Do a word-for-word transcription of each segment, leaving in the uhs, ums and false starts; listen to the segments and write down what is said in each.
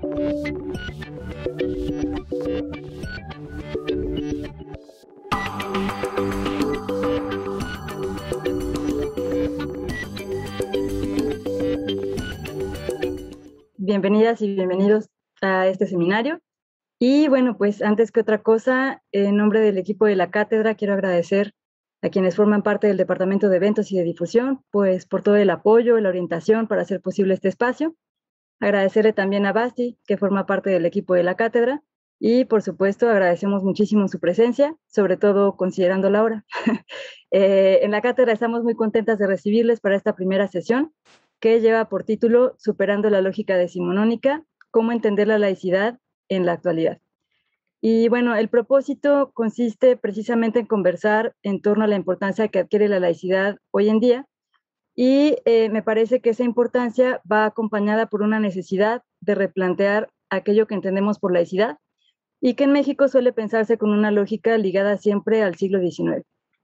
Bienvenidas y bienvenidos a este seminario. Y bueno, pues antes que otra cosa, en nombre del equipo de la cátedra, quiero agradecer a quienes forman parte del Departamento de Eventos y de Difusión, pues por todo el apoyo y la orientación para hacer posible este espacio. Agradecerle también a Basti, que forma parte del equipo de la cátedra, y por supuesto agradecemos muchísimo su presencia, sobre todo considerando la hora. eh, en la cátedra estamos muy contentas de recibirles para esta primera sesión, que lleva por título Superando la lógica decimonónica, cómo entender la laicidad en la actualidad. Y bueno, el propósito consiste precisamente en conversar en torno a la importancia que adquiere la laicidad hoy en día, y eh, me parece que esa importancia va acompañada por una necesidad de replantear aquello que entendemos por laicidad, y que en México suele pensarse con una lógica ligada siempre al siglo diecinueve.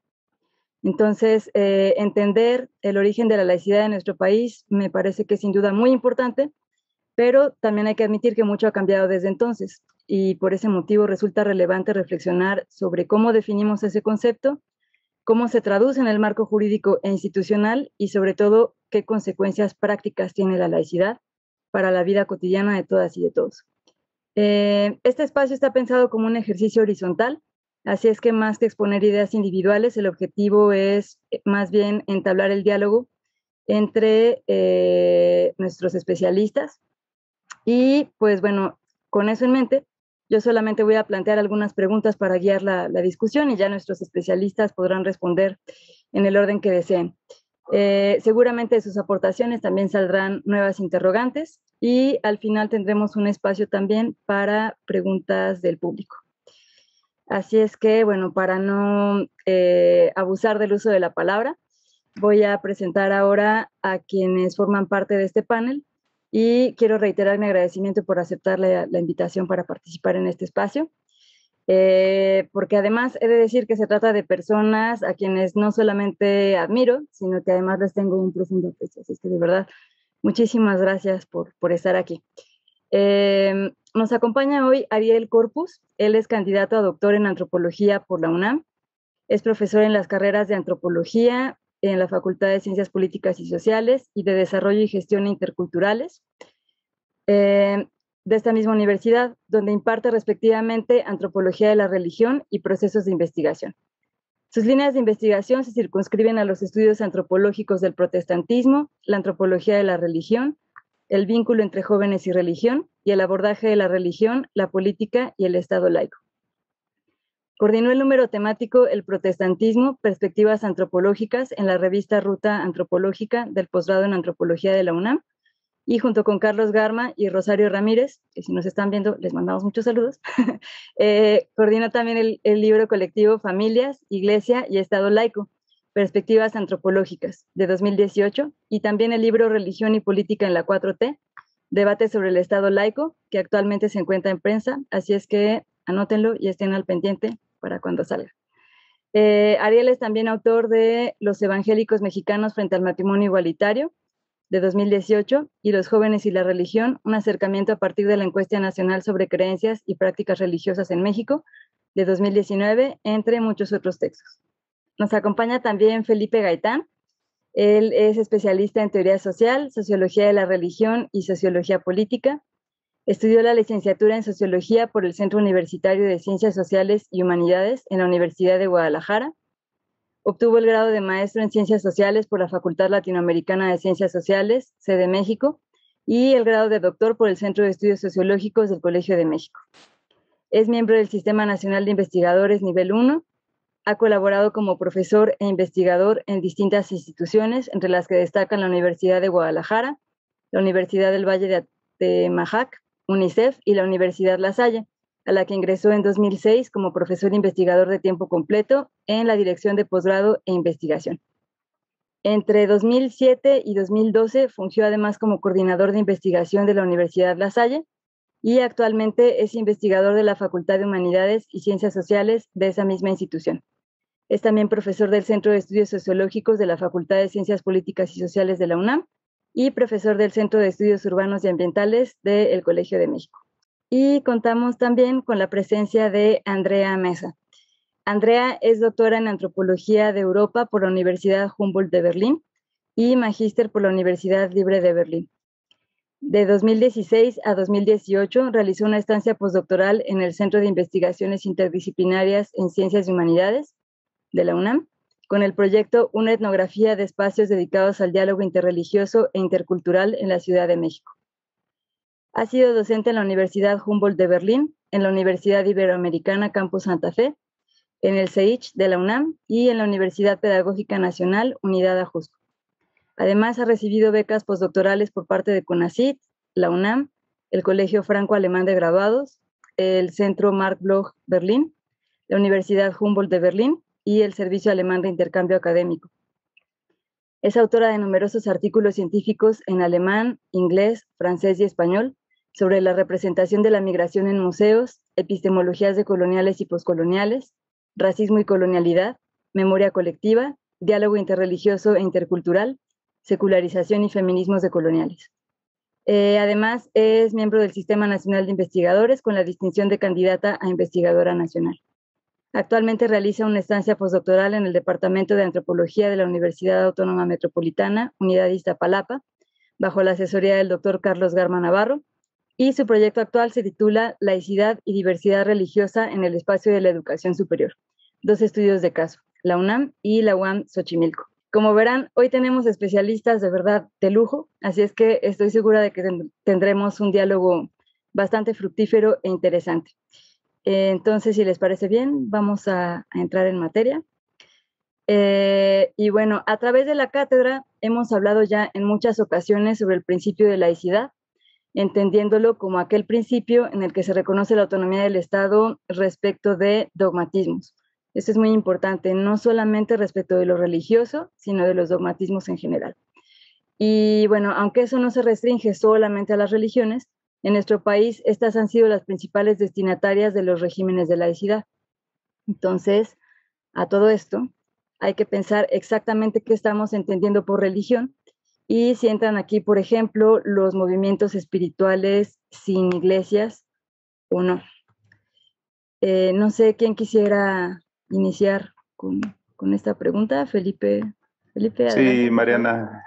Entonces, eh, entender el origen de la laicidad en nuestro país me parece que es sin duda muy importante, pero también hay que admitir que mucho ha cambiado desde entonces, y por ese motivo resulta relevante reflexionar sobre cómo definimos ese concepto, cómo se traduce en el marco jurídico e institucional, y sobre todo, qué consecuencias prácticas tiene la laicidad para la vida cotidiana de todas y de todos. Eh, este espacio está pensado como un ejercicio horizontal, así es que más que exponer ideas individuales, el objetivo es más bien entablar el diálogo entre eh, nuestros especialistas. Y pues bueno, con eso en mente, yo solamente voy a plantear algunas preguntas para guiar la, la discusión, y ya nuestros especialistas podrán responder en el orden que deseen. Eh, seguramente de sus aportaciones también saldrán nuevas interrogantes, y al final tendremos un espacio también para preguntas del público. Así es que, bueno, para no eh, abusar del uso de la palabra, voy a presentar ahora a quienes forman parte de este panel, y quiero reiterar mi agradecimiento por aceptar la, la invitación para participar en este espacio, eh, porque además he de decir que se trata de personas a quienes no solamente admiro, sino que además les tengo un profundo aprecio. Así es que de verdad, muchísimas gracias por, por estar aquí. Eh, nos acompaña hoy Ariel Corpus. Él es candidato a doctor en antropología por la UNAM, es profesor en las carreras de antropología en la Facultad de Ciencias Políticas y Sociales y de Desarrollo y Gestión Interculturales eh, de esta misma universidad, donde imparte respectivamente antropología de la religión y procesos de investigación. Sus líneas de investigación se circunscriben a los estudios antropológicos del protestantismo, la antropología de la religión, el vínculo entre jóvenes y religión, y el abordaje de la religión, la política y el Estado laico. Coordinó el número temático El protestantismo, perspectivas antropológicas en la revista Ruta Antropológica del posgrado en Antropología de la UNAM, y junto con Carlos Garma y Rosario Ramírez, que si nos están viendo les mandamos muchos saludos, eh, coordinó también el, el libro colectivo Familias, Iglesia y Estado laico, perspectivas antropológicas, de dos mil dieciocho, y también el libro Religión y Política en la cuatro T, debate sobre el Estado laico, que actualmente se encuentra en prensa, así es que anótenlo y estén al pendiente para cuando salga. Eh, Ariel es también autor de Los evangélicos mexicanos frente al matrimonio igualitario, de dos mil dieciocho, y Los jóvenes y la religión, un acercamiento a partir de la encuesta nacional sobre creencias y prácticas religiosas en México, de dos mil diecinueve, entre muchos otros textos. Nos acompaña también Felipe Gaitán. Él es especialista en teoría social, sociología de la religión y sociología política. Estudió la licenciatura en Sociología por el Centro Universitario de Ciencias Sociales y Humanidades en la Universidad de Guadalajara. Obtuvo el grado de maestro en Ciencias Sociales por la Facultad Latinoamericana de Ciencias Sociales, sede México, y el grado de doctor por el Centro de Estudios Sociológicos del Colegio de México. Es miembro del Sistema Nacional de Investigadores Nivel uno. Ha colaborado como profesor e investigador en distintas instituciones, entre las que destacan la Universidad de Guadalajara, la Universidad del Valle de Atemajac, UNICEF y la Universidad La Salle, a la que ingresó en dos mil seis como profesor investigador de tiempo completo en la Dirección de Posgrado e Investigación. Entre dos mil siete y dos mil doce fungió además como coordinador de investigación de la Universidad La Salle, y actualmente es investigador de la Facultad de Humanidades y Ciencias Sociales de esa misma institución. Es también profesor del Centro de Estudios Sociológicos de la Facultad de Ciencias Políticas y Sociales de la UNAM, y profesor del Centro de Estudios Urbanos y Ambientales del Colegio de México. Y contamos también con la presencia de Andrea Mesa. Andrea es doctora en Antropología de Europa por la Universidad Humboldt de Berlín y magíster por la Universidad Libre de Berlín. De dos mil dieciséis a dos mil dieciocho realizó una estancia postdoctoral en el Centro de Investigaciones Interdisciplinarias en Ciencias y Humanidades de la UNAM, con el proyecto Una etnografía de espacios dedicados al diálogo interreligioso e intercultural en la Ciudad de México. Ha sido docente en la Universidad Humboldt de Berlín, en la Universidad Iberoamericana Campus Santa Fe, en el C E I C H de la UNAM y en la Universidad Pedagógica Nacional Unidad Ajusco. Además, ha recibido becas postdoctorales por parte de CONACYT, la UNAM, el Colegio Franco Alemán de Graduados, el Centro Marc Bloch Berlín, la Universidad Humboldt de Berlín y el Servicio Alemán de Intercambio Académico. Es autora de numerosos artículos científicos en alemán, inglés, francés y español sobre la representación de la migración en museos, epistemologías decoloniales y poscoloniales, racismo y colonialidad, memoria colectiva, diálogo interreligioso e intercultural, secularización y feminismos decoloniales. Eh, además, es miembro del Sistema Nacional de Investigadores con la distinción de candidata a investigadora nacional. Actualmente realiza una estancia postdoctoral en el Departamento de Antropología de la Universidad Autónoma Metropolitana, Unidad Iztapalapa, bajo la asesoría del doctor Carlos Garma Navarro, y su proyecto actual se titula Laicidad y Diversidad Religiosa en el Espacio de la Educación Superior. Dos estudios de caso, la UNAM y la U A M Xochimilco. Como verán, hoy tenemos especialistas de verdad de lujo, así es que estoy segura de que tendremos un diálogo bastante fructífero e interesante. Eh, entonces, si les parece bien, vamos a, a entrar en materia. Eh, y bueno, a través de la cátedra hemos hablado ya en muchas ocasiones sobre el principio de laicidad, entendiéndolo como aquel principio en el que se reconoce la autonomía del Estado respecto de dogmatismos. Esto es muy importante, no solamente respecto de lo religioso, sino de los dogmatismos en general. Y bueno, aunque eso no se restringe solamente a las religiones, en nuestro país estas han sido las principales destinatarias de los regímenes de laicidad. Entonces, a todo esto, hay que pensar exactamente qué estamos entendiendo por religión y si entran aquí, por ejemplo, los movimientos espirituales sin iglesias o no. Eh, no sé quién quisiera iniciar con, con esta pregunta. Felipe, Felipe, adelante. Sí, Mariana,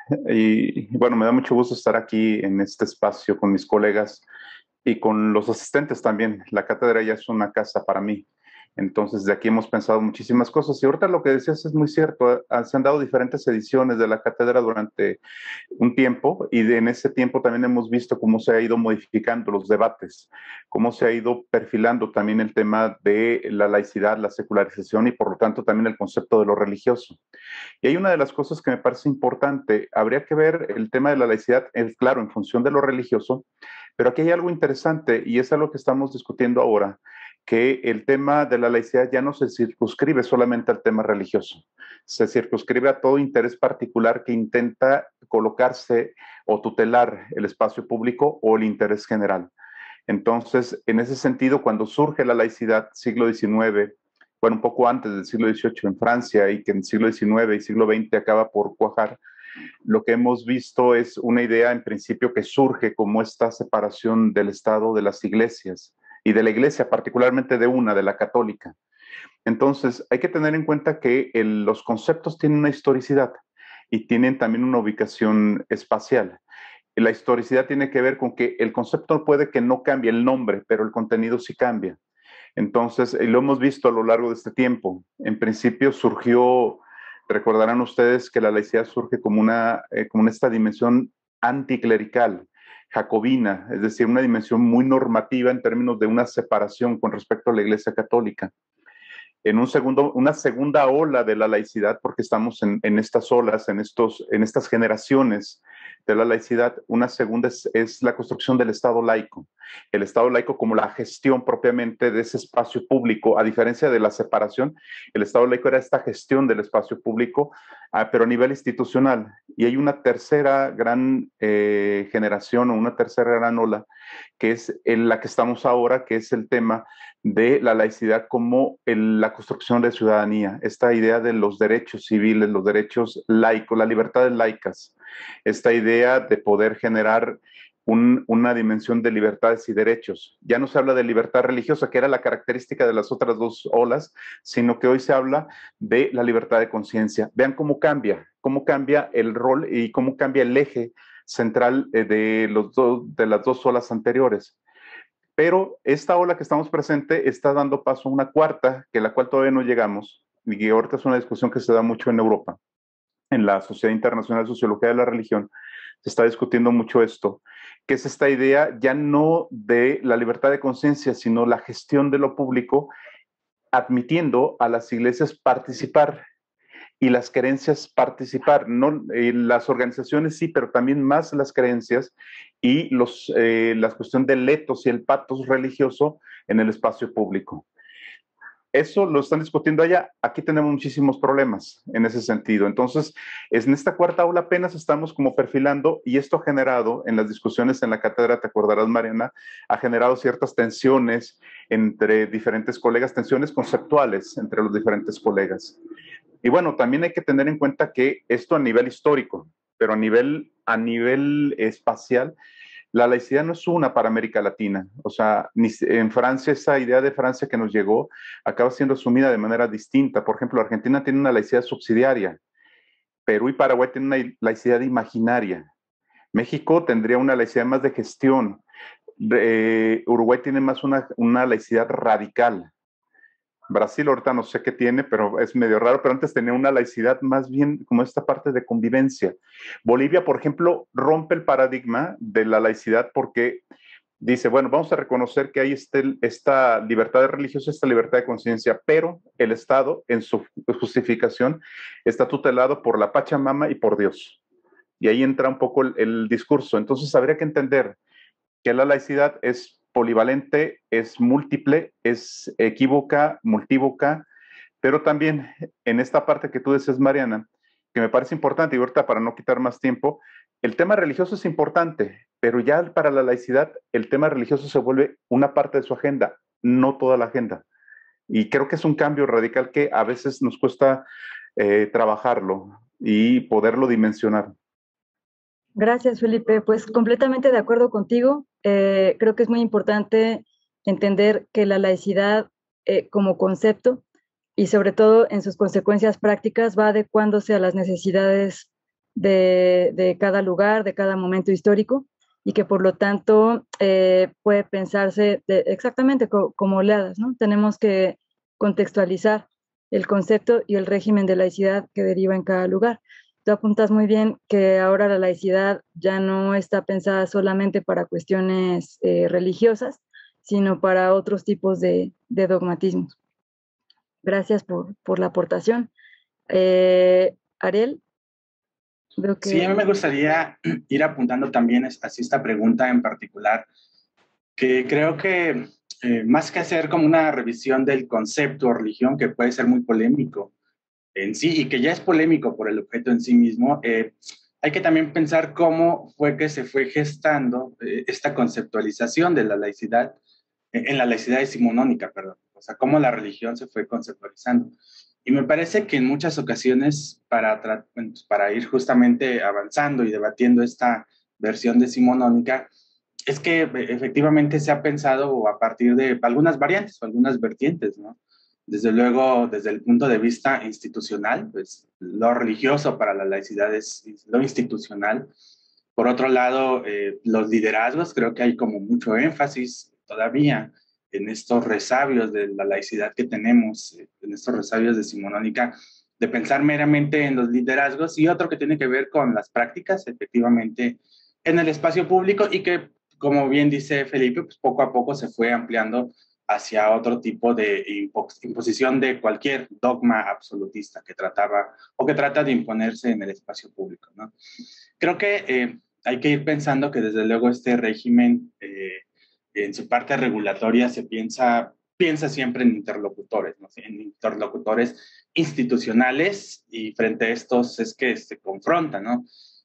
y bueno, me da mucho gusto estar aquí en este espacio con mis colegas y con los asistentes también. La cátedra ya es una casa para mí. Entonces, de aquí hemos pensado muchísimas cosas. Y ahorita lo que decías es muy cierto. Se han dado diferentes ediciones de la cátedra durante un tiempo y de, en ese tiempo también hemos visto cómo se ha ido modificando los debates, cómo se ha ido perfilando también el tema de la laicidad, la secularización y por lo tanto también el concepto de lo religioso. Y hay una de las cosas que me parece importante. Habría que ver el tema de la laicidad, es claro, en función de lo religioso, pero aquí hay algo interesante y es algo que estamos discutiendo ahora, que el tema de la laicidad ya no se circunscribe solamente al tema religioso, se circunscribe a todo interés particular que intenta colocarse o tutelar el espacio público o el interés general. Entonces, en ese sentido, cuando surge la laicidad, siglo diecinueve, bueno, un poco antes del siglo dieciocho en Francia y que en el siglo diecinueve y siglo veinte acaba por cuajar, lo que hemos visto es una idea en principio que surge como esta separación del Estado de las iglesias y de la iglesia, particularmente de una, de la católica. Entonces, hay que tener en cuenta que el, los conceptos tienen una historicidad y tienen también una ubicación espacial. La historicidad tiene que ver con que el concepto puede que no cambie el nombre, pero el contenido sí cambia. Entonces, y lo hemos visto a lo largo de este tiempo. En principio surgió, recordarán ustedes que la laicidad surge como, una, eh, como esta dimensión anticlerical, jacobina, es decir, una dimensión muy normativa en términos de una separación con respecto a la Iglesia Católica. En un segundo, una segunda ola de la laicidad, porque estamos en, en estas olas, en, estos, en estas generaciones de la laicidad, una segunda es, es la construcción del Estado laico. El Estado laico como la gestión propiamente de ese espacio público, a diferencia de la separación, el Estado laico era esta gestión del espacio público, ah, pero a nivel institucional. Y hay una tercera gran eh, generación o una tercera gran ola que es en la que estamos ahora, que es el tema de la laicidad como el, la construcción de ciudadanía, esta idea de los derechos civiles, los derechos laicos, las libertades laicas, esta idea de poder generar un, una dimensión de libertades y derechos. Ya no se habla de libertad religiosa, que era la característica de las otras dos olas, sino que hoy se habla de la libertad de conciencia. Vean cómo cambia, cómo cambia el rol y cómo cambia el eje central de, los dos, de las dos olas anteriores. Pero esta ola que estamos presente está dando paso a una cuarta, que la cual todavía no llegamos, y que ahorita es una discusión que se da mucho en Europa, en la Sociedad Internacional de Sociología de la Religión, se está discutiendo mucho esto, que es esta idea ya no de la libertad de conciencia, sino la gestión de lo público, admitiendo a las iglesias participar y las creencias participar, no eh, las organizaciones sí, pero también más las creencias y los, eh, la cuestión del etos y el patos religioso en el espacio público. Eso lo están discutiendo allá. Aquí tenemos muchísimos problemas en ese sentido. Entonces, en esta cuarta aula apenas estamos como perfilando y esto ha generado en las discusiones en la cátedra, te acordarás, Mariana, ha generado ciertas tensiones entre diferentes colegas, tensiones conceptuales entre los diferentes colegas. Y bueno, también hay que tener en cuenta que esto a nivel histórico, pero a nivel, a nivel espacial, la laicidad no es una para América Latina. O sea, en Francia, esa idea de Francia que nos llegó acaba siendo asumida de manera distinta. Por ejemplo, Argentina tiene una laicidad subsidiaria. Perú y Paraguay tienen una laicidad imaginaria. México tendría una laicidad más de gestión. Eh, Uruguay tiene más una, una laicidad radical. Brasil ahorita no sé qué tiene, pero es medio raro, pero antes tenía una laicidad más bien como esta parte de convivencia. Bolivia, por ejemplo, rompe el paradigma de la laicidad porque dice, bueno, vamos a reconocer que hay este, esta libertad religiosa, esta libertad de conciencia, pero el Estado, en su justificación, está tutelado por la Pachamama y por Dios. Y ahí entra un poco el, el discurso. Entonces, habría que entender que la laicidad es polivalente, es múltiple, es equívoca, multívoca, pero también en esta parte que tú dices, Mariana, que me parece importante, y ahorita para no quitar más tiempo, el tema religioso es importante, pero ya para la laicidad el tema religioso se vuelve una parte de su agenda, no toda la agenda. Y creo que es un cambio radical que a veces nos cuesta eh, trabajarlo y poderlo dimensionar. Gracias, Felipe. Pues completamente de acuerdo contigo. Eh, creo que es muy importante entender que la laicidad eh, como concepto y sobre todo en sus consecuencias prácticas va adecuándose a las necesidades de, de cada lugar, de cada momento histórico y que por lo tanto eh, puede pensarse de, exactamente co como oleadas, ¿no? Tenemos que contextualizar el concepto y el régimen de laicidad que deriva en cada lugar. Tú apuntas muy bien que ahora la laicidad ya no está pensada solamente para cuestiones eh, religiosas, sino para otros tipos de, de dogmatismos. Gracias por, por la aportación. Eh, Ariel, veo que... Sí, a mí me gustaría ir apuntando también así esta pregunta en particular, que creo que eh, más que hacer como una revisión del concepto o religión, que puede ser muy polémico en sí y que ya es polémico por el objeto en sí mismo, eh, hay que también pensar cómo fue que se fue gestando eh, esta conceptualización de la laicidad, eh, en la laicidad decimonónica, perdón, o sea, cómo la religión se fue conceptualizando. Y me parece que en muchas ocasiones, para, para ir justamente avanzando y debatiendo esta versión decimonónica, es que efectivamente se ha pensado a partir de algunas variantes o algunas vertientes, ¿no? Desde luego, desde el punto de vista institucional, pues lo religioso para la laicidad es lo institucional. Por otro lado, eh, los liderazgos, creo que hay como mucho énfasis todavía en estos resabios de la laicidad que tenemos, en estos resabios decimonónica, de pensar meramente en los liderazgos, y otro que tiene que ver con las prácticas, efectivamente, en el espacio público, y que, como bien dice Felipe, pues poco a poco se fue ampliando hacia otro tipo de imposición de cualquier dogma absolutista que trataba o que trata de imponerse en el espacio público, ¿no? Creo que eh, hay que ir pensando que desde luego este régimen eh, en su parte regulatoria se piensa, piensa siempre en interlocutores, ¿no? En interlocutores institucionales, y frente a estos es que se confronta, ¿no?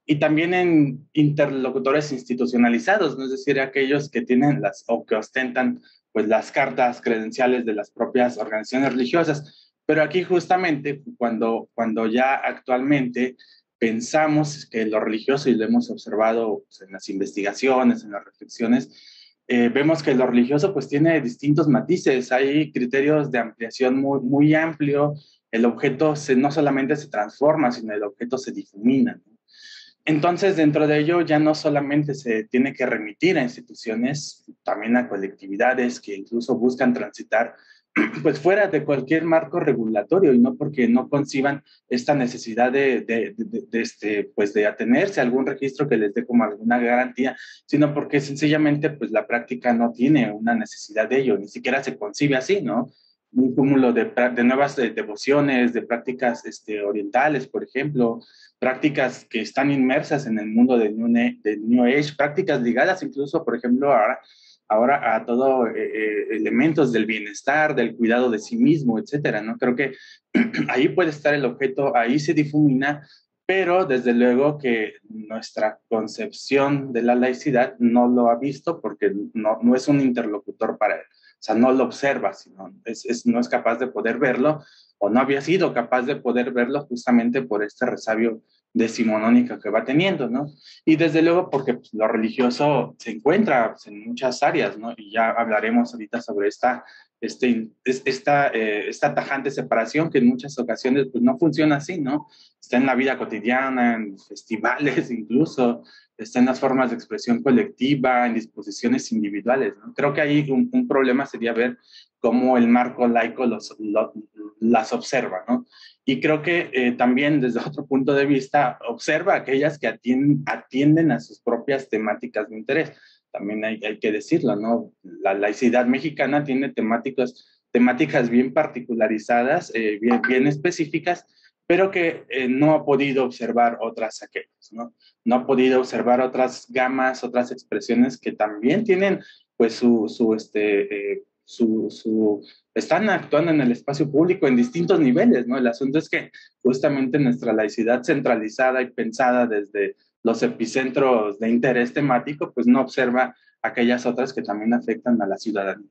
y también en interlocutores institucionalizados, ¿no? Es decir, aquellos que tienen las o que ostentan pues las cartas credenciales de las propias organizaciones religiosas. Pero aquí justamente cuando, cuando ya actualmente pensamos que lo religioso, y lo hemos observado pues, en las investigaciones, en las reflexiones, eh, vemos que lo religioso pues tiene distintos matices, hay criterios de ampliación muy, muy amplio, el objeto se, no solamente se transforma, sino el objeto se difumina, ¿no? Entonces, dentro de ello ya no solamente se tiene que remitir a instituciones, también a colectividades que incluso buscan transitar pues fuera de cualquier marco regulatorio y no porque no conciban esta necesidad de, de, de, de, este, pues de atenerse a algún registro que les dé como alguna garantía, sino porque sencillamente pues la práctica no tiene una necesidad de ello, ni siquiera se concibe así, ¿no? Un cúmulo de, de nuevas de, devociones, de prácticas este, orientales, por ejemplo, prácticas que están inmersas en el mundo del New, de New Age, prácticas ligadas incluso, por ejemplo, ahora, ahora a todo eh, eh, elementos del bienestar, del cuidado de sí mismo, etcétera, ¿no? Creo que ahí puede estar el objeto, ahí se difumina, pero desde luego que nuestra concepción de la laicidad no lo ha visto porque no, no es un interlocutor para él. O sea, no lo observa, sino es, es, no es capaz de poder verlo o no había sido capaz de poder verlo justamente por este resabio decimonónico que va teniendo, ¿no? Y desde luego porque pues, lo religioso se encuentra pues, en muchas áreas, ¿no? Y ya hablaremos ahorita sobre esta, este, esta, eh, esta tajante separación que en muchas ocasiones pues no funciona así, ¿no? Está en la vida cotidiana, en festivales incluso, está en las formas de expresión colectiva, en disposiciones individuales, ¿no? Creo que ahí un, un problema sería ver cómo el marco laico los, lo, las observa, ¿no? Y creo que eh, también desde otro punto de vista observa aquellas que atienden, atienden a sus propias temáticas de interés. También hay, hay que decirlo, ¿no? La laicidad mexicana tiene temáticas, temáticas bien particularizadas, eh, bien, bien específicas, pero que eh, no ha podido observar otras aquellas, ¿no? No ha podido observar otras gamas, otras expresiones que también tienen, pues, su, su este, eh, su, su, están actuando en el espacio público en distintos niveles, ¿no? El asunto es que justamente nuestra laicidad centralizada y pensada desde los epicentros de interés temático, pues no observa aquellas otras que también afectan a la ciudadanía.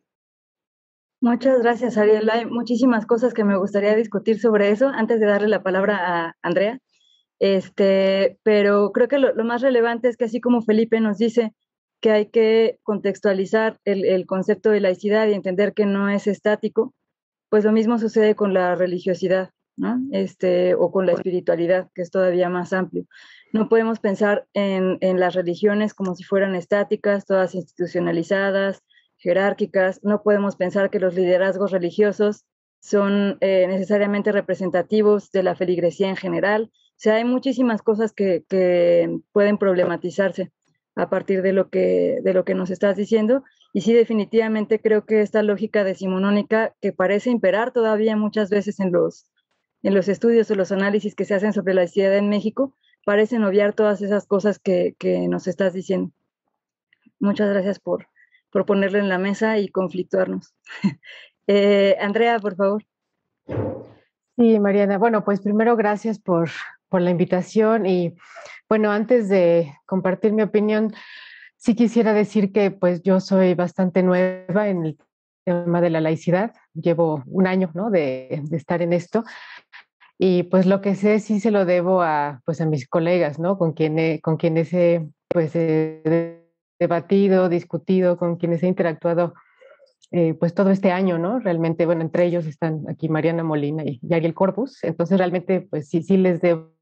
Muchas gracias, Ariel. Hay muchísimas cosas que me gustaría discutir sobre eso antes de darle la palabra a Andrea. Este, pero creo que lo, lo más relevante es que así como Felipe nos dice que hay que contextualizar el, el concepto de laicidad y entender que no es estático, pues lo mismo sucede con la religiosidad, ¿no? Este, o con la espiritualidad, que es todavía más amplio. No podemos pensar en, en las religiones como si fueran estáticas, todas institucionalizadas, jerárquicas. No podemos pensar que los liderazgos religiosos son eh, necesariamente representativos de la feligresía en general. O sea, hay muchísimas cosas que, que pueden problematizarse a partir de lo que, de lo que nos estás diciendo. Y sí, definitivamente creo que esta lógica decimonónica que parece imperar todavía muchas veces en los, en los estudios o los análisis que se hacen sobre la laicidad en México, parecen obviar todas esas cosas que, que nos estás diciendo. Muchas gracias por, por ponerlo en la mesa y conflictuarnos. eh, Andrea, por favor. Sí, Mariana. Bueno, pues primero gracias por, por la invitación y bueno, antes de compartir mi opinión, sí quisiera decir que pues yo soy bastante nueva en el tema de la laicidad. Llevo un año, ¿no? de, de estar en esto y pues lo que sé sí se lo debo a pues a mis colegas, ¿no? Con, quien he, con quienes he pues he debatido, discutido, con quienes he interactuado eh, pues todo este año, ¿no? Realmente, bueno, entre ellos están aquí Mariana Molina y, y Ariel Corpus, entonces realmente pues sí, sí les debo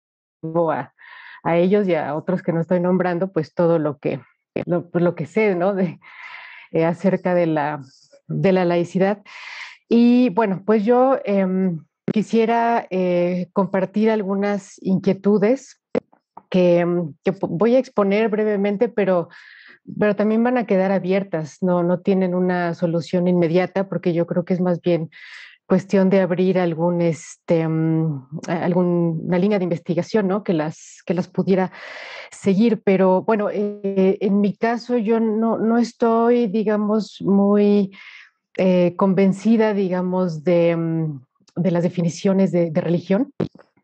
a a ellos y a otros que no estoy nombrando, pues todo lo que, lo, pues lo que sé, ¿no? De, eh, acerca de la, de la laicidad. Y bueno, pues yo eh, quisiera eh, compartir algunas inquietudes que, que voy a exponer brevemente, pero, pero también van a quedar abiertas, no, no tienen una solución inmediata, porque yo creo que es más bien cuestión de abrir algún, este, um, alguna línea de investigación, ¿no? Que las, que las pudiera seguir. Pero bueno, eh, en mi caso yo no, no estoy, digamos, muy eh, convencida, digamos, de, um, de las definiciones de, de religión.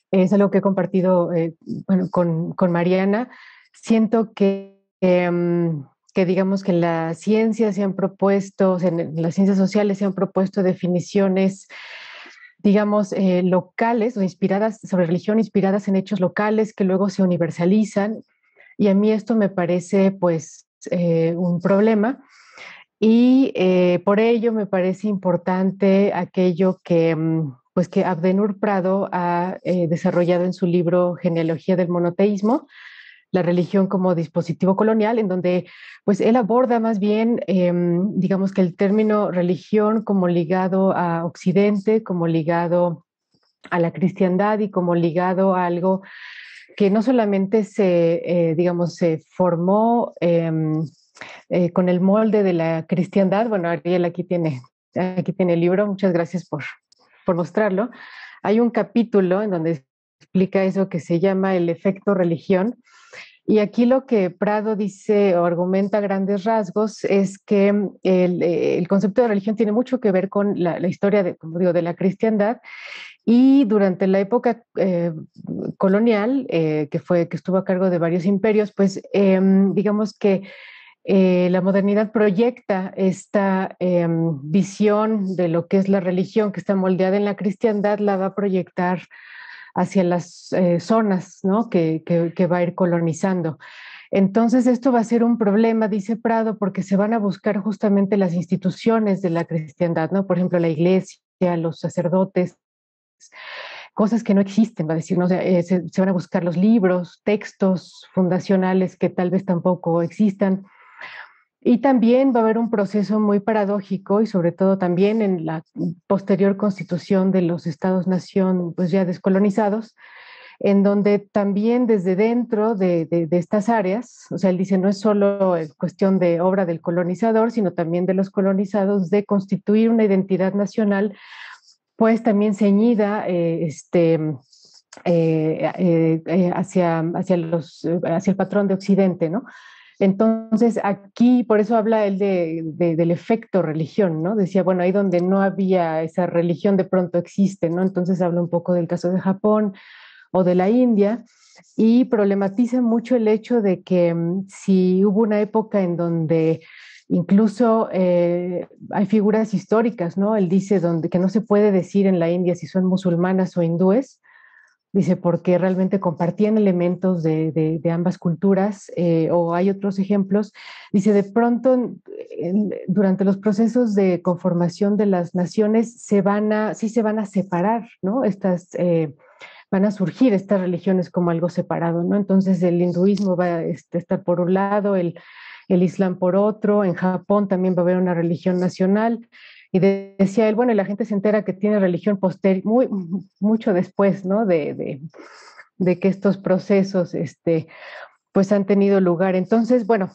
es algo que he compartido eh, bueno, con, con Mariana. Siento que, eh, que digamos que en la ciencia se han propuesto, o sea, en las ciencias sociales se han propuesto definiciones, digamos, eh, locales o inspiradas sobre religión, inspiradas en hechos locales que luego se universalizan. Y a mí esto me parece pues eh, un problema. Y eh, por ello me parece importante aquello que, mm, pues que Abdenur Prado ha eh, desarrollado en su libro Genealogía del monoteísmo, la religión como dispositivo colonial, en donde pues él aborda más bien, eh, digamos que el término religión como ligado a Occidente, como ligado a la cristiandad y como ligado a algo que no solamente se, eh, digamos, se formó eh, eh, con el molde de la cristiandad. Bueno, Ariel aquí tiene, aquí tiene el libro, muchas gracias por, por mostrarlo. Hay un capítulo en donde explica eso que se llama el efecto religión. Y aquí lo que Prado dice o argumenta a grandes rasgos es que el, el concepto de religión tiene mucho que ver con la, la historia de, como digo, de la cristiandad. Y durante la época eh, colonial, eh, que fue que estuvo a cargo de varios imperios, pues eh, digamos que eh, la modernidad proyecta esta eh, visión de lo que es la religión que está moldeada en la cristiandad, la va a proyectar hacia las eh, zonas, ¿no? que, que, que va a ir colonizando. Entonces esto va a ser un problema, dice Prado, porque se van a buscar justamente las instituciones de la cristiandad, ¿no? Por ejemplo, la iglesia, los sacerdotes, cosas que no existen, va a decir, ¿no? O sea, eh, se, se van a buscar los libros, textos fundacionales que tal vez tampoco existan. Y también va a haber un proceso muy paradójico y sobre todo también en la posterior constitución de los estados-nación, pues ya descolonizados, en donde también desde dentro de, de, de estas áreas, o sea, él dice, no es solo cuestión de obra del colonizador, sino también de los colonizados, de constituir una identidad nacional, pues también ceñida eh, este, eh, eh, eh, hacia, hacia, los, hacia el patrón de Occidente, ¿no? Entonces, aquí, por eso habla él de, de, del efecto religión, ¿no? Decía, bueno, ahí donde no había esa religión de pronto existe, ¿no? Entonces habla un poco del caso de Japón o de la India y problematiza mucho el hecho de que um, si hubo una época en donde incluso eh, hay figuras históricas, ¿no? Él dice donde, que no se puede decir en la India si son musulmanas o hindúes, dice, porque realmente compartían elementos de, de, de ambas culturas, eh, o hay otros ejemplos. Dice, de pronto, en, durante los procesos de conformación de las naciones, se van a, sí se van a separar, ¿no? Estas, eh, van a surgir estas religiones como algo separado, ¿no? Entonces el hinduismo va a este, estar por un lado, el, el islam por otro, en Japón también va a haber una religión nacional. Y de, decía él, bueno, y la gente se entera que tiene religión posterior, muy, mucho después, ¿no? De, de, de que estos procesos, este, pues han tenido lugar. Entonces, bueno,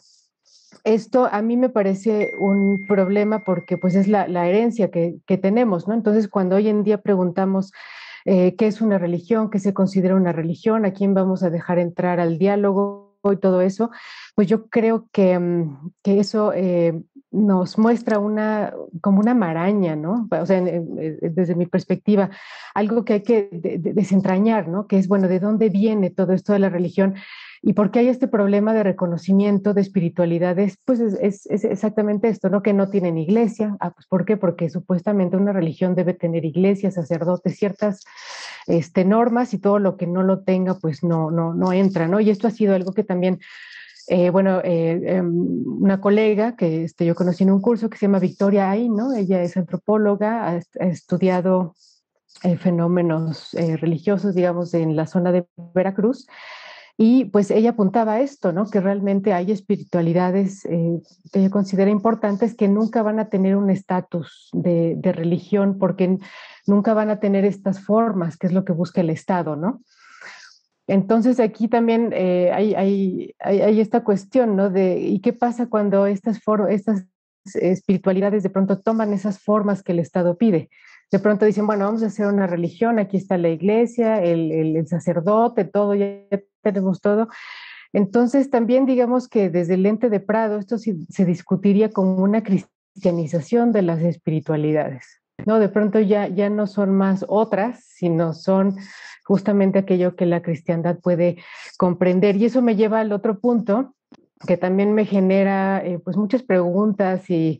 esto a mí me parece un problema porque pues es la, la herencia que, que tenemos, ¿no? Entonces, cuando hoy en día preguntamos eh, qué es una religión, qué se considera una religión, a quién vamos a dejar entrar al diálogo y todo eso, pues yo creo que, que eso eh, nos muestra una, como una maraña, ¿no? O sea, desde mi perspectiva, algo que hay que de, de desentrañar, ¿no? Que es, bueno, ¿de dónde viene todo esto de la religión? ¿Y por qué hay este problema de reconocimiento de espiritualidades? Pues es, es, es exactamente esto, ¿no? Que no tienen iglesia. Ah, pues ¿por qué? Porque supuestamente una religión debe tener iglesia, sacerdotes, ciertas este, normas, y todo lo que no lo tenga, pues no, no, no entra, ¿no? Y esto ha sido algo que también eh, bueno, eh, eh, una colega que este, yo conocí en un curso que se llama Victoria Ay, ¿no? Ella es antropóloga, ha, ha estudiado eh, fenómenos eh, religiosos, digamos, en la zona de Veracruz. Y pues ella apuntaba a esto, ¿no? Que realmente hay espiritualidades eh, que ella considera importantes que nunca van a tener un estatus de, de religión porque nunca van a tener estas formas, que es lo que busca el Estado, ¿no? Entonces aquí también eh, hay, hay, hay, hay esta cuestión, ¿no? De, ¿y qué pasa cuando estas, for, estas espiritualidades de pronto toman esas formas que el Estado pide? De pronto dicen, bueno, vamos a hacer una religión, aquí está la iglesia, el, el, el sacerdote, todo, ya tenemos todo. Entonces también digamos que desde el lente de Prado esto sí, se discutiría como una cristianización de las espiritualidades, ¿no? De pronto ya, ya no son más otras, sino son justamente aquello que la cristiandad puede comprender. Y eso me lleva al otro punto, que también me genera eh, pues muchas preguntas y,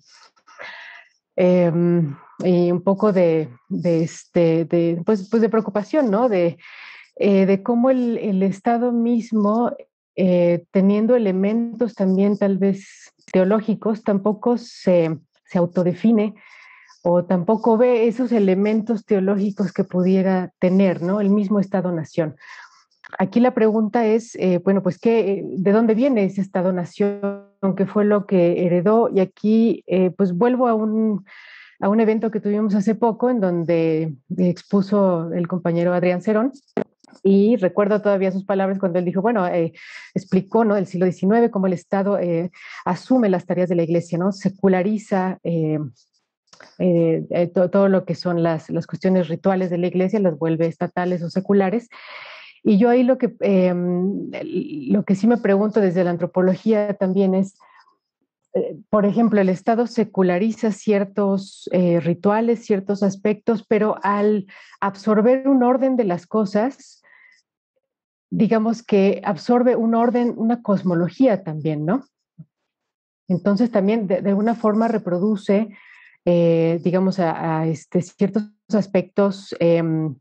eh, y un poco de, de, este, de, pues, pues de preocupación, ¿no? De, eh, de cómo el, el Estado mismo, eh, teniendo elementos también tal vez teológicos, tampoco se, se autodefine o tampoco ve esos elementos teológicos que pudiera tener, ¿no? El mismo Estado-nación. Aquí la pregunta es, eh, bueno, pues, ¿qué, ¿de dónde viene ese Estado-nación? ¿Qué fue lo que heredó? Y aquí, eh, pues, vuelvo a un, a un evento que tuvimos hace poco en donde expuso el compañero Adrián Cerón, y recuerdo todavía sus palabras cuando él dijo, bueno, eh, explicó, ¿no?, el siglo diecinueve, cómo el Estado eh, asume las tareas de la Iglesia, ¿no? Seculariza eh, eh, eh, to, todo lo que son las, las cuestiones rituales de la Iglesia, las vuelve estatales o seculares. Y yo ahí lo que, eh, lo que sí me pregunto desde la antropología también es, eh, por ejemplo, el Estado seculariza ciertos eh, rituales, ciertos aspectos, pero al absorber un orden de las cosas, digamos que absorbe un orden, una cosmología también, ¿no? Entonces también de, de alguna forma reproduce, eh, digamos, a, a este, ciertos aspectos, eh,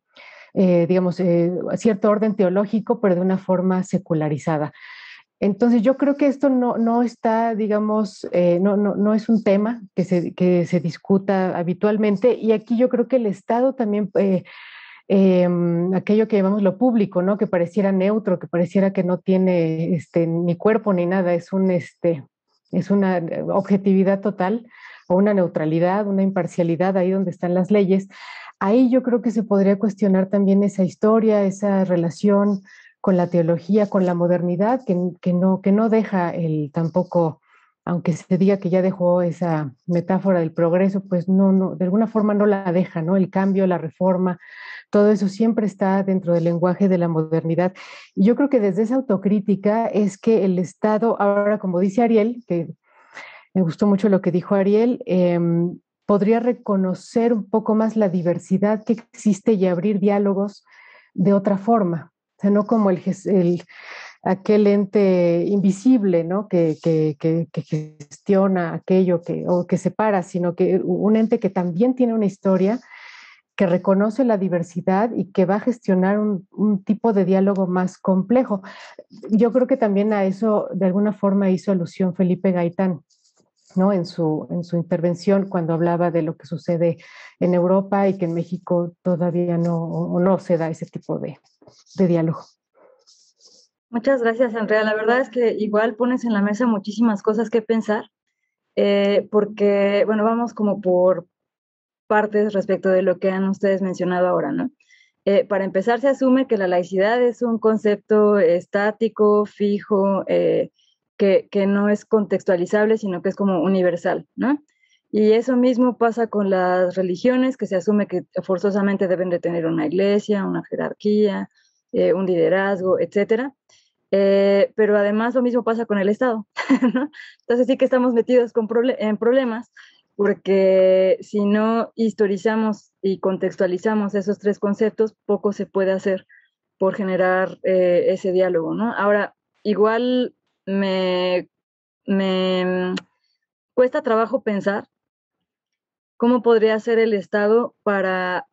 eh, digamos, eh, cierto orden teológico, pero de una forma secularizada. Entonces yo creo que esto no, no está, digamos, eh, no, no, no es un tema que se, que se discuta habitualmente, y aquí yo creo que el Estado también... Eh, Eh, aquello que llamamos lo público, ¿no? Que pareciera neutro, que pareciera que no tiene este, ni cuerpo ni nada, es, un, este, es una objetividad total o una neutralidad, una imparcialidad ahí donde están las leyes. Ahí yo creo que se podría cuestionar también esa historia, esa relación con la teología, con la modernidad, que, que, no, que no deja el tampoco, aunque se diga que ya dejó esa metáfora del progreso, pues no, no, de alguna forma no la deja, ¿no? El cambio, la reforma, todo eso siempre está dentro del lenguaje de la modernidad. Y yo creo que desde esa autocrítica es que el Estado, ahora como dice Ariel, que me gustó mucho lo que dijo Ariel, eh, podría reconocer un poco más la diversidad que existe y abrir diálogos de otra forma. O sea, no como el, el aquel ente invisible, ¿no? Que, que, que, que gestiona aquello que, o que separa, sino que un ente que también tiene una historia, que reconoce la diversidad y que va a gestionar un, un tipo de diálogo más complejo. Yo creo que también a eso de alguna forma hizo alusión Felipe Gaitán, ¿no? En su, en su intervención cuando hablaba de lo que sucede en Europa y que en México todavía no, o no se da ese tipo de, de diálogo. Muchas gracias, Andrea. La verdad es que igual pones en la mesa muchísimas cosas que pensar, eh, porque, bueno, vamos como por partes respecto de lo que han ustedes mencionado ahora, ¿no? Eh, para empezar, se asume que la laicidad es un concepto estático, fijo, eh, que, que no es contextualizable, sino que es como universal, ¿no? Y eso mismo pasa con las religiones, que se asume que forzosamente deben de tener una iglesia, una jerarquía, eh, un liderazgo, etcétera. Eh, pero además lo mismo pasa con el Estado, ¿no? Entonces sí que estamos metidos con proble- en problemas, porque si no historizamos y contextualizamos esos tres conceptos, poco se puede hacer por generar eh, ese diálogo, ¿no? Ahora, igual me, me cuesta trabajo pensar cómo podría ser el Estado para,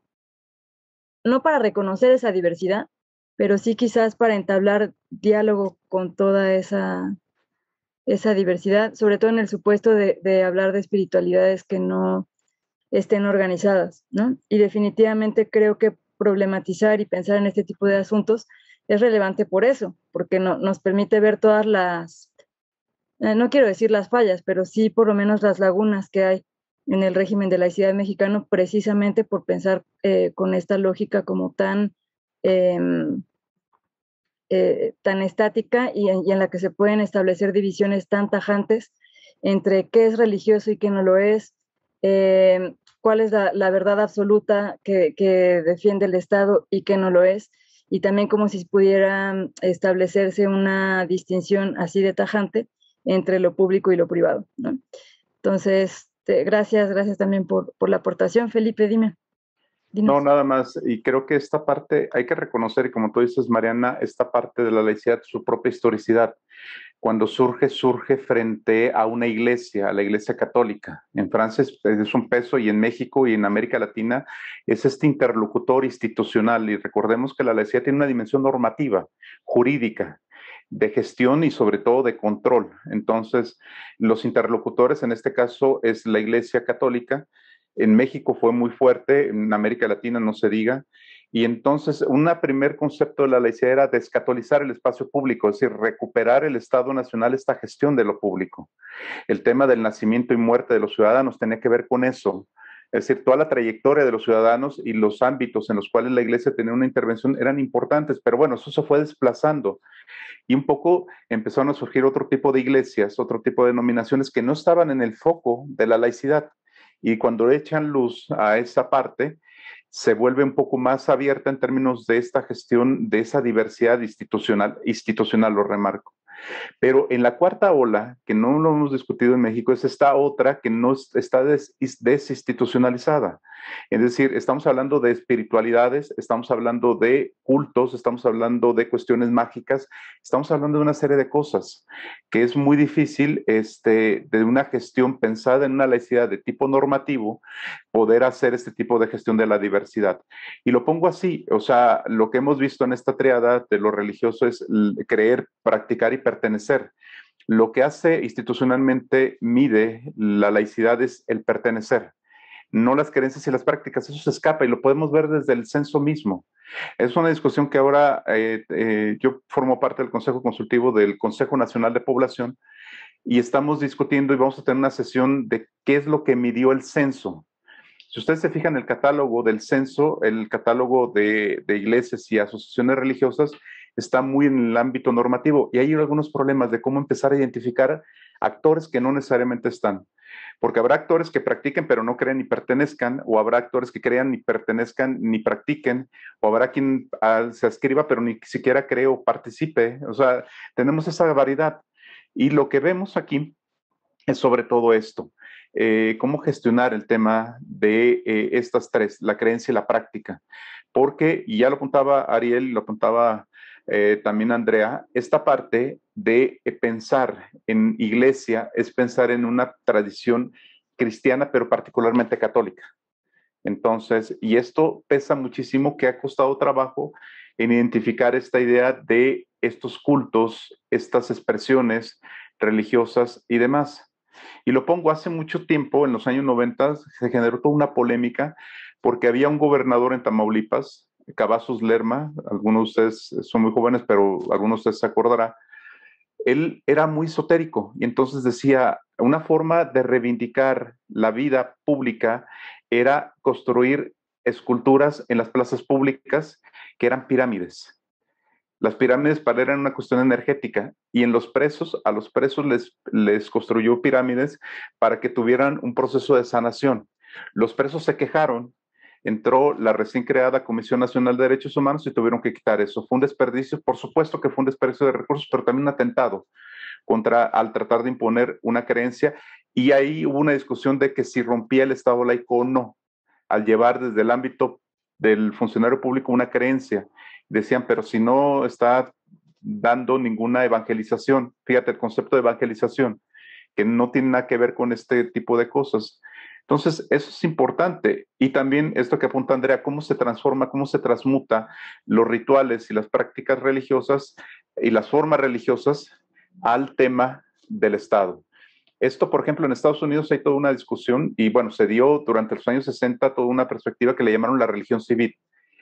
no para reconocer esa diversidad, pero sí quizás para entablar diálogo con toda esa, esa diversidad, sobre todo en el supuesto de, de hablar de espiritualidades que no estén organizadas, ¿no? Y definitivamente creo que problematizar y pensar en este tipo de asuntos es relevante por eso, porque no, nos permite ver todas las, eh, no quiero decir las fallas, pero sí por lo menos las lagunas que hay en el régimen de laicidad mexicano, precisamente por pensar eh, con esta lógica como tan, eh, eh, tan estática y en, y en la que se pueden establecer divisiones tan tajantes entre qué es religioso y qué no lo es, eh, cuál es la, la verdad absoluta que, que defiende el Estado y qué no lo es, y también como si pudiera establecerse una distinción así de tajante entre lo público y lo privado, ¿no? Entonces, te, gracias, gracias también por, por la aportación. Felipe, dime. Dinos. No, nada más. Y creo que esta parte hay que reconocer, y como tú dices, Mariana, esta parte de la laicidad, su propia historicidad. Cuando surge, surge frente a una iglesia, a la iglesia católica. En Francia es, es un peso y en México y en América Latina es este interlocutor institucional. Y recordemos que la laicidad tiene una dimensión normativa, jurídica, de gestión y sobre todo de control. Entonces, los interlocutores en este caso es la iglesia católica. En México fue muy fuerte, en América Latina no se diga. Y entonces, un primer concepto de la laicidad era descatolizar el espacio público, es decir, recuperar el Estado Nacional esta gestión de lo público. El tema del nacimiento y muerte de los ciudadanos tenía que ver con eso. Es decir, toda la trayectoria de los ciudadanos y los ámbitos en los cuales la iglesia tenía una intervención eran importantes, pero bueno, eso se fue desplazando. Y un poco empezaron a surgir otro tipo de iglesias, otro tipo de denominaciones que no estaban en el foco de la laicidad. Y cuando echan luz a esa parte, se vuelve un poco más abierta en términos de esta gestión, de esa diversidad institucional, institucional, lo remarco. Pero en la cuarta ola, que no lo hemos discutido en México, es esta otra que no está des, desinstitucionalizada. Es decir, estamos hablando de espiritualidades, estamos hablando de cultos, estamos hablando de cuestiones mágicas, estamos hablando de una serie de cosas que es muy difícil este, de una gestión pensada en una laicidad de tipo normativo, poder hacer este tipo de gestión de la diversidad. Y lo pongo así, o sea, lo que hemos visto en esta triada de lo religioso es creer, practicar y pertenecer. Lo que hace institucionalmente mide la laicidad es el pertenecer, no las creencias y las prácticas. Eso se escapa y lo podemos ver desde el censo mismo. Es una discusión que ahora eh, eh, yo formo parte del Consejo Consultivo del Consejo Nacional de Población y estamos discutiendo y vamos a tener una sesión de qué es lo que midió el censo. Si ustedes se fijan en el catálogo del censo, el catálogo de, de iglesias y asociaciones religiosas está muy en el ámbito normativo y hay algunos problemas de cómo empezar a identificar actores que no necesariamente están. Porque habrá actores que practiquen pero no creen ni pertenezcan, o habrá actores que crean ni pertenezcan ni practiquen, o habrá quien ah, se ascriba pero ni siquiera cree o participe. O sea, tenemos esa variedad. Y lo que vemos aquí es sobre todo esto. Eh, cómo gestionar el tema de eh, estas tres, la creencia y la práctica. Porque, y ya lo apuntaba Ariel, lo apuntaba eh, también Andrea, esta parte de eh, pensar en iglesia es pensar en una tradición cristiana, pero particularmente católica. Entonces, y esto pesa muchísimo, que ha costado trabajo en identificar esta idea de estos cultos, estas expresiones religiosas y demás. Y lo pongo hace mucho tiempo, en los años noventa, se generó toda una polémica porque había un gobernador en Tamaulipas, Cavazos Lerma, algunos de ustedes son muy jóvenes, pero algunos de ustedes se acordarán. Él era muy esotérico y entonces decía, una forma de reivindicar la vida pública era construir esculturas en las plazas públicas que eran pirámides. Las pirámides para él eran una cuestión energética y en los presos, a los presos les, les construyó pirámides para que tuvieran un proceso de sanación. Los presos se quejaron, entró la recién creada Comisión Nacional de Derechos Humanos y tuvieron que quitar eso. Fue un desperdicio, por supuesto que fue un desperdicio de recursos, pero también un atentado contra, al tratar de imponer una creencia, y ahí hubo una discusión de que si rompía el Estado laico o no, al llevar desde el ámbito del funcionario público una creencia. Decían, pero si no está dando ninguna evangelización, fíjate el concepto de evangelización, que no tiene nada que ver con este tipo de cosas. Entonces, eso es importante. Y también esto que apunta Andrea, cómo se transforma, cómo se transmuta los rituales y las prácticas religiosas y las formas religiosas al tema del Estado. Esto, por ejemplo, en Estados Unidos hay toda una discusión y, bueno, se dio durante los años sesenta toda una perspectiva que le llamaron la religión civil.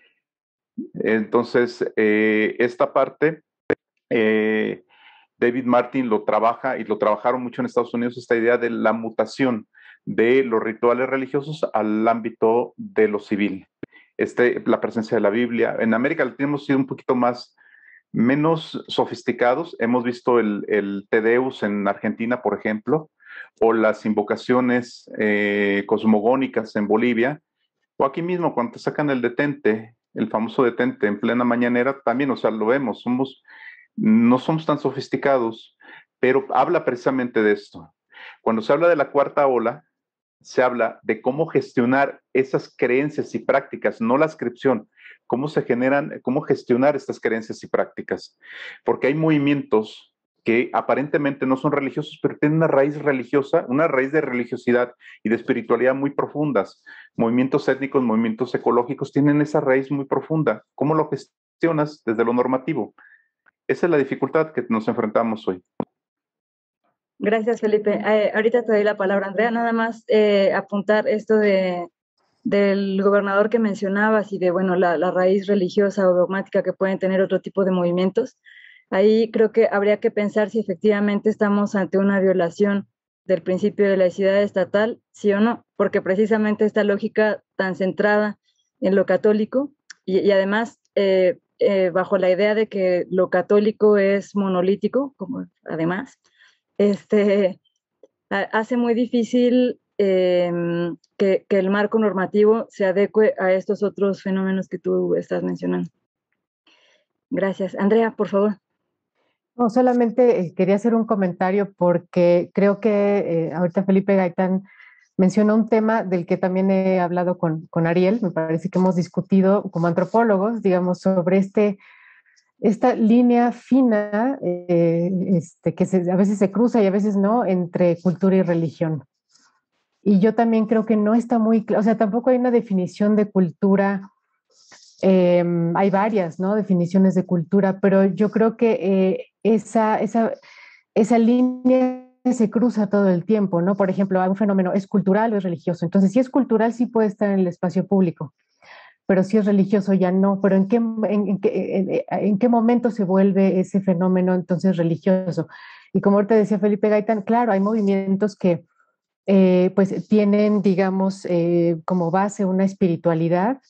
Entonces, eh, esta parte, eh, David Martin lo trabaja y lo trabajaron mucho en Estados Unidos, esta idea de la mutación de los rituales religiosos al ámbito de lo civil. Este, la presencia de la Biblia. En América Latina hemos sido un poquito más, menos sofisticados. Hemos visto el, el Te Deus en Argentina, por ejemplo, o las invocaciones eh, cosmogónicas en Bolivia, o aquí mismo cuando te sacan el detente, el famoso detente en plena mañanera, también, o sea, lo vemos, somos, no somos tan sofisticados, pero habla precisamente de esto. Cuando se habla de la cuarta ola, se habla de cómo gestionar esas creencias y prácticas, no la ascripción, cómo se generan, cómo gestionar estas creencias y prácticas. Porque hay movimientos que aparentemente no son religiosos, pero tienen una raíz religiosa, una raíz de religiosidad y de espiritualidad muy profundas. Movimientos étnicos, movimientos ecológicos tienen esa raíz muy profunda. ¿Cómo lo gestionas desde lo normativo? Esa es la dificultad que nos enfrentamos hoy. Gracias, Felipe. Eh, ahorita te doy la palabra, Andrea. Nada más eh, apuntar esto de, del gobernador que mencionabas y de, bueno, la, la raíz religiosa o dogmática que pueden tener otro tipo de movimientos. Ahí creo que habría que pensar si efectivamente estamos ante una violación del principio de laicidad estatal, sí o no, porque precisamente esta lógica tan centrada en lo católico y, y además eh, eh, bajo la idea de que lo católico es monolítico, como además, este, hace muy difícil eh, que, que el marco normativo se adecue a estos otros fenómenos que tú estás mencionando. Gracias. Andrea, por favor. No, solamente eh, quería hacer un comentario porque creo que eh, ahorita Felipe Gaitán mencionó un tema del que también he hablado con, con Ariel, me parece que hemos discutido como antropólogos, digamos, sobre este, esta línea fina eh, este, que se, a veces se cruza y a veces no entre cultura y religión. Y yo también creo que no está muy claro, o sea, tampoco hay una definición de cultura. Eh, hay varias, ¿no? Definiciones de cultura, pero yo creo que eh, esa, esa, esa línea se cruza todo el tiempo, ¿no? Por ejemplo, hay un fenómeno, ¿es cultural o es religioso? Entonces, si es cultural, sí puede estar en el espacio público, pero si es religioso, ya no. Pero ¿en qué, en, en, en, en qué momento se vuelve ese fenómeno entonces religioso? Y como ahorita decía Felipe Gaitán, claro, hay movimientos que eh, pues tienen, digamos, eh, como base una espiritualidad,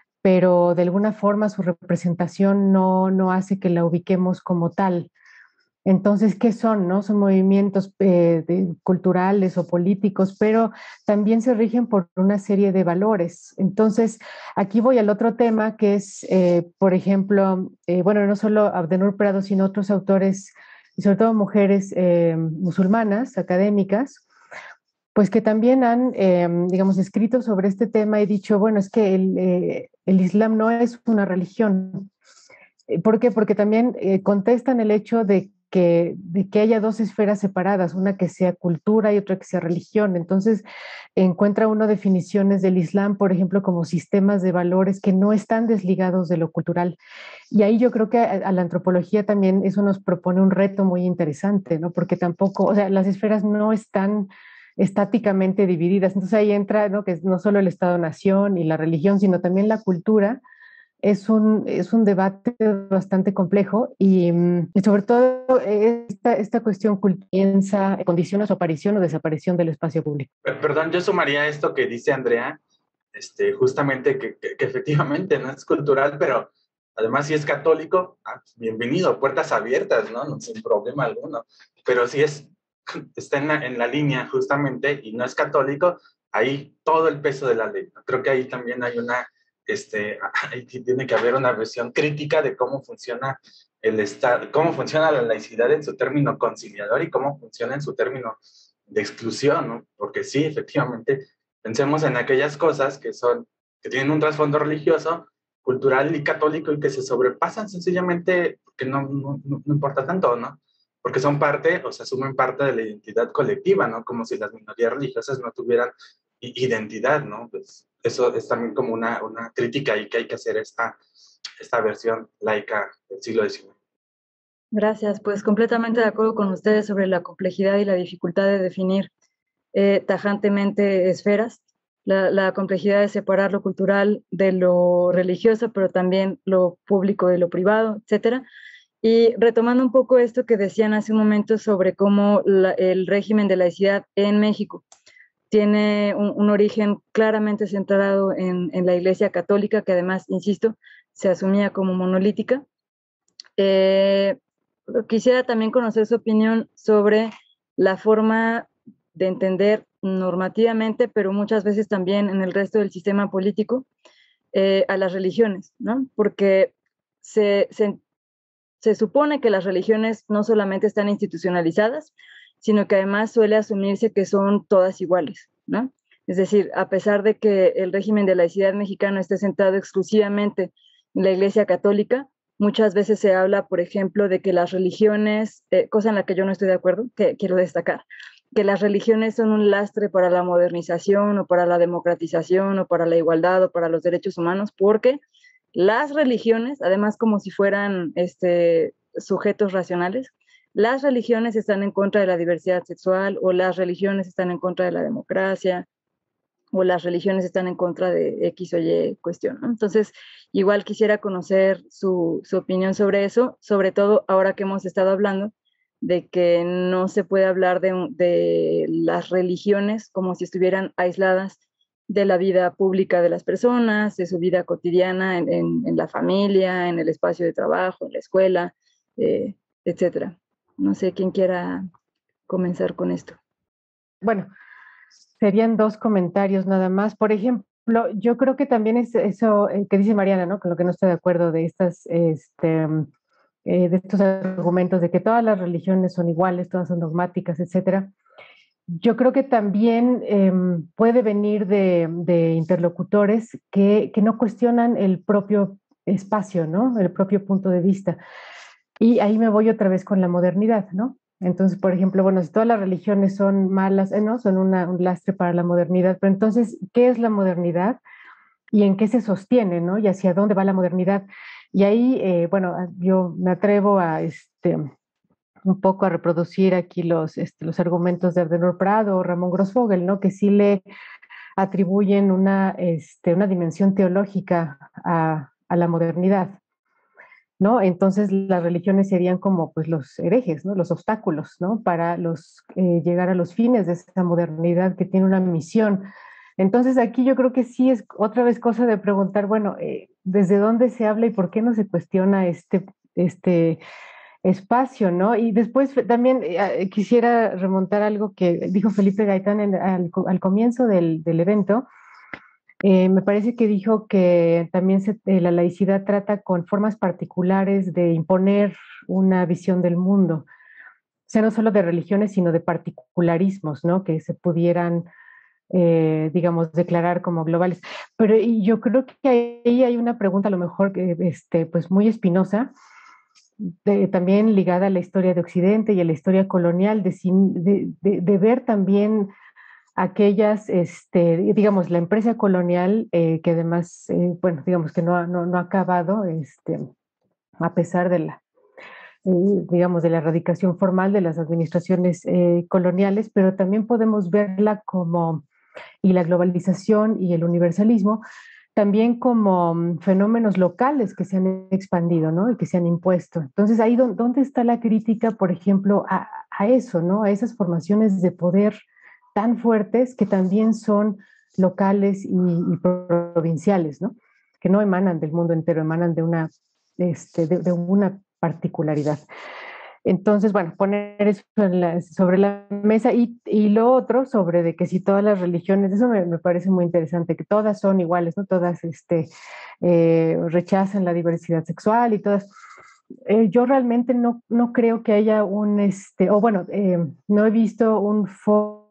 pero de alguna forma su representación no, no hace que la ubiquemos como tal. Entonces, ¿qué son? No? Son movimientos eh, de, culturales o políticos, pero también se rigen por una serie de valores. Entonces, aquí voy al otro tema, que es, eh, por ejemplo, eh, bueno, no solo Abdenur Prado, sino otros autores, y sobre todo mujeres eh, musulmanas, académicas, pues que también han, eh, digamos, escrito sobre este tema y dicho, bueno, es que el, eh, el Islam no es una religión. ¿Por qué? Porque también eh, contestan el hecho de que, de que haya dos esferas separadas, una que sea cultura y otra que sea religión. Entonces, encuentra uno definiciones del Islam, por ejemplo, como sistemas de valores que no están desligados de lo cultural. Y ahí yo creo que a, a la antropología también eso nos propone un reto muy interesante, ¿no? Porque tampoco, o sea, las esferas no están estáticamente divididas. Entonces ahí entra, ¿no? Que es no solo el Estado-nación y la religión, sino también la cultura. Es un, es un debate bastante complejo y, y sobre todo esta, esta cuestión piensa, condiciona su aparición o desaparición del espacio público. Perdón, yo sumaría esto que dice Andrea, este, justamente que, que, que efectivamente no es cultural, pero además si es católico, ah, bienvenido, puertas abiertas, ¿no? No, sin problema alguno. Pero si es está en la, en la línea justamente y no es católico, ahí todo el peso de la ley. Creo que ahí también hay una, este, ahí tiene que haber una visión crítica de cómo funciona el Estado, cómo funciona la laicidad en su término conciliador y cómo funciona en su término de exclusión, ¿no? Porque sí, efectivamente, pensemos en aquellas cosas que son, que tienen un trasfondo religioso, cultural y católico y que se sobrepasan sencillamente porque no, no, no importa tanto, ¿no? Porque son parte, o se asumen parte de la identidad colectiva, ¿no? Como si las minorías religiosas no tuvieran identidad, ¿no? Pues eso es también como una, una crítica y que hay que hacer esta, esta versión laica del siglo diecinueve. Gracias, pues completamente de acuerdo con ustedes sobre la complejidad y la dificultad de definir eh, tajantemente esferas, la, la complejidad de separar lo cultural de lo religioso, pero también lo público de lo privado, etcétera. Y retomando un poco esto que decían hace un momento sobre cómo la, el régimen de laicidad en México tiene un, un origen claramente centrado en, en la Iglesia Católica, que además, insisto, se asumía como monolítica. Eh, quisiera también conocer su opinión sobre la forma de entender normativamente, pero muchas veces también en el resto del sistema político, eh, a las religiones, ¿no? Porque se, se Se supone que las religiones no solamente están institucionalizadas, sino que además suele asumirse que son todas iguales, ¿no? Es decir, a pesar de que el régimen de laicidad mexicano esté centrado exclusivamente en la Iglesia Católica, muchas veces se habla, por ejemplo, de que las religiones, eh, cosa en la que yo no estoy de acuerdo, que quiero destacar, que las religiones son un lastre para la modernización o para la democratización o para la igualdad o para los derechos humanos, porque las religiones, además como si fueran este, sujetos racionales, las religiones están en contra de la diversidad sexual o las religiones están en contra de la democracia o las religiones están en contra de X o Y cuestión, ¿no? Entonces, igual quisiera conocer su, su opinión sobre eso, sobre todo ahora que hemos estado hablando de que no se puede hablar de, de las religiones como si estuvieran aisladas de la vida pública de las personas, de su vida cotidiana en, en, en la familia, en el espacio de trabajo, en la escuela, eh, etcétera. No sé quién quiera comenzar con esto. Bueno, serían dos comentarios nada más. Por ejemplo, yo creo que también es eso que dice Mariana, ¿no? Con lo que no estoy de acuerdo de estas, este, eh, de estos argumentos de que todas las religiones son iguales, todas son dogmáticas, etcétera. Yo creo que también eh, puede venir de, de interlocutores que, que no cuestionan el propio espacio, ¿no? El propio punto de vista. Y ahí me voy otra vez con la modernidad, ¿no? Entonces, por ejemplo, bueno, si todas las religiones son malas, eh, ¿no? Son una, un lastre para la modernidad, pero entonces, ¿qué es la modernidad? ¿Y en qué se sostiene, ¿no? ¿Y hacia dónde va la modernidad? Y ahí, eh, bueno, yo me atrevo a, este, un poco a reproducir aquí los, este, los argumentos de Abdenur Prado o Ramón Grossfogel, ¿no? Que sí le atribuyen una, este, una dimensión teológica a, a la modernidad, ¿no? Entonces las religiones serían como pues los herejes, ¿no? Los obstáculos, ¿no? Para los, eh, llegar a los fines de esa modernidad que tiene una misión. Entonces aquí yo creo que sí es otra vez cosa de preguntar, bueno, eh, ¿desde dónde se habla y por qué no se cuestiona este, este espacio, ¿no? Y después también eh, quisiera remontar algo que dijo Felipe Gaitán en, al, al comienzo del, del evento. Eh, me parece que dijo que también se, eh, la laicidad trata con formas particulares de imponer una visión del mundo, o sea, no solo de religiones, sino de particularismos, ¿no? Que se pudieran, eh, digamos, declarar como globales. Pero y yo creo que ahí hay una pregunta a lo mejor que, este, pues muy espinosa, de, también ligada a la historia de Occidente y a la historia colonial, de, de, de, de ver también aquellas, este, digamos, la empresa colonial, eh, que además, eh, bueno, digamos que no, no, no ha acabado, este, a pesar de la, eh, digamos, de la erradicación formal de las administraciones eh, coloniales, pero también podemos verla como, y la globalización y el universalismo, también como um, fenómenos locales que se han expandido, ¿no? Y que se han impuesto. Entonces, ahí do, ¿dónde está la crítica, por ejemplo, a, a eso, ¿no? A esas formaciones de poder tan fuertes que también son locales y, y provinciales, ¿no? Que no emanan del mundo entero, emanan de una, este, de, de una particularidad. Entonces, bueno, poner eso la, sobre la mesa y, y lo otro sobre de que si todas las religiones, eso me, me parece muy interesante, que todas son iguales, ¿no? Todas este, eh, rechazan la diversidad sexual y todas. Eh, yo realmente no, no creo que haya un, este, o bueno, eh, no he visto un foro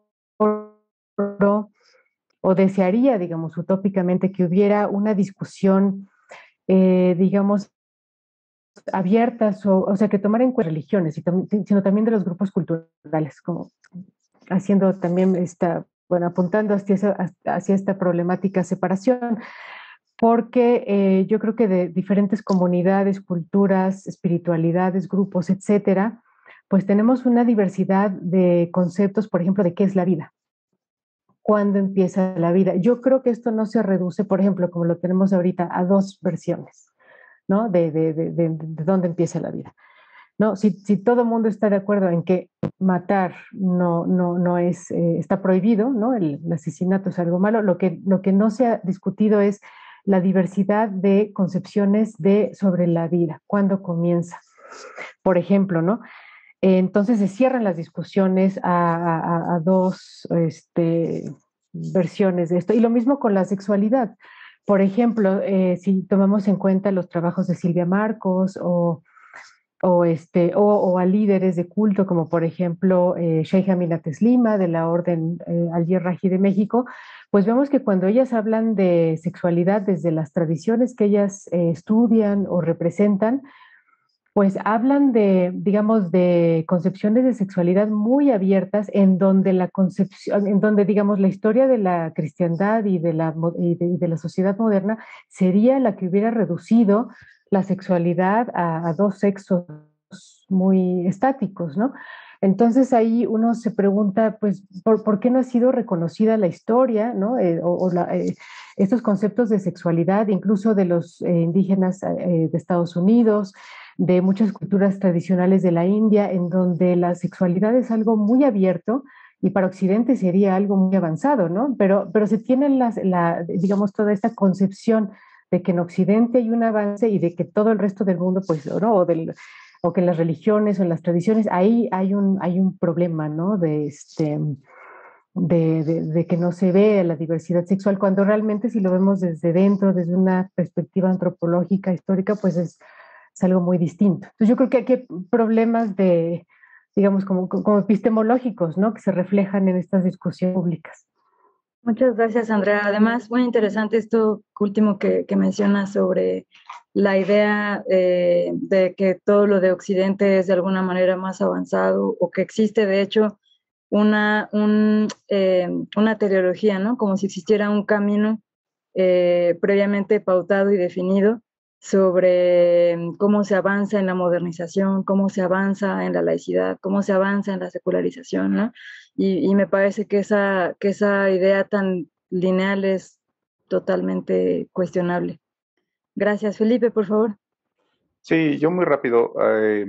o desearía, digamos, utópicamente que hubiera una discusión, eh, digamos, abiertas, o, o sea, que tomar en cuenta religiones, y tam sino también de los grupos culturales, como haciendo también esta, bueno, apuntando hacia, esa, hacia esta problemática separación, porque eh, yo creo que de diferentes comunidades, culturas, espiritualidades, grupos, etcétera, pues tenemos una diversidad de conceptos, por ejemplo, de qué es la vida. ¿Cuándo empieza la vida? Yo creo que esto no se reduce, por ejemplo, como lo tenemos ahorita, a dos versiones, ¿no? De, de, de, de, de dónde empieza la vida. ¿No? Si, si todo el mundo está de acuerdo en que matar no, no, no es, eh, está prohibido, ¿no? El, el asesinato es algo malo, lo que, lo que no se ha discutido es la diversidad de concepciones de, sobre la vida, cuándo comienza. Por ejemplo, ¿no? Entonces se cierran las discusiones a, a, a dos este, versiones de esto. Y lo mismo con la sexualidad. Por ejemplo, eh, si tomamos en cuenta los trabajos de Silvia Marcos o, o, este, o, o a líderes de culto, como por ejemplo eh, Sheikh Aminat Eslima de la Orden eh, Al-Yarraji de México, pues vemos que cuando ellas hablan de sexualidad desde las tradiciones que ellas eh, estudian o representan, pues hablan de, digamos, de concepciones de sexualidad muy abiertas en donde la concepción, en donde, digamos, la historia de la cristiandad y de la, y de, y de la sociedad moderna sería la que hubiera reducido la sexualidad a, a dos sexos muy estáticos, ¿no? Entonces ahí uno se pregunta, pues, ¿por, por qué no ha sido reconocida la historia, ¿no? Eh, o, o la, eh, estos conceptos de sexualidad, incluso de los eh, indígenas eh, de Estados Unidos, de muchas culturas tradicionales de la India, en donde la sexualidad es algo muy abierto y para Occidente sería algo muy avanzado, ¿no? Pero, pero se tiene las, la, digamos, toda esta concepción de que en Occidente hay un avance y de que todo el resto del mundo, pues, ¿no? O, del, o que en las religiones o en las tradiciones, ahí hay un, hay un problema, ¿no? De este... De, de, de, que no se ve la diversidad sexual, cuando realmente si lo vemos desde dentro, desde una perspectiva antropológica, histórica, pues es, es algo muy distinto. Entonces yo creo que aquí hay problemas de, digamos, como, como epistemológicos, ¿no? Que se reflejan en estas discusiones públicas. Muchas gracias, Andrea. Además, muy interesante esto último que, que mencionas sobre la idea eh, de que todo lo de Occidente es de alguna manera más avanzado o que existe, de hecho, una, un, eh, una teleología, ¿no? Como si existiera un camino eh, previamente pautado y definido sobre cómo se avanza en la modernización, cómo se avanza en la laicidad, cómo se avanza en la secularización, ¿no? Y, y me parece que esa, que esa idea tan lineal es totalmente cuestionable. Gracias, Felipe, por favor. Sí, yo muy rápido, eh,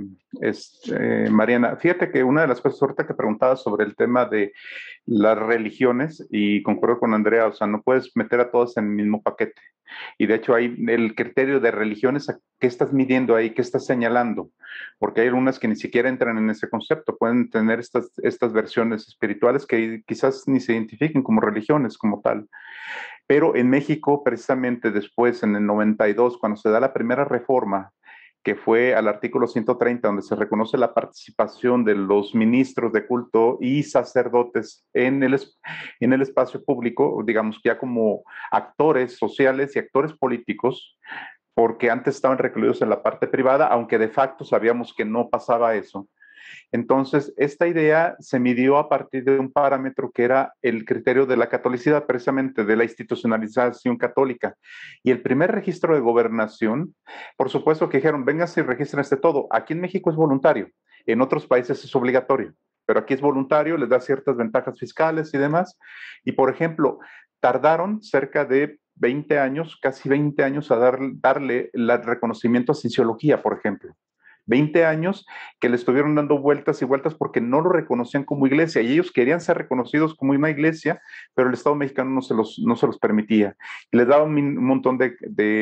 este, Mariana, fíjate que una de las cosas ahorita que preguntabas sobre el tema de las religiones, y concuerdo con Andrea, o sea, no puedes meter a todas en el mismo paquete. Y de hecho hay el criterio de religiones, ¿qué estás midiendo ahí? ¿Qué estás señalando? Porque hay algunas que ni siquiera entran en ese concepto, pueden tener estas, estas versiones espirituales que quizás ni se identifiquen como religiones como tal. Pero en México, precisamente después, en el noventa y dos, cuando se da la primera reforma, que fue al artículo ciento treinta, donde se reconoce la participación de los ministros de culto y sacerdotes en el, en el espacio público, digamos ya como actores sociales y actores políticos, porque antes estaban recluidos en la parte privada, aunque de facto sabíamos que no pasaba eso. Entonces, esta idea se midió a partir de un parámetro que era el criterio de la catolicidad, precisamente de la institucionalización católica. Y el primer registro de gobernación, por supuesto que dijeron, vénganse y regístrense todo. Aquí en México es voluntario, en otros países es obligatorio, pero aquí es voluntario, les da ciertas ventajas fiscales y demás. Y, por ejemplo, tardaron cerca de veinte años, casi veinte años, a dar, darle el reconocimiento a cienciología, por ejemplo. veinte años que le estuvieron dando vueltas y vueltas porque no lo reconocían como iglesia y ellos querían ser reconocidos como una iglesia, pero el Estado mexicano no se los, no se los permitía. Y les daban un montón de,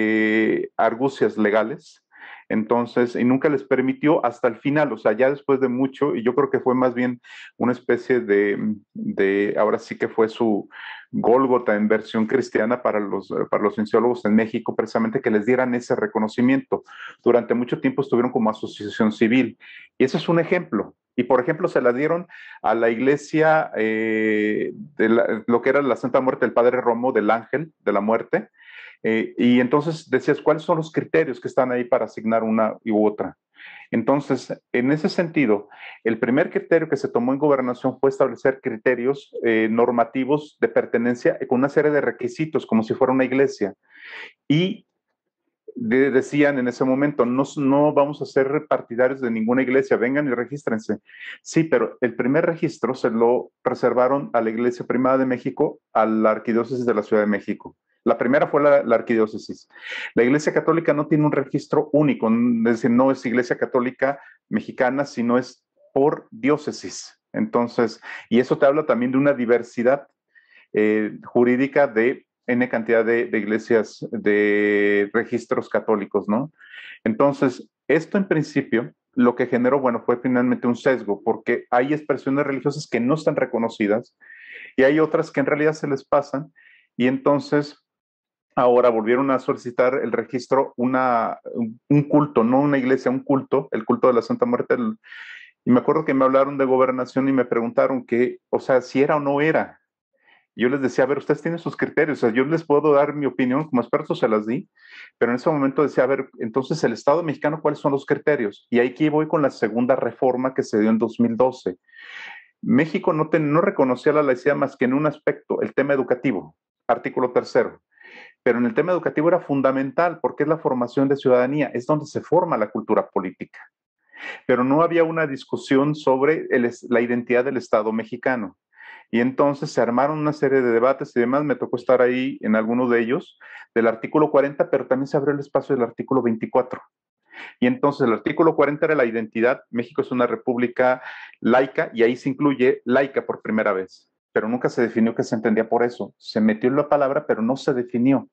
de argucias legales, entonces, y nunca les permitió hasta el final, o sea, ya después de mucho, y yo creo que fue más bien una especie de, de ahora sí que fue su Gólgota en versión cristiana para los, para los cienciólogos en México, precisamente que les dieran ese reconocimiento. Durante mucho tiempo estuvieron como asociación civil, y ese es un ejemplo. Y por ejemplo, se la dieron a la iglesia, eh, de la, lo que era la Santa Muerte del Padre Romo del Ángel de la Muerte, eh, y entonces decías, ¿cuáles son los criterios que están ahí para asignar una u otra? Entonces, en ese sentido, el primer criterio que se tomó en gobernación fue establecer criterios eh, normativos de pertenencia con una serie de requisitos, como si fuera una iglesia. Y de, decían en ese momento, no, no vamos a ser partidarios de ninguna iglesia, vengan y regístrense. Sí, pero el primer registro se lo reservaron a la Iglesia Primada de México, a la Arquidiócesis de la Ciudad de México. La primera fue la, la arquidiócesis. La Iglesia Católica no tiene un registro único, es decir, no es Iglesia Católica mexicana, sino es por diócesis. Entonces, y eso te habla también de una diversidad eh, jurídica de N cantidad de, de iglesias, de registros católicos, ¿no? Entonces, esto en principio lo que generó, bueno, fue finalmente un sesgo, porque hay expresiones religiosas que no están reconocidas y hay otras que en realidad se les pasan, y entonces ahora volvieron a solicitar el registro, una, un culto, no una iglesia, un culto, el culto de la Santa Muerte. Y me acuerdo que me hablaron de gobernación y me preguntaron que, o sea, si era o no era. Yo les decía, a ver, ustedes tienen sus criterios, o sea, yo les puedo dar mi opinión, como experto se las di, pero en ese momento decía, a ver, entonces el Estado mexicano, ¿cuáles son los criterios? Y aquí voy con la segunda reforma que se dio en dos mil doce. México no, te, no reconocía la laicidad más que en un aspecto, el tema educativo, artículo tercero. Pero en el tema educativo era fundamental porque es la formación de ciudadanía, es donde se forma la cultura política. Pero no había una discusión sobre el, la identidad del Estado mexicano. Y entonces se armaron una serie de debates y demás, me tocó estar ahí en alguno de ellos, del artículo cuarenta, pero también se abrió el espacio del artículo veinticuatro. Y entonces el artículo cuarenta era la identidad, México es una república laica y ahí se incluye laica por primera vez, pero nunca se definió qué se entendía por eso. Se metió en la palabra, pero no se definió.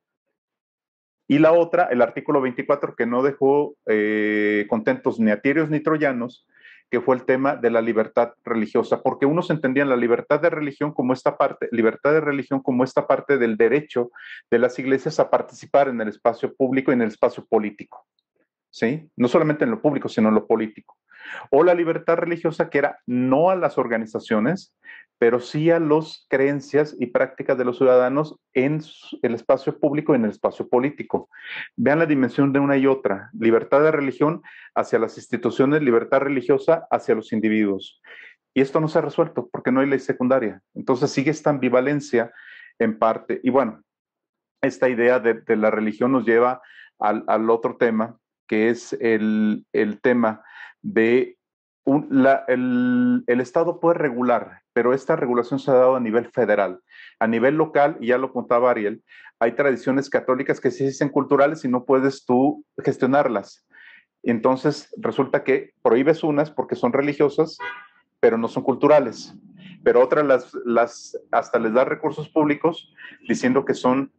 Y la otra, el artículo veinticuatro, que no dejó eh, contentos ni a tirios ni troyanos, que fue el tema de la libertad religiosa, porque unos entendían la libertad de religión como esta parte, libertad de religión como esta parte del derecho de las iglesias a participar en el espacio público y en el espacio político, ¿sí? No solamente en lo público, sino en lo político. O la libertad religiosa, que era no a las organizaciones, pero sí a las creencias y prácticas de los ciudadanos en el espacio público y en el espacio político. Vean la dimensión de una y otra. Libertad de religión hacia las instituciones, libertad religiosa hacia los individuos. Y esto no se ha resuelto porque no hay ley secundaria. Entonces sigue esta ambivalencia en parte. Y bueno, esta idea de, de la religión nos lleva al, al otro tema, que es el, el tema de un, la, el, el Estado puede regular, pero esta regulación se ha dado a nivel federal. A nivel local, y ya lo contaba Ariel, hay tradiciones católicas que sí se dicen culturales y no puedes tú gestionarlas. Entonces resulta que prohíbes unas porque son religiosas, pero no son culturales. Pero otras las, las hasta les da recursos públicos diciendo que son,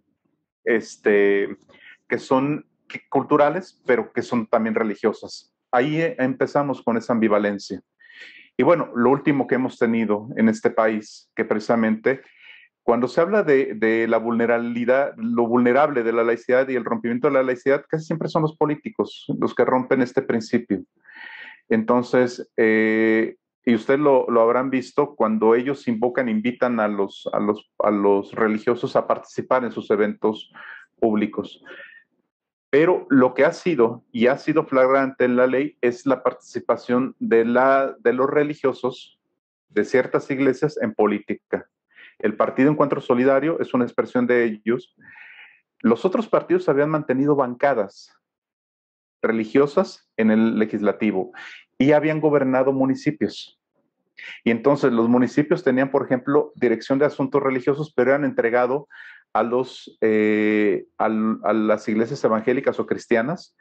este, que son culturales, pero que son también religiosas. Ahí empezamos con esa ambivalencia. Y bueno, lo último que hemos tenido en este país, que precisamente cuando se habla de, de la vulnerabilidad, lo vulnerable de la laicidad y el rompimiento de la laicidad, casi siempre son los políticos los que rompen este principio. Entonces, eh, y ustedes lo, lo habrán visto, cuando ellos invocan, invitan a los, a, los, a los religiosos a participar en sus eventos públicos. Pero lo que ha sido, y ha sido flagrante en la ley, es la participación de, la, de los religiosos de ciertas iglesias en política. El Partido Encuentro Solidario es una expresión de ellos. Los otros partidos habían mantenido bancadas religiosas en el legislativo y habían gobernado municipios. Y entonces los municipios tenían, por ejemplo, dirección de asuntos religiosos, pero eran entregados a, los, eh, a, a las iglesias evangélicas o cristianas.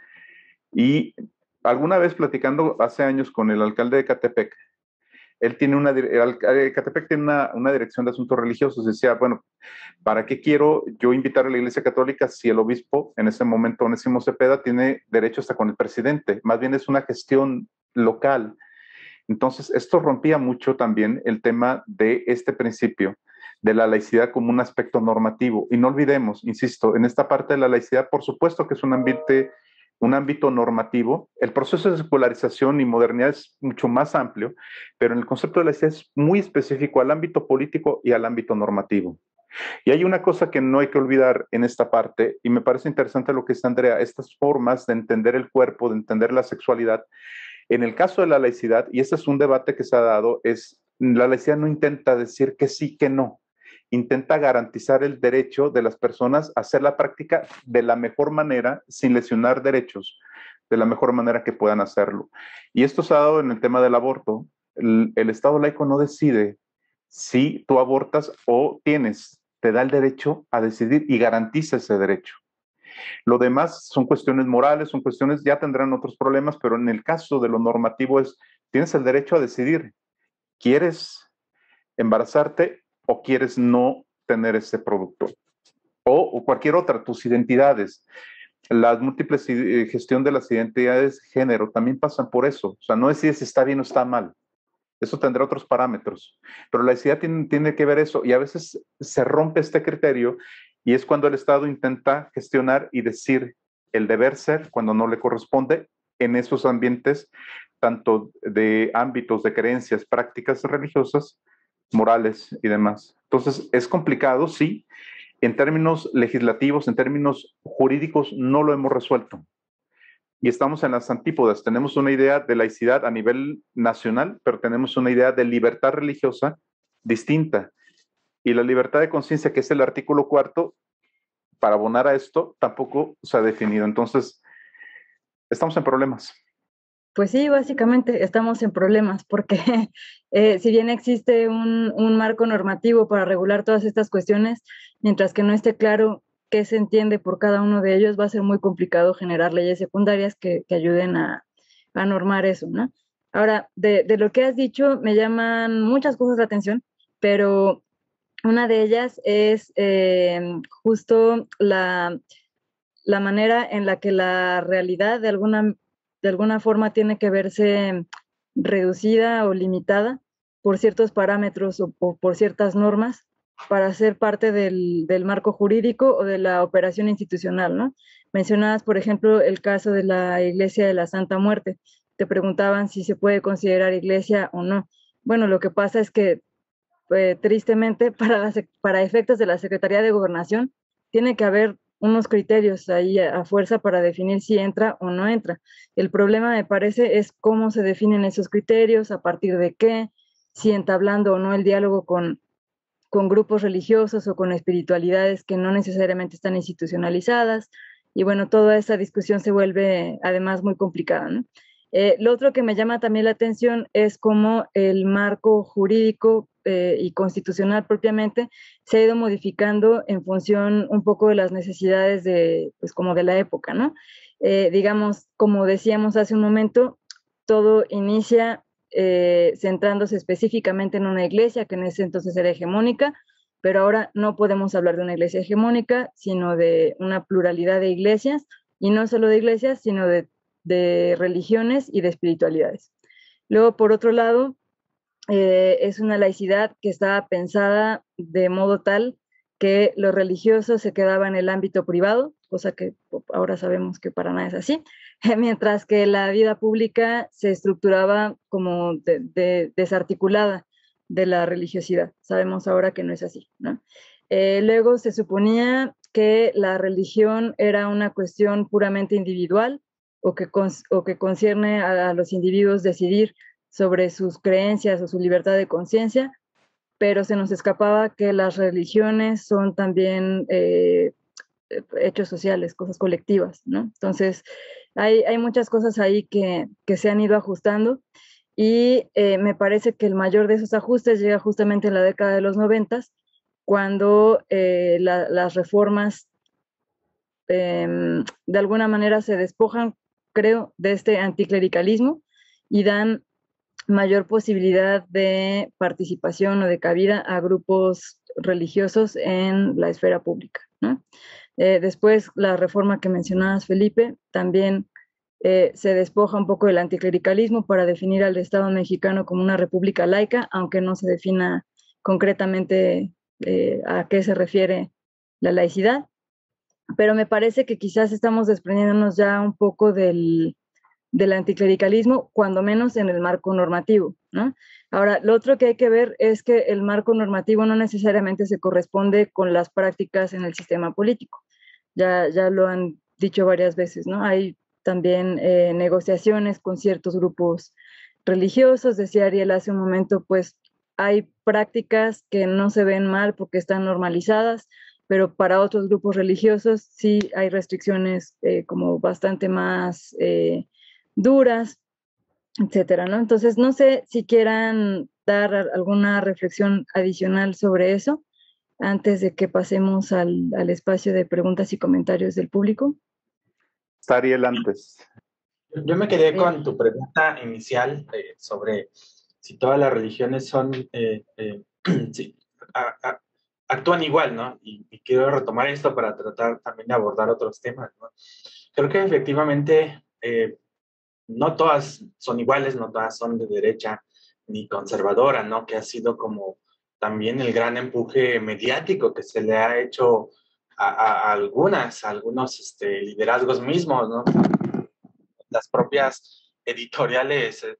Y alguna vez platicando hace años con el alcalde de Ecatepec, él tiene una, Ecatepec tiene una, una dirección de asuntos religiosos. Decía, bueno, ¿para qué quiero yo invitar a la Iglesia Católica si el obispo, en ese momento Onésimo Cepeda, tiene derecho hasta con el presidente? Más bien es una gestión local. Entonces, esto rompía mucho también el tema de este principio de la laicidad como un aspecto normativo. Y no olvidemos, insisto, en esta parte de la laicidad, por supuesto que es un ámbito, un ámbito normativo. El proceso de secularización y modernidad es mucho más amplio, pero en el concepto de laicidad es muy específico al ámbito político y al ámbito normativo. Y hay una cosa que no hay que olvidar en esta parte, y me parece interesante lo que dice Andrea, estas formas de entender el cuerpo, de entender la sexualidad. En el caso de la laicidad, y este es un debate que se ha dado, es la laicidad no intenta decir que sí, que no. Intenta garantizar el derecho de las personas a hacer la práctica de la mejor manera, sin lesionar derechos, de la mejor manera que puedan hacerlo. Y esto se ha dado en el tema del aborto. El, el Estado laico no decide si tú abortas o tienes, te da el derecho a decidir y garantiza ese derecho. Lo demás son cuestiones morales, son cuestiones, ya tendrán otros problemas, pero en el caso de lo normativo es, tienes el derecho a decidir, ¿quieres embarazarte o quieres no tener ese producto? O, o cualquier otra, tus identidades. Las múltiples eh, gestión de las identidades de género también pasan por eso. O sea, no decides si está bien o está mal. Eso tendrá otros parámetros. Pero la laicidad tiene, tiene que ver eso y a veces se rompe este criterio y es cuando el Estado intenta gestionar y decir el deber ser cuando no le corresponde en esos ambientes, tanto de ámbitos de creencias, prácticas religiosas, morales y demás. Entonces, es complicado, sí. En términos legislativos, en términos jurídicos, no lo hemos resuelto. Y estamos en las antípodas. Tenemos una idea de laicidad a nivel nacional, pero tenemos una idea de libertad religiosa distinta. Y la libertad de conciencia, que es el artículo cuarto, para abonar a esto, tampoco se ha definido. Entonces, estamos en problemas. Pues sí, básicamente estamos en problemas porque eh, si bien existe un, un marco normativo para regular todas estas cuestiones, mientras que no esté claro qué se entiende por cada uno de ellos, va a ser muy complicado generar leyes secundarias que, que ayuden a, a normar eso, ¿no? Ahora, de, de lo que has dicho, me llaman muchas cosas la atención, pero una de ellas es eh, justo la, la manera en la que la realidad de alguna de alguna forma tiene que verse reducida o limitada por ciertos parámetros o, o por ciertas normas para ser parte del, del marco jurídico o de la operación institucional, ¿no? Mencionabas, por ejemplo, el caso de la Iglesia de la Santa Muerte. Te preguntaban si se puede considerar iglesia o no. Bueno, lo que pasa es que, eh, tristemente, para, la, para efectos de la Secretaría de Gobernación, tiene que haber unos criterios ahí a, a fuerza para definir si entra o no entra. El problema, me parece, es cómo se definen esos criterios, a partir de qué, si entablando o no el diálogo con, con grupos religiosos o con espiritualidades que no necesariamente están institucionalizadas. Y bueno, toda esa discusión se vuelve además muy complicada, ¿no? Eh, lo otro que me llama también la atención es cómo el marco jurídico eh, y constitucional propiamente se ha ido modificando en función un poco de las necesidades de, pues, como de la época, ¿no? Eh, digamos, como decíamos hace un momento, todo inicia eh, centrándose específicamente en una iglesia que en ese entonces era hegemónica, pero ahora no podemos hablar de una iglesia hegemónica, sino de una pluralidad de iglesias, y no solo de iglesias, sino de de religiones y de espiritualidades. Luego, por otro lado, eh, es una laicidad que estaba pensada de modo tal que lo religioso se quedaba en el ámbito privado, cosa que ahora sabemos que para nada es así, mientras que la vida pública se estructuraba como de, de, desarticulada de la religiosidad. Sabemos ahora que no es así, ¿no? Eh, luego se suponía que la religión era una cuestión puramente individual, o que, o que concierne a, a los individuos decidir sobre sus creencias o su libertad de conciencia, pero se nos escapaba que las religiones son también eh, hechos sociales, cosas colectivas, ¿no? Entonces, hay, hay muchas cosas ahí que, que se han ido ajustando y eh, me parece que el mayor de esos ajustes llega justamente en la década de los noventas, cuando eh, la, las reformas eh, de alguna manera se despojan, creo, de este anticlericalismo y dan mayor posibilidad de participación o de cabida a grupos religiosos en la esfera pública, ¿no? Eh, después, la reforma que mencionabas, Felipe, también eh, se despoja un poco del anticlericalismo para definir al Estado mexicano como una república laica, aunque no se defina concretamente eh, a qué se refiere la laicidad. Pero me parece que quizás estamos desprendiéndonos ya un poco del, del anticlericalismo, cuando menos en el marco normativo, ¿no? Ahora, lo otro que hay que ver es que el marco normativo no necesariamente se corresponde con las prácticas en el sistema político. Ya, ya lo han dicho varias veces, ¿no? Hay también eh, negociaciones con ciertos grupos religiosos. Decía Ariel hace un momento, pues hay prácticas que no se ven mal porque están normalizadas, pero para otros grupos religiosos sí hay restricciones eh, como bastante más eh, duras, etcétera, ¿no? Entonces, no sé si quieran dar alguna reflexión adicional sobre eso antes de que pasemos al, al espacio de preguntas y comentarios del público. Está Ariel antes. Yo me quedé con tu pregunta inicial eh, sobre si todas las religiones son, eh, eh, sí, a, a, actúan igual, ¿no? Y, y quiero retomar esto para tratar también de abordar otros temas, ¿no? Creo que efectivamente eh, no todas son iguales, no todas son de derecha ni conservadora, ¿no? Que ha sido como también el gran empuje mediático que se le ha hecho a, a, a algunas, a algunos este, liderazgos mismos, ¿no? Las propias editoriales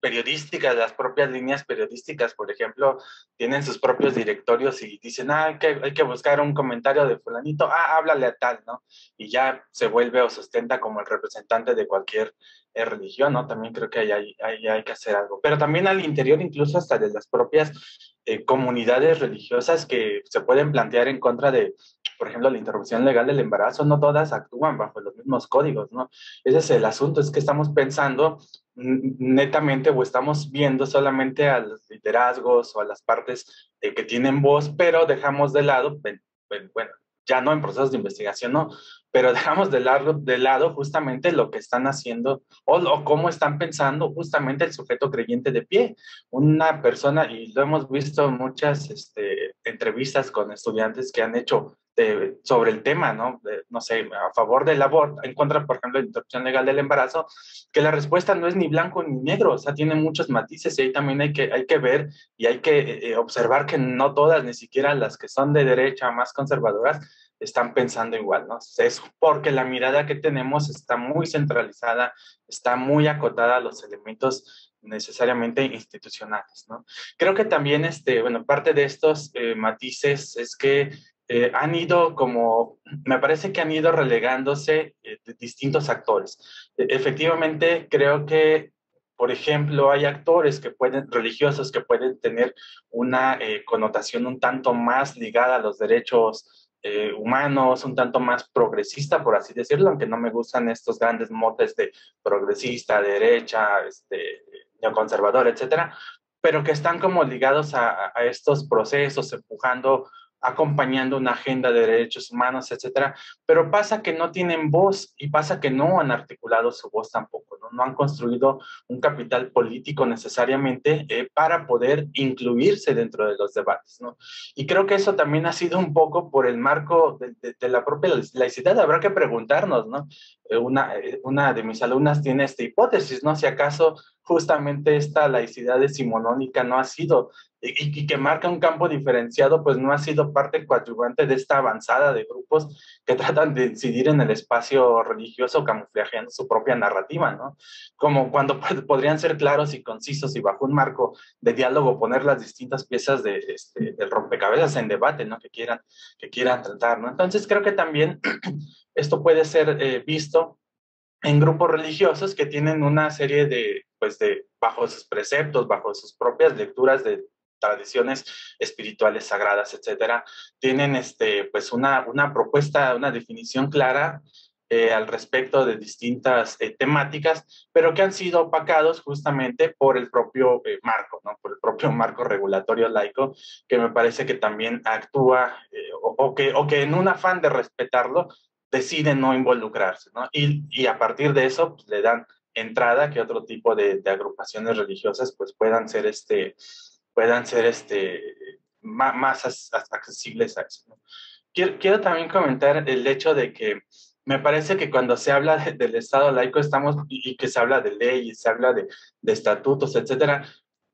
periodísticas, las propias líneas periodísticas, por ejemplo, tienen sus propios directorios y dicen, ah, hay que, hay que buscar un comentario de fulanito, ah, háblale a tal, ¿no? Y ya se vuelve o se ostenta como el representante de cualquier eh, religión, ¿no? También creo que ahí hay, hay, hay que hacer algo. Pero también al interior, incluso hasta de las propias eh, comunidades religiosas que se pueden plantear en contra de, por ejemplo, la interrupción legal del embarazo, no todas actúan bajo los mismos códigos, ¿no? Ese es el asunto, es que estamos pensando netamente o estamos viendo solamente a los liderazgos o a las partes eh, que tienen voz, pero dejamos de lado, bueno, ya no en procesos de investigación, no, pero dejamos de lado, de lado justamente lo que están haciendo o, o cómo están pensando justamente el sujeto creyente de pie. Una persona, y lo hemos visto en muchas este, entrevistas con estudiantes que han hecho de, sobre el tema, ¿no? De, no sé, a favor del aborto, en contra, por ejemplo, de la interrupción legal del embarazo, que la respuesta no es ni blanco ni negro, o sea, tiene muchos matices y ahí también hay que, hay que ver y hay que eh, observar que no todas, ni siquiera las que son de derecha más conservadoras, están pensando igual, ¿no? Es porque la mirada que tenemos está muy centralizada, está muy acotada a los elementos necesariamente institucionales, ¿no? Creo que también, este, bueno, parte de estos eh, matices es que eh, han ido como, me parece que han ido relegándose eh, de distintos actores. E efectivamente, creo que, por ejemplo, hay actores que pueden, religiosos que pueden tener una eh, connotación un tanto más ligada a los derechos Eh, humanos, un tanto más progresista, por así decirlo, aunque no me gustan estos grandes motes de progresista, derecha, este, neoconservador, etcétera, pero que están como ligados a, a estos procesos, empujando, acompañando una agenda de derechos humanos, etcétera, pero pasa que no tienen voz y pasa que no han articulado su voz tampoco, no, no han construido un capital político necesariamente eh, para poder incluirse dentro de los debates, ¿no? Y creo que eso también ha sido un poco por el marco de, de, de la propia laicidad. Habrá que preguntarnos, ¿no? Una, una de mis alumnas tiene esta hipótesis, ¿no? Si acaso justamente esta laicidad decimonónica no ha sido, y, y que marca un campo diferenciado, pues no ha sido parte coadyuvante de esta avanzada de grupos que tratan de incidir en el espacio religioso camuflajeando su propia narrativa, ¿no? Como cuando podrían ser claros y concisos y bajo un marco de diálogo poner las distintas piezas de, este, del rompecabezas en debate, ¿no? Que quieran, que quieran tratar, ¿no? Entonces creo que también esto puede ser eh, visto en grupos religiosos que tienen una serie de, pues de, bajo sus preceptos, bajo sus propias lecturas de tradiciones espirituales sagradas, etcétera, tienen este, pues una, una propuesta, una definición clara eh, al respecto de distintas eh, temáticas, pero que han sido opacados justamente por el propio eh, marco, ¿no? Por el propio marco regulatorio laico, que me parece que también actúa eh, o, o, que, o que en un afán de respetarlo, deciden no involucrarse, ¿no? Y, y a partir de eso pues, le dan entrada que otro tipo de, de agrupaciones religiosas pues puedan ser este, puedan ser este, más, más accesibles a eso, ¿no? Quiero, quiero también comentar el hecho de que me parece que cuando se habla de, del Estado laico estamos, y, y que se habla de leyes, se habla de, de estatutos, etcétera,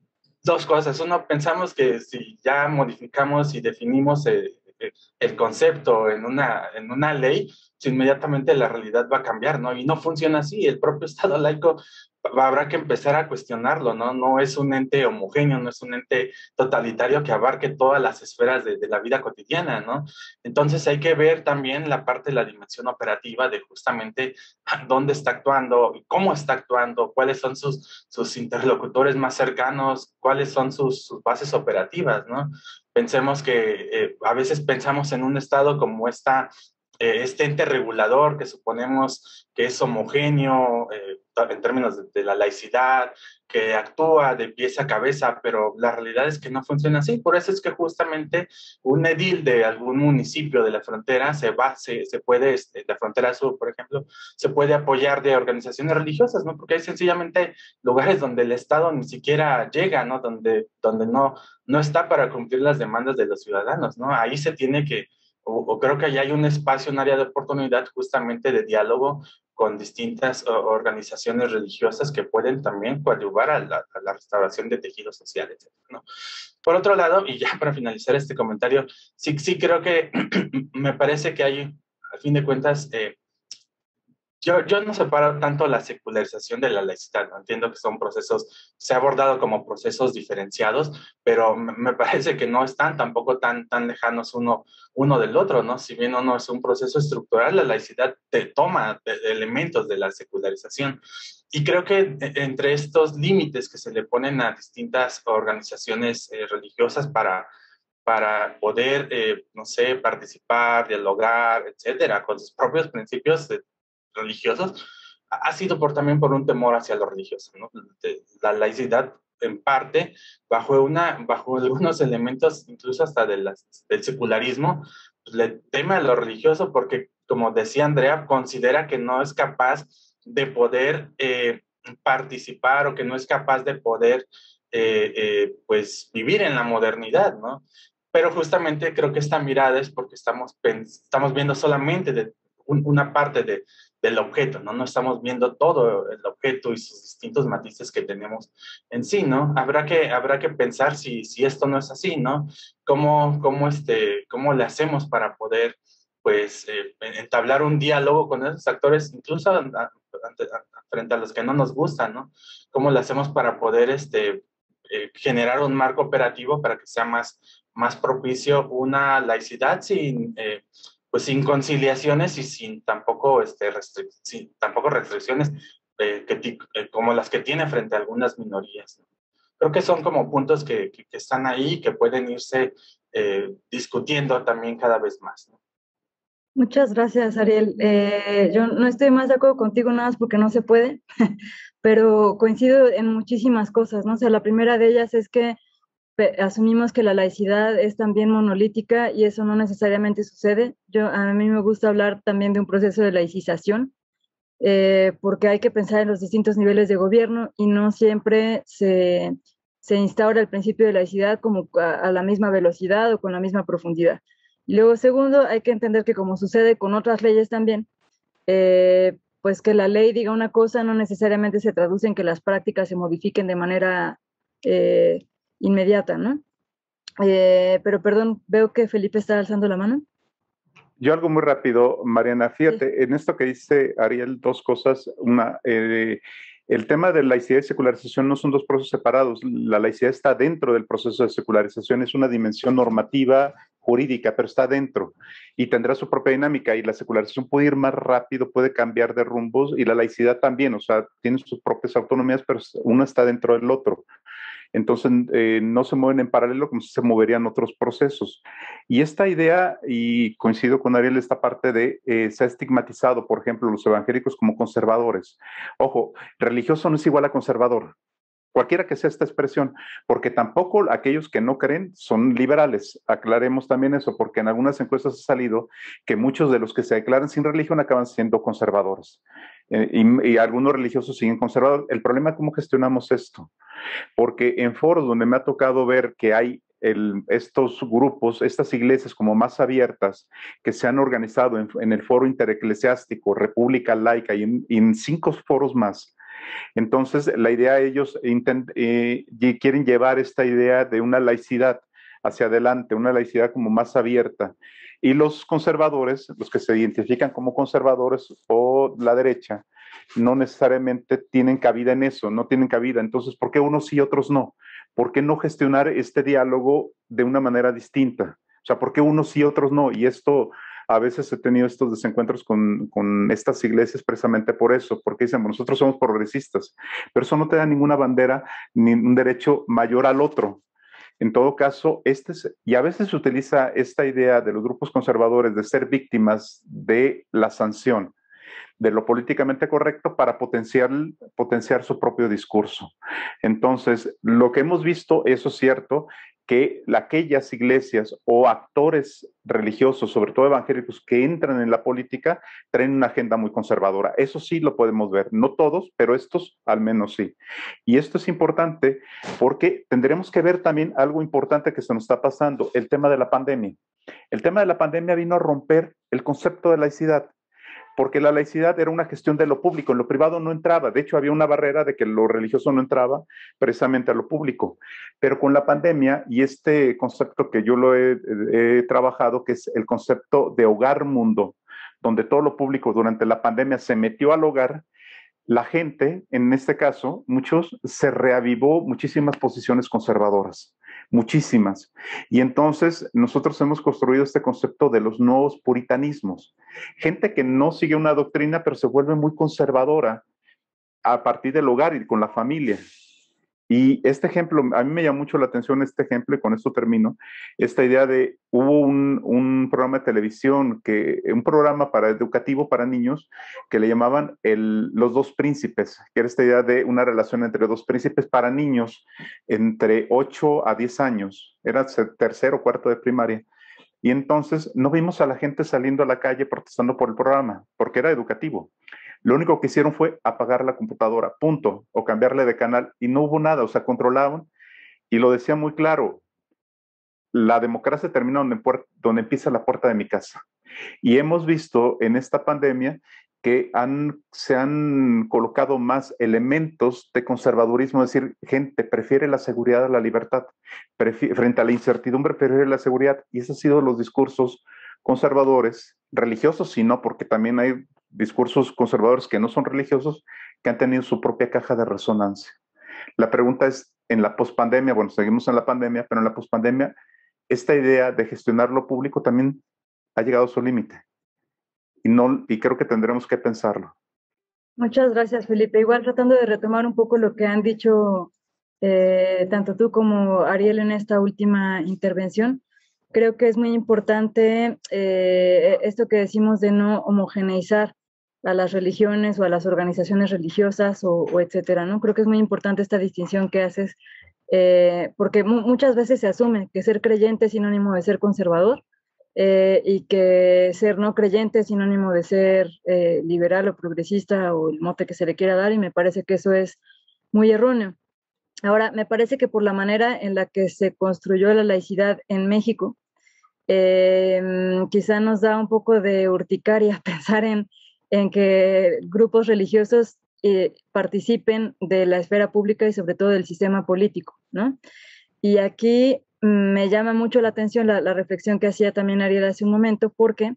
dos cosas. Uno, pensamos que si ya modificamos y definimos el, el concepto en una, en una ley, inmediatamente la realidad va a cambiar, ¿no? Y no funciona así. El propio Estado laico habrá que empezar a cuestionarlo, ¿no? No es un ente homogéneo, no es un ente totalitario que abarque todas las esferas de, de la vida cotidiana, ¿no? Entonces hay que ver también la parte de la dimensión operativa de justamente dónde está actuando, cómo está actuando, cuáles son sus, sus interlocutores más cercanos, cuáles son sus, sus bases operativas, ¿no? Pensemos que eh, a veces pensamos en un Estado como esta este ente regulador que suponemos que es homogéneo eh, en términos de, de la laicidad, que actúa de pies a cabeza, pero la realidad es que no funciona así. Por eso es que justamente un edil de algún municipio de la frontera se va, se, se puede, este, de la frontera sur, por ejemplo, se puede apoyar de organizaciones religiosas, ¿no? Porque hay sencillamente lugares donde el Estado ni siquiera llega, ¿no? Donde, donde no, no está para cumplir las demandas de los ciudadanos, ¿no? Ahí se tiene que O, o creo que allá hay un espacio, un área de oportunidad justamente de diálogo con distintas uh, organizaciones religiosas que pueden también coadyuvar a la, a la restauración de tejidos sociales, etcétera, ¿no? Por otro lado, y ya para finalizar este comentario, sí, sí creo que me parece que hay, al fin de cuentas, eh, Yo, yo no separo tanto la secularización de la laicidad, ¿no? Entiendo que son procesos, se ha abordado como procesos diferenciados, pero me, me parece que no están tampoco tan, tan lejanos uno, uno del otro, ¿no? Si bien uno es un proceso estructural, la laicidad te toma de, de elementos de la secularización. Y creo que entre estos límites que se le ponen a distintas organizaciones eh, religiosas para para poder, eh, no sé, participar, dialogar, etcétera, con sus propios principios de, religiosos, ha sido por, también por un temor hacia lo religioso, ¿no? De, la laicidad, en parte, bajo, una, bajo algunos elementos, incluso hasta de las, del secularismo, pues, le teme a lo religioso porque, como decía Andrea, considera que no es capaz de poder eh, participar o que no es capaz de poder eh, eh, pues vivir en la modernidad, ¿no? Pero justamente creo que esta mirada es porque estamos, estamos viendo solamente de un, una parte de, del objeto, ¿no? No estamos viendo todo el objeto y sus distintos matices que tenemos en sí, ¿no? Habrá que, habrá que pensar si, si esto no es así, ¿no? ¿Cómo, cómo, este, cómo le hacemos para poder, pues, eh, entablar un diálogo con esos actores, incluso a, a, a, frente a los que no nos gustan, ¿no? ¿Cómo le hacemos para poder, este, eh, generar un marco operativo para que sea más más propicio una laicidad sin, eh, pues sin conciliaciones y sin tampoco, este, restric sin tampoco restricciones eh, que eh, como las que tiene frente a algunas minorías, ¿no? Creo que son como puntos que, que, que están ahí, que pueden irse eh, discutiendo también cada vez más, ¿no? Muchas gracias, Ariel. Eh, yo no estoy más de acuerdo contigo nada más porque no se puede, pero coincido en muchísimas cosas, ¿no? O sea, la primera de ellas es que asumimos que la laicidad es también monolítica y eso no necesariamente sucede. Yo, a mí me gusta hablar también de un proceso de laicización, eh, porque hay que pensar en los distintos niveles de gobierno y no siempre se, se instaura el principio de laicidad como a, a la misma velocidad o con la misma profundidad. Y luego, segundo, hay que entender que como sucede con otras leyes también, eh, pues que la ley diga una cosa no necesariamente se traduce en que las prácticas se modifiquen de manera eh, inmediata, ¿no? Eh, pero perdón, veo que Felipe está alzando la mano. Yo algo muy rápido, Mariana, fíjate, sí. En esto que dice Ariel, dos cosas. Una, eh, el tema de laicidad y secularización no son dos procesos separados. La laicidad está dentro del proceso de secularización, es una dimensión normativa, jurídica, pero está dentro y tendrá su propia dinámica, y la secularización puede ir más rápido, puede cambiar de rumbos, y la laicidad también, o sea, tiene sus propias autonomías, pero uno está dentro del otro. Entonces, eh, no se mueven en paralelo como si se moverían otros procesos. Y esta idea, y coincido con Ariel, esta parte de, eh, se ha estigmatizado, por ejemplo, los evangélicos como conservadores. Ojo, religioso no es igual a conservador, cualquiera que sea esta expresión, porque tampoco aquellos que no creen son liberales. Aclaremos también eso, porque en algunas encuestas ha salido que muchos de los que se declaran sin religión acaban siendo conservadores. Eh, y, y algunos religiosos siguen conservadores. El problema es cómo gestionamos esto, porque en foros donde me ha tocado ver que hay el, estos grupos, estas iglesias como más abiertas, que se han organizado en, en el foro intereclesiástico, República Laica, y en, y en cinco foros más. Entonces, la idea, ellos intent, eh, quieren llevar esta idea de una laicidad hacia adelante, una laicidad como más abierta. Y los conservadores, los que se identifican como conservadores o la derecha, no necesariamente tienen cabida en eso, no tienen cabida. Entonces, ¿por qué unos sí y otros no? ¿Por qué no gestionar este diálogo de una manera distinta? O sea, ¿por qué unos sí y otros no? Y esto, a veces he tenido estos desencuentros con, con estas iglesias precisamente por eso, porque dicen, bueno, nosotros somos progresistas, pero eso no te da ninguna bandera ni un derecho mayor al otro. En todo caso, este es, y a veces se utiliza esta idea de los grupos conservadores de ser víctimas de la sanción, de lo políticamente correcto, para potenciar, potenciar su propio discurso. Entonces, lo que hemos visto, eso es cierto, que aquellas iglesias o actores religiosos, sobre todo evangélicos, que entran en la política, traen una agenda muy conservadora. Eso sí lo podemos ver, no todos, pero estos al menos sí. Y esto es importante porque tendremos que ver también algo importante que se nos está pasando, el tema de la pandemia. El tema de la pandemia vino a romper el concepto de laicidad, porque la laicidad era una gestión de lo público, en lo privado no entraba. De hecho, había una barrera de que lo religioso no entraba precisamente a lo público. Pero con la pandemia, y este concepto que yo lo he, he trabajado, que es el concepto de hogar mundo, donde todo lo público durante la pandemia se metió al hogar, la gente, en este caso, muchos, se reavivó muchísimas posiciones conservadoras, muchísimas. Y entonces nosotros hemos construido este concepto de los nuevos puritanismos. Gente que no sigue una doctrina, pero se vuelve muy conservadora a partir del hogar y con la familia. Y este ejemplo, a mí me llamó mucho la atención este ejemplo, y con esto termino, esta idea de, hubo un, un programa de televisión, que, un programa para, educativo para niños, que le llamaban el, Los Dos Príncipes, que era esta idea de una relación entre dos príncipes para niños entre ocho a diez años, era tercero o cuarto de primaria. Y entonces no vimos a la gente saliendo a la calle protestando por el programa, porque era educativo. Lo único que hicieron fue apagar la computadora, punto, o cambiarle de canal, y no hubo nada, o sea, controlaban, y lo decía muy claro, la democracia termina donde, donde empieza la puerta de mi casa. Y hemos visto en esta pandemia que han, se han colocado más elementos de conservadurismo, es decir, gente prefiere la seguridad a la libertad, prefiere, frente a la incertidumbre prefiere la seguridad, y esos han sido los discursos conservadores, religiosos, sí, no, porque también hay discursos conservadores que no son religiosos, que han tenido su propia caja de resonancia. La pregunta es, en la pospandemia, bueno, seguimos en la pandemia, pero en la pospandemia, esta idea de gestionar lo público también ha llegado a su límite. Y, no, y creo que tendremos que pensarlo. Muchas gracias, Felipe. Igual tratando de retomar un poco lo que han dicho eh, tanto tú como Ariel en esta última intervención, creo que es muy importante eh, esto que decimos de no homogeneizar a las religiones o a las organizaciones religiosas o, o etcétera, ¿no? Creo que es muy importante esta distinción que haces, eh, porque mu muchas veces se asume que ser creyente es sinónimo de ser conservador, eh, y que ser no creyente es sinónimo de ser eh, liberal o progresista o el mote que se le quiera dar, y me parece que eso es muy erróneo. Ahora, me parece que por la manera en la que se construyó la laicidad en México, eh, quizá nos da un poco de urticaria pensar en, en que grupos religiosos eh, participen de la esfera pública y sobre todo del sistema político, ¿no? Y aquí me llama mucho la atención la, la reflexión que hacía también Ariel hace un momento, porque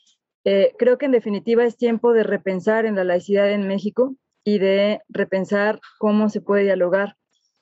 eh, creo que en definitiva es tiempo de repensar en la laicidad en México y de repensar cómo se puede dialogar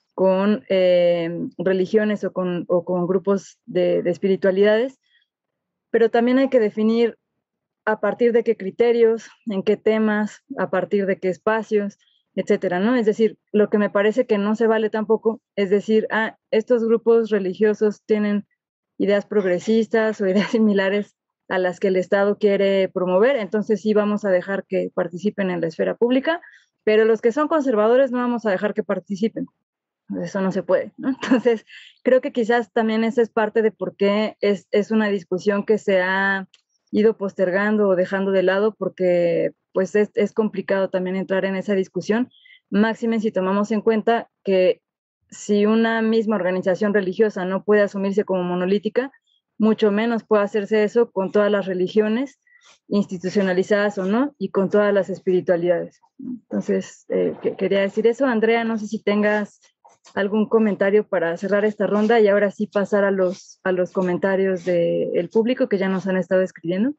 con eh, religiones o con, o con grupos de, de espiritualidades, pero también hay que definir a partir de qué criterios, en qué temas, a partir de qué espacios, etcétera, ¿no? Es decir, lo que me parece que no se vale tampoco es decir, ah, estos grupos religiosos tienen ideas progresistas o ideas similares a las que el Estado quiere promover, entonces sí vamos a dejar que participen en la esfera pública, pero los que son conservadores no vamos a dejar que participen. Eso no se puede, ¿no? Entonces, creo que quizás también esa es parte de por qué es, es una discusión que se ha ido postergando o dejando de lado, porque pues es, es complicado también entrar en esa discusión, máxime si tomamos en cuenta que si una misma organización religiosa no puede asumirse como monolítica, mucho menos puede hacerse eso con todas las religiones, institucionalizadas o no, y con todas las espiritualidades. Entonces, eh, que, quería decir eso. Andrea, no sé si tengas algún comentario para cerrar esta ronda y ahora sí pasar a los, a los comentarios del público que ya nos han estado escribiendo.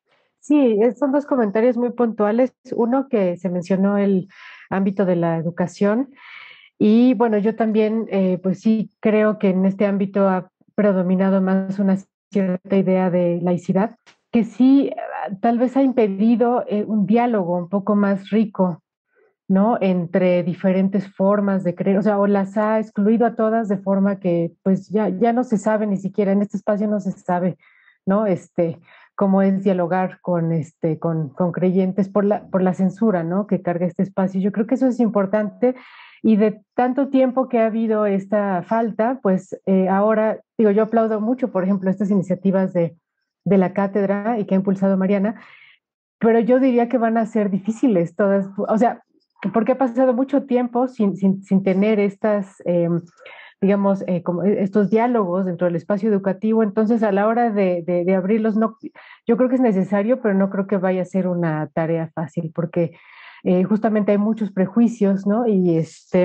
Sí, son dos comentarios muy puntuales. Uno, que se mencionó el ámbito de la educación, y bueno, yo también eh, pues sí creo que en este ámbito ha predominado más una cierta idea de laicidad, que sí tal vez ha impedido eh, un diálogo un poco más rico, ¿no? Entre diferentes formas de creer, o sea, o las ha excluido a todas de forma que pues ya, ya no se sabe, ni siquiera en este espacio no se sabe, ¿no? Este, cómo es dialogar con, este, con, con creyentes por la, por la censura, ¿no? Que carga este espacio. Yo creo que eso es importante, y de tanto tiempo que ha habido esta falta, pues eh, ahora, digo, yo aplaudo mucho, por ejemplo, estas iniciativas de, de la cátedra y que ha impulsado Mariana, pero yo diría que van a ser difíciles todas, o sea, porque ha pasado mucho tiempo sin, sin, sin tener estas, eh, digamos, eh, como estos diálogos dentro del espacio educativo. Entonces, a la hora de, de, de abrirlos, no, yo creo que es necesario, pero no creo que vaya a ser una tarea fácil, porque eh, justamente hay muchos prejuicios, ¿no? Y, este,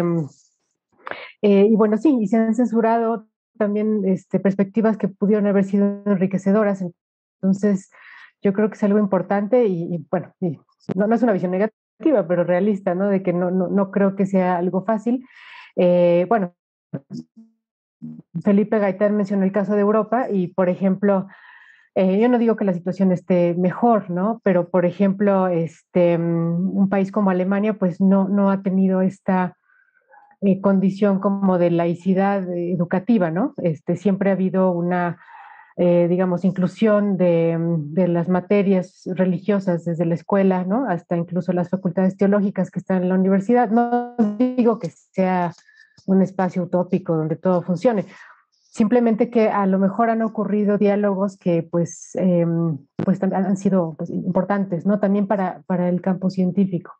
eh, y bueno, sí, y se han censurado también este, perspectivas que pudieron haber sido enriquecedoras. Entonces, yo creo que es algo importante y, y bueno, y no, no es una visión negativa, pero realista, ¿no? De que no, no, no creo que sea algo fácil. Eh, bueno, Felipe Gaitán mencionó el caso de Europa y, por ejemplo, eh, yo no digo que la situación esté mejor, ¿no? Pero, por ejemplo, este, un país como Alemania, pues no, no ha tenido esta eh, condición como de laicidad eh, educativa, ¿no? Este, siempre ha habido una, eh, digamos, inclusión de, de, las materias religiosas desde la escuela, ¿no? Hasta incluso las facultades teológicas que están en la universidad. No digo que sea un espacio utópico donde todo funcione, simplemente que a lo mejor han ocurrido diálogos que pues, eh, pues han sido pues, importantes, ¿no? También para, para el campo científico.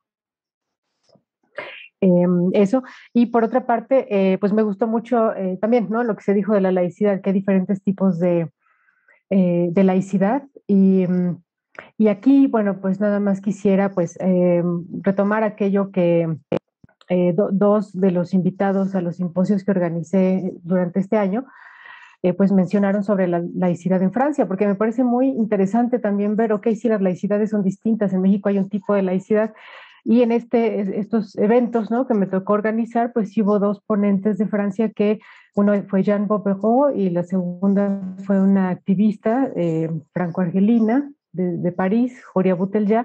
Eh, eso. Y por otra parte, eh, pues me gustó mucho eh, también, ¿no? Lo que se dijo de la laicidad, que hay diferentes tipos de, eh, de laicidad. Y, y aquí, bueno, pues nada más quisiera pues eh, retomar aquello que eh, do, dos de los invitados a los simposios que organicé durante este año, Eh, pues mencionaron sobre la laicidad en Francia, porque me parece muy interesante también ver, ok, si las laicidades son distintas, en México hay un tipo de laicidad, y en este, estos eventos, ¿no? Que me tocó organizar, pues hubo dos ponentes de Francia, que uno fue Jeanne Boberot y la segunda fue una activista eh, franco-argelina de, de París, Horia Boutelja.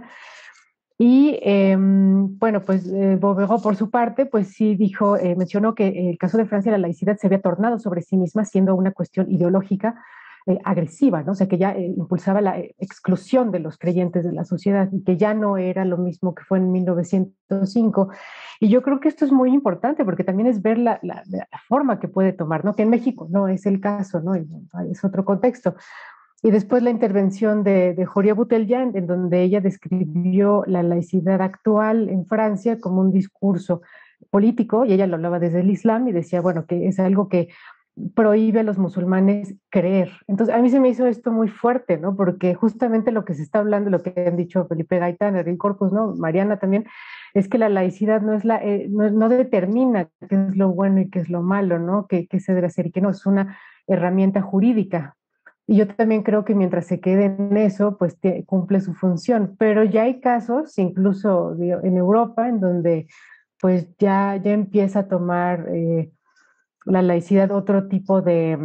Y eh, bueno, pues eh, Boberot por su parte, pues sí dijo, eh, mencionó que en el caso de Francia la laicidad se había tornado sobre sí misma siendo una cuestión ideológica eh, agresiva, ¿no? O sea, que ya eh, impulsaba la exclusión de los creyentes de la sociedad y que ya no era lo mismo que fue en mil novecientos cinco. Y yo creo que esto es muy importante porque también es ver la, la, la forma que puede tomar, ¿no? Que en México no es el caso, ¿no? Es otro contexto. Y después la intervención de, de Horia Boutelja, en donde ella describió la laicidad actual en Francia como un discurso político, y ella lo hablaba desde el Islam y decía, bueno, que es algo que prohíbe a los musulmanes creer. Entonces, a mí se me hizo esto muy fuerte, ¿no? Porque justamente lo que se está hablando, lo que han dicho Felipe Gaitán, Enrique Corpus, ¿no? Mariana también, es que la laicidad no, es la, eh, no, no determina qué es lo bueno y qué es lo malo, ¿no? Qué, qué se debe hacer y qué no, es una herramienta jurídica. Y yo también creo que mientras se quede en eso, pues te, cumple su función. Pero ya hay casos, incluso digo, en Europa, en donde pues ya, ya empieza a tomar eh, la laicidad otro tipo de,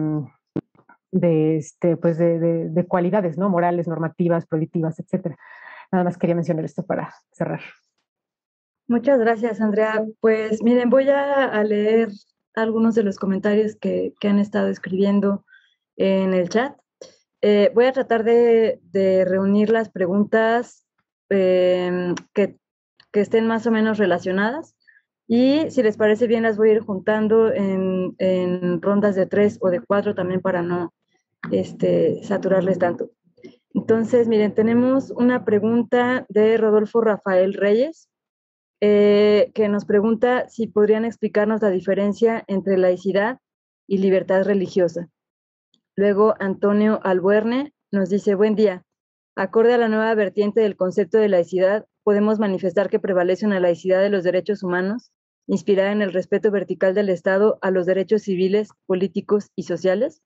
de, este, pues de, de, de cualidades, ¿no? Morales, normativas, prohibitivas, etcétera. Nada más quería mencionar esto para cerrar. Muchas gracias, Andrea. Pues miren, voy a, a leer algunos de los comentarios que, que han estado escribiendo en el chat. Eh, voy a tratar de, de reunir las preguntas eh, que, que estén más o menos relacionadas y si les parece bien las voy a ir juntando en, en rondas de tres o de cuatro también para no este, saturarles tanto. Entonces, miren, tenemos una pregunta de Rodolfo Rafael Reyes eh, que nos pregunta si podrían explicarnos la diferencia entre laicidad y libertad religiosa. Luego, Antonio Albuerne nos dice, buen día. Acorde a la nueva vertiente del concepto de laicidad, podemos manifestar que prevalece una laicidad de los derechos humanos, inspirada en el respeto vertical del Estado a los derechos civiles, políticos y sociales.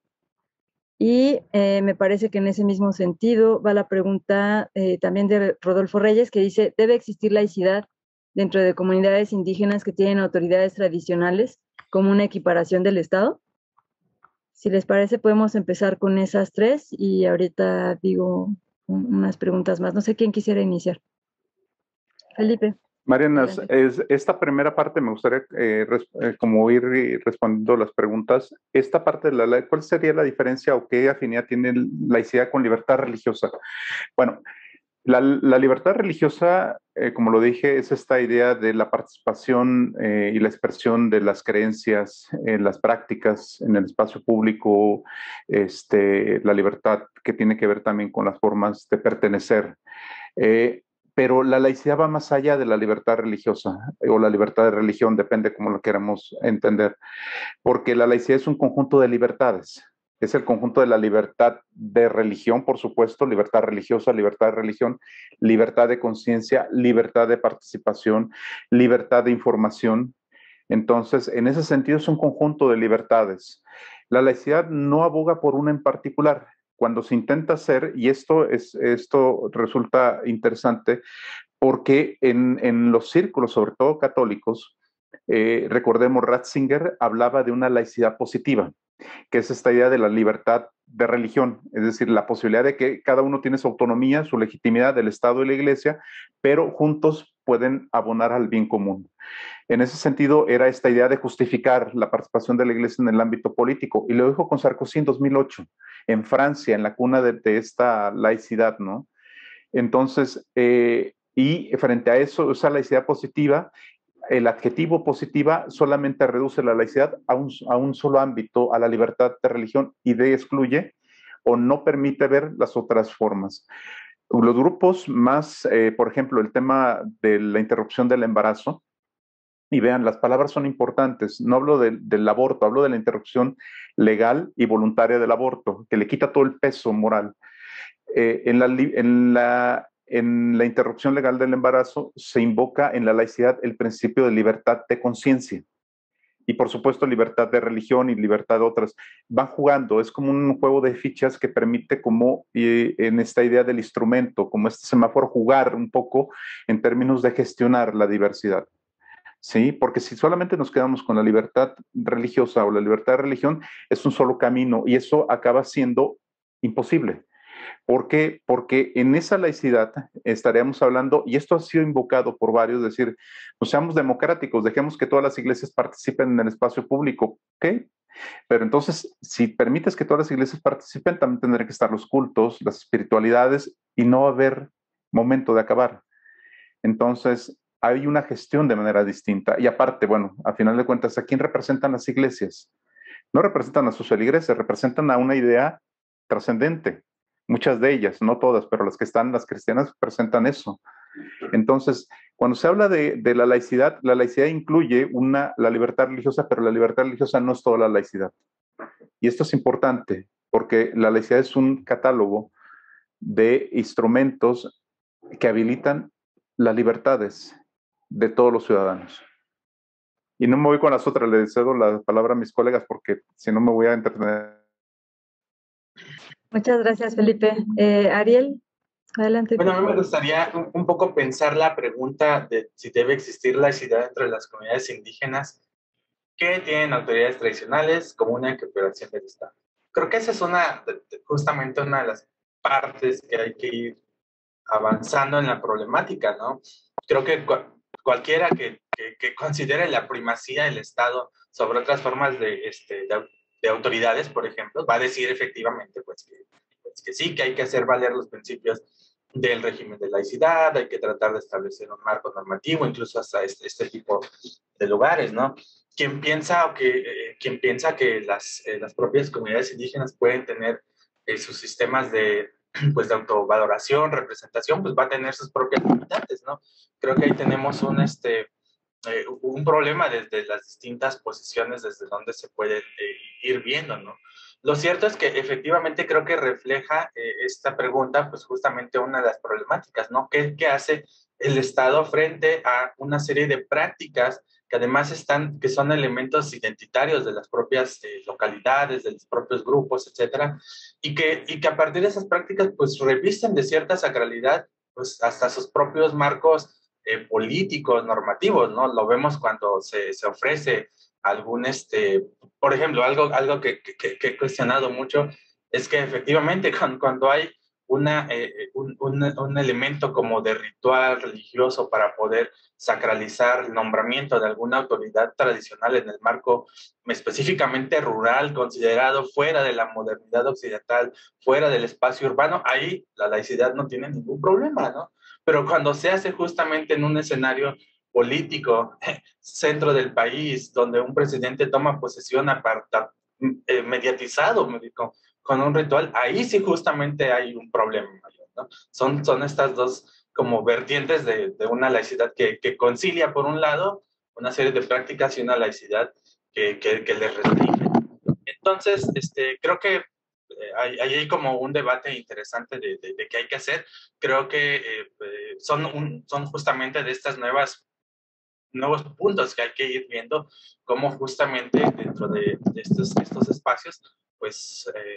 Y eh, me parece que en ese mismo sentido va la pregunta eh, también de Rodolfo Reyes, que dice, ¿debe existir laicidad dentro de comunidades indígenas que tienen autoridades tradicionales como una equiparación del Estado? Si les parece, podemos empezar con esas tres y ahorita digo unas preguntas más. No sé quién quisiera iniciar. Felipe. Mariana, es, esta primera parte me gustaría eh, res, eh, como ir respondiendo las preguntas. Esta parte de la ley, ¿cuál sería la diferencia o qué afinidad tiene laicidad con libertad religiosa? Bueno, la, la libertad religiosa, eh, como lo dije, es esta idea de la participación eh, y la expresión de las creencias en las prácticas en el espacio público, este, la libertad que tiene que ver también con las formas de pertenecer. Eh, pero la laicidad va más allá de la libertad religiosa o la libertad de religión, depende cómo lo queramos entender, porque la laicidad es un conjunto de libertades. Es el conjunto de la libertad de religión, por supuesto, libertad religiosa, libertad de religión, libertad de conciencia, libertad de participación, libertad de información. Entonces, en ese sentido es un conjunto de libertades. La laicidad no aboga por una en particular. cuando se intenta hacer, y esto, es, esto resulta interesante, porque en, en los círculos, sobre todo católicos, eh, recordemos, Ratzinger hablaba de una laicidad positiva, que es esta idea de la libertad de religión, es decir, la posibilidad de que cada uno tiene su autonomía, su legitimidad del Estado y la Iglesia, pero juntos pueden abonar al bien común. En ese sentido, era esta idea de justificar la participación de la Iglesia en el ámbito político, y lo dijo con Sarkozy en dos mil ocho, en Francia, en la cuna de, de esta laicidad, ¿no? Entonces, eh, y frente a eso, esa laicidad positiva, el adjetivo positiva solamente reduce la laicidad a un, a un solo ámbito, a la libertad de religión, y de excluye o no permite ver las otras formas. Los grupos más, eh, por ejemplo, el tema de la interrupción del embarazo, y vean, las palabras son importantes, no hablo de, del aborto, hablo de la interrupción legal y voluntaria del aborto, que le quita todo el peso moral. Eh, en, la, en, la, en la interrupción legal del embarazo se invoca en la laicidad el principio de libertad de conciencia, y por supuesto libertad de religión y libertad de otras. Van jugando, es como un juego de fichas que permite, como eh, en esta idea del instrumento, como este semáforo, jugar un poco en términos de gestionar la diversidad. ¿Sí? Porque si solamente nos quedamos con la libertad religiosa o la libertad de religión, es un solo camino, y eso acaba siendo imposible. ¿Por qué? Porque en esa laicidad estaríamos hablando, y esto ha sido invocado por varios, decir, pues seamos democráticos, dejemos que todas las iglesias participen en el espacio público, ¿ok? Pero entonces, si permites que todas las iglesias participen, también tendrán que estar los cultos, las espiritualidades, y no va a haber momento de acabar. Entonces, hay una gestión de manera distinta. Y aparte, bueno, a final de cuentas, ¿a quién representan las iglesias? No representan a sus feligreses, representan a una idea trascendente. Muchas de ellas, no todas, pero las que están, las cristianas, presentan eso. Entonces, cuando se habla de, de la laicidad, la laicidad incluye una, la libertad religiosa, pero la libertad religiosa no es toda la laicidad. Y esto es importante, porque la laicidad es un catálogo de instrumentos que habilitan las libertades de todos los ciudadanos. Y no me voy con las otras, le cedo la palabra a mis colegas, porque si no me voy a entretener. Muchas gracias, Felipe. Eh, Ariel, adelante. Bueno, a mí me gustaría un, un poco pensar la pregunta de si debe existir laicidad dentro de las comunidades indígenas que tienen autoridades tradicionales como una cooperación del Estado. Creo que esa es una, justamente una de las partes que hay que ir avanzando en la problemática, ¿no? Creo que cu cualquiera que, que, que considere la primacía del Estado sobre otras formas de, este, de, de autoridades, por ejemplo, va a decir efectivamente pues que, pues que sí, que hay que hacer valer los principios del régimen de laicidad, hay que tratar de establecer un marco normativo, incluso hasta este, este tipo de lugares, ¿no? Quien piensa, o que, eh, quien piensa que las, eh, las propias comunidades indígenas pueden tener eh, sus sistemas de, pues, de autovaloración, representación, pues va a tener sus propias limitantes, ¿no? Creo que ahí tenemos un, este, eh, un problema desde las distintas posiciones desde donde se puede eh, ir viendo, ¿no? Lo cierto es que efectivamente creo que refleja eh, esta pregunta, pues justamente una de las problemáticas, ¿no? ¿Qué, qué hace el Estado frente a una serie de prácticas que además están, que son elementos identitarios de las propias eh, localidades, de los propios grupos, etcétera, y que, y que a partir de esas prácticas, pues revisten de cierta sacralidad, pues hasta sus propios marcos eh, políticos, normativos, ¿no? Lo vemos cuando se, se ofrece algún, este, por ejemplo, algo, algo que, que, que he cuestionado mucho, es que efectivamente cuando, cuando hay una, eh, un, un, un elemento como de ritual religioso para poder sacralizar el nombramiento de alguna autoridad tradicional en el marco específicamente rural, considerado fuera de la modernidad occidental, fuera del espacio urbano, ahí la laicidad no tiene ningún problema, ¿no? Pero cuando se hace justamente en un escenario político, centro del país, donde un presidente toma posesión aparta, eh, mediatizado con, con un ritual, ahí sí justamente hay un problema mayor, ¿no? Son, son estas dos como vertientes de, de una laicidad que, que concilia, por un lado, una serie de prácticas y una laicidad que, que, que les restringe. Entonces, este, creo que ahí hay, hay como un debate interesante de, de, de qué hay que hacer. Creo que eh, son, un, son justamente de estas nuevas nuevos puntos que hay que ir viendo, cómo justamente dentro de, de estos, estos espacios, pues eh,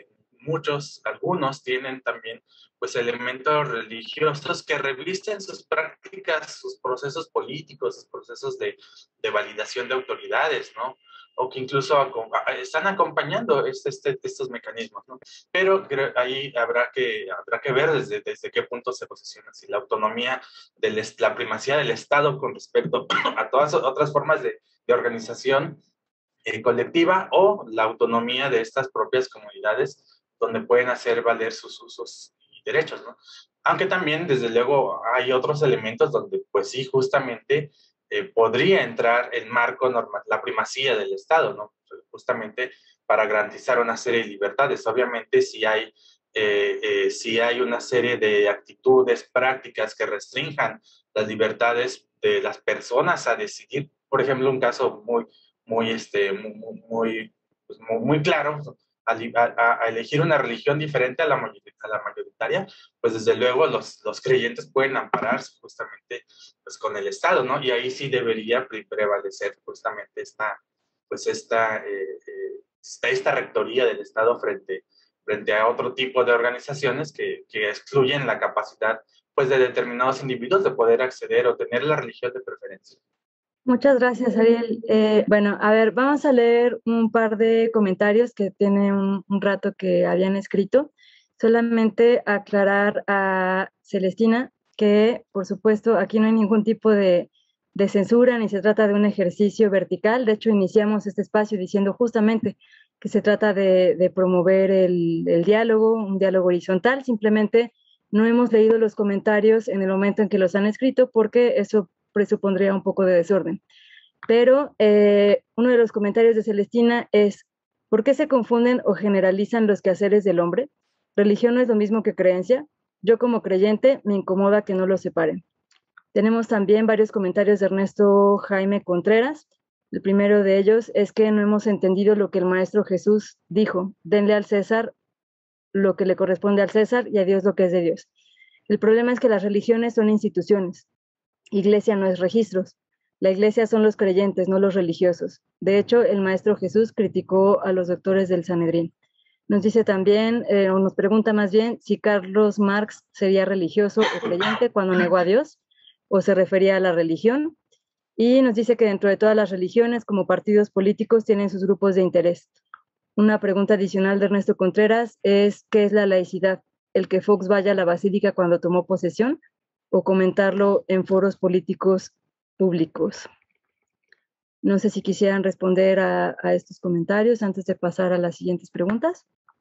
muchos, algunos tienen también pues elementos religiosos que revisten sus prácticas, sus procesos políticos, sus procesos de, de validación de autoridades, ¿no? O que incluso están acompañando este, este, estos mecanismos, ¿no? Pero ahí habrá que, habrá que ver desde, desde qué punto se posiciona, si la autonomía, de la primacía del Estado con respecto a todas otras formas de, de organización eh, colectiva, o la autonomía de estas propias comunidades donde pueden hacer valer sus usos y derechos, ¿no? Aunque también, desde luego, hay otros elementos donde, pues sí, justamente eh, podría entrar el marco normal, la primacía del Estado, ¿no? Justamente para garantizar una serie de libertades. Obviamente, si hay, eh, eh, si hay una serie de actitudes, prácticas que restrinjan las libertades de las personas a decidir, por ejemplo, un caso muy, muy, este, muy, muy, pues muy, muy claro, a, a, a elegir una religión diferente a la, a la mayoritaria, pues desde luego los, los creyentes pueden ampararse justamente pues, con el Estado, ¿no? Y ahí sí debería prevalecer justamente esta, pues esta, eh, eh, esta, esta rectoría del Estado frente, frente a otro tipo de organizaciones que, que excluyen la capacidad pues, de determinados individuos de poder acceder o tener la religión de preferencia. Muchas gracias, Ariel. Eh, bueno, a ver, vamos a leer un par de comentarios que tiene un, un rato que habían escrito. Solamente aclarar a Celestina que, por supuesto, aquí no hay ningún tipo de, de censura, ni se trata de un ejercicio vertical. De hecho, iniciamos este espacio diciendo justamente que se trata de, de promover el, el diálogo, un diálogo horizontal. Simplemente no hemos leído los comentarios en el momento en que los han escrito, porque eso presupondría un poco de desorden. Pero eh, uno de los comentarios de Celestina es: ¿por qué se confunden o generalizan los quehaceres del hombre? Religión no es lo mismo que creencia. Yo, como creyente, me incomoda que no lo separen. Tenemos también varios comentarios de Ernesto Jaime Contreras. El primero de ellos es que no hemos entendido lo que el Maestro Jesús dijo: denle al César lo que le corresponde al César y a Dios lo que es de Dios. El problema es que las religiones son instituciones. Iglesia no es registros. La iglesia son los creyentes, no los religiosos. De hecho, el Maestro Jesús criticó a los doctores del Sanedrín. Nos dice también, eh, o nos pregunta más bien, si Carlos Marx sería religioso o creyente cuando negó a Dios, o se refería a la religión. Y nos dice que dentro de todas las religiones, como partidos políticos, tienen sus grupos de interés. Una pregunta adicional de Ernesto Contreras es: ¿qué es la laicidad? ¿El que Fox vaya a la basílica cuando tomó posesión, o comentarlo en foros políticos públicos? No sé si quisieran responder a, a estos comentarios antes de pasar a las siguientes preguntas.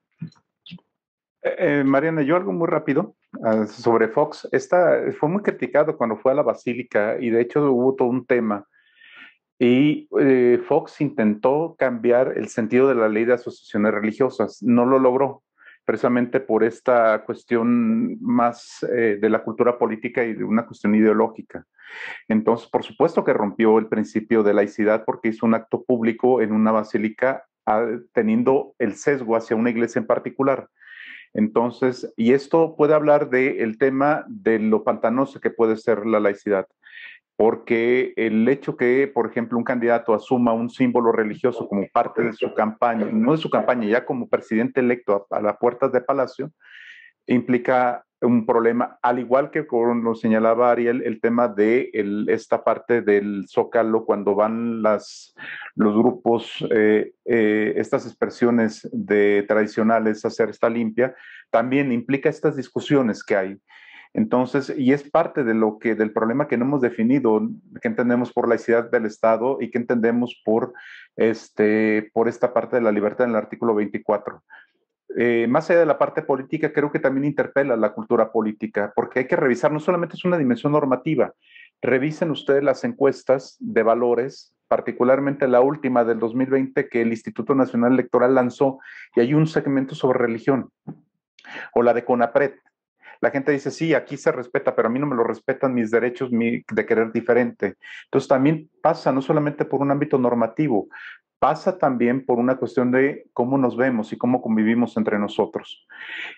Eh, Mariana, yo algo muy rápido uh, sobre Fox. Esta fue muy criticado cuando fue a la Basílica, y de hecho hubo todo un tema. Y eh, Fox intentó cambiar el sentido de la ley de asociaciones religiosas. No lo logró, precisamente por esta cuestión más eh, de la cultura política y de una cuestión ideológica. Entonces, por supuesto que rompió el principio de laicidad, porque hizo un acto público en una basílica uh, teniendo el sesgo hacia una iglesia en particular. Entonces, y esto puede hablar del tema de lo pantanoso que puede ser la laicidad, porque el hecho que, por ejemplo, un candidato asuma un símbolo religioso como parte de su campaña, no de su campaña, ya como presidente electo a, a las puertas de Palacio, implica un problema, al igual que como lo señalaba Ariel, el tema de el, esta parte del Zócalo, cuando van las, los grupos, eh, eh, estas expresiones de, tradicionales a hacer esta limpia, también implica estas discusiones que hay. Entonces, y es parte de lo que, del problema que no hemos definido, que entendemos por laicidad del Estado y que entendemos por, este, por esta parte de la libertad en el artículo veinticuatro. Eh, más allá de la parte política, creo que también interpela la cultura política, porque hay que revisar, no solamente es una dimensión normativa, revisen ustedes las encuestas de valores, particularmente la última del dos mil veinte que el Instituto Nacional Electoral lanzó, y hay un segmento sobre religión, o la de CONAPRED. La gente dice, sí, aquí se respeta, pero a mí no me lo respetan mis derechos mi, de querer diferente. Entonces también pasa no solamente por un ámbito normativo, pasa también por una cuestión de cómo nos vemos y cómo convivimos entre nosotros.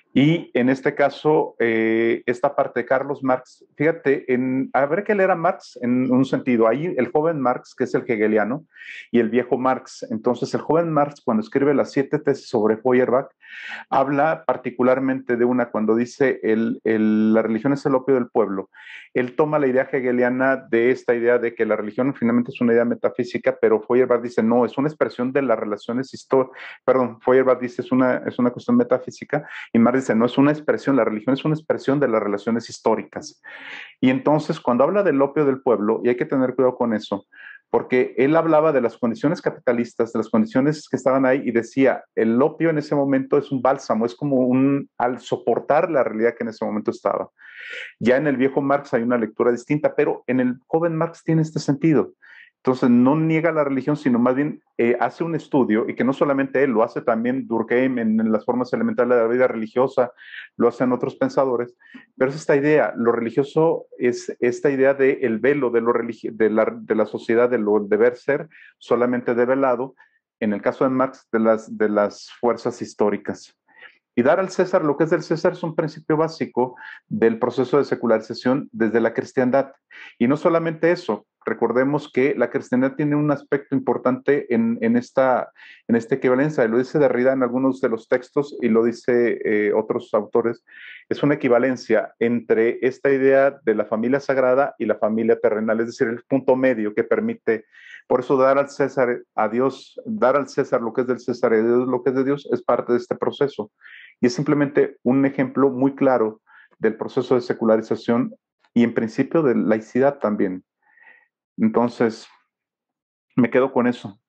Y en este caso, eh, esta parte de Carlos Marx, fíjate, en, habrá que leer a Marx en un sentido. Ahí el joven Marx, que es el hegeliano, y el viejo Marx. Entonces, el joven Marx, cuando escribe las siete tesis sobre Feuerbach, habla particularmente de una, cuando dice el, el, la religión es el opio del pueblo. Él toma la idea hegeliana de esta idea de que la religión finalmente es una idea metafísica, pero Feuerbach dice, no, es una expresión de las relaciones históricas. Perdón, Feuerbach dice, es una, es una cuestión metafísica, y Marx dice, no, es una expresión, la religión es una expresión de las relaciones históricas. Y entonces, cuando habla del opio del pueblo, y hay que tener cuidado con eso, porque él hablaba de las condiciones capitalistas, de las condiciones que estaban ahí, y decía, el opio en ese momento es un bálsamo, es como un, al soportar la realidad que en ese momento estaba. Ya en el viejo Marx hay una lectura distinta, pero en el joven Marx tiene este sentido. Entonces, no niega la religión, sino más bien eh, hace un estudio, y que no solamente él, lo hace también Durkheim en, en las formas elementales de la vida religiosa, lo hacen otros pensadores, pero es esta idea, lo religioso es esta idea del de velo de, lo religi de, la, de la sociedad, de lo deber ser, solamente develado, en el caso de Marx, de las, de las fuerzas históricas. Y dar al César lo que es del César es un principio básico del proceso de secularización desde la cristiandad. Y no solamente eso, recordemos que la cristiandad tiene un aspecto importante en, en, esta, en esta equivalencia, lo dice Derrida en algunos de los textos y lo dice eh, otros autores, es una equivalencia entre esta idea de la familia sagrada y la familia terrenal, es decir, el punto medio que permite, por eso dar al César a Dios, dar al César lo que es del César y a Dios lo que es de Dios, es parte de este proceso. Y es simplemente un ejemplo muy claro del proceso de secularización y en principio de laicidad también. Entonces, me quedo con eso.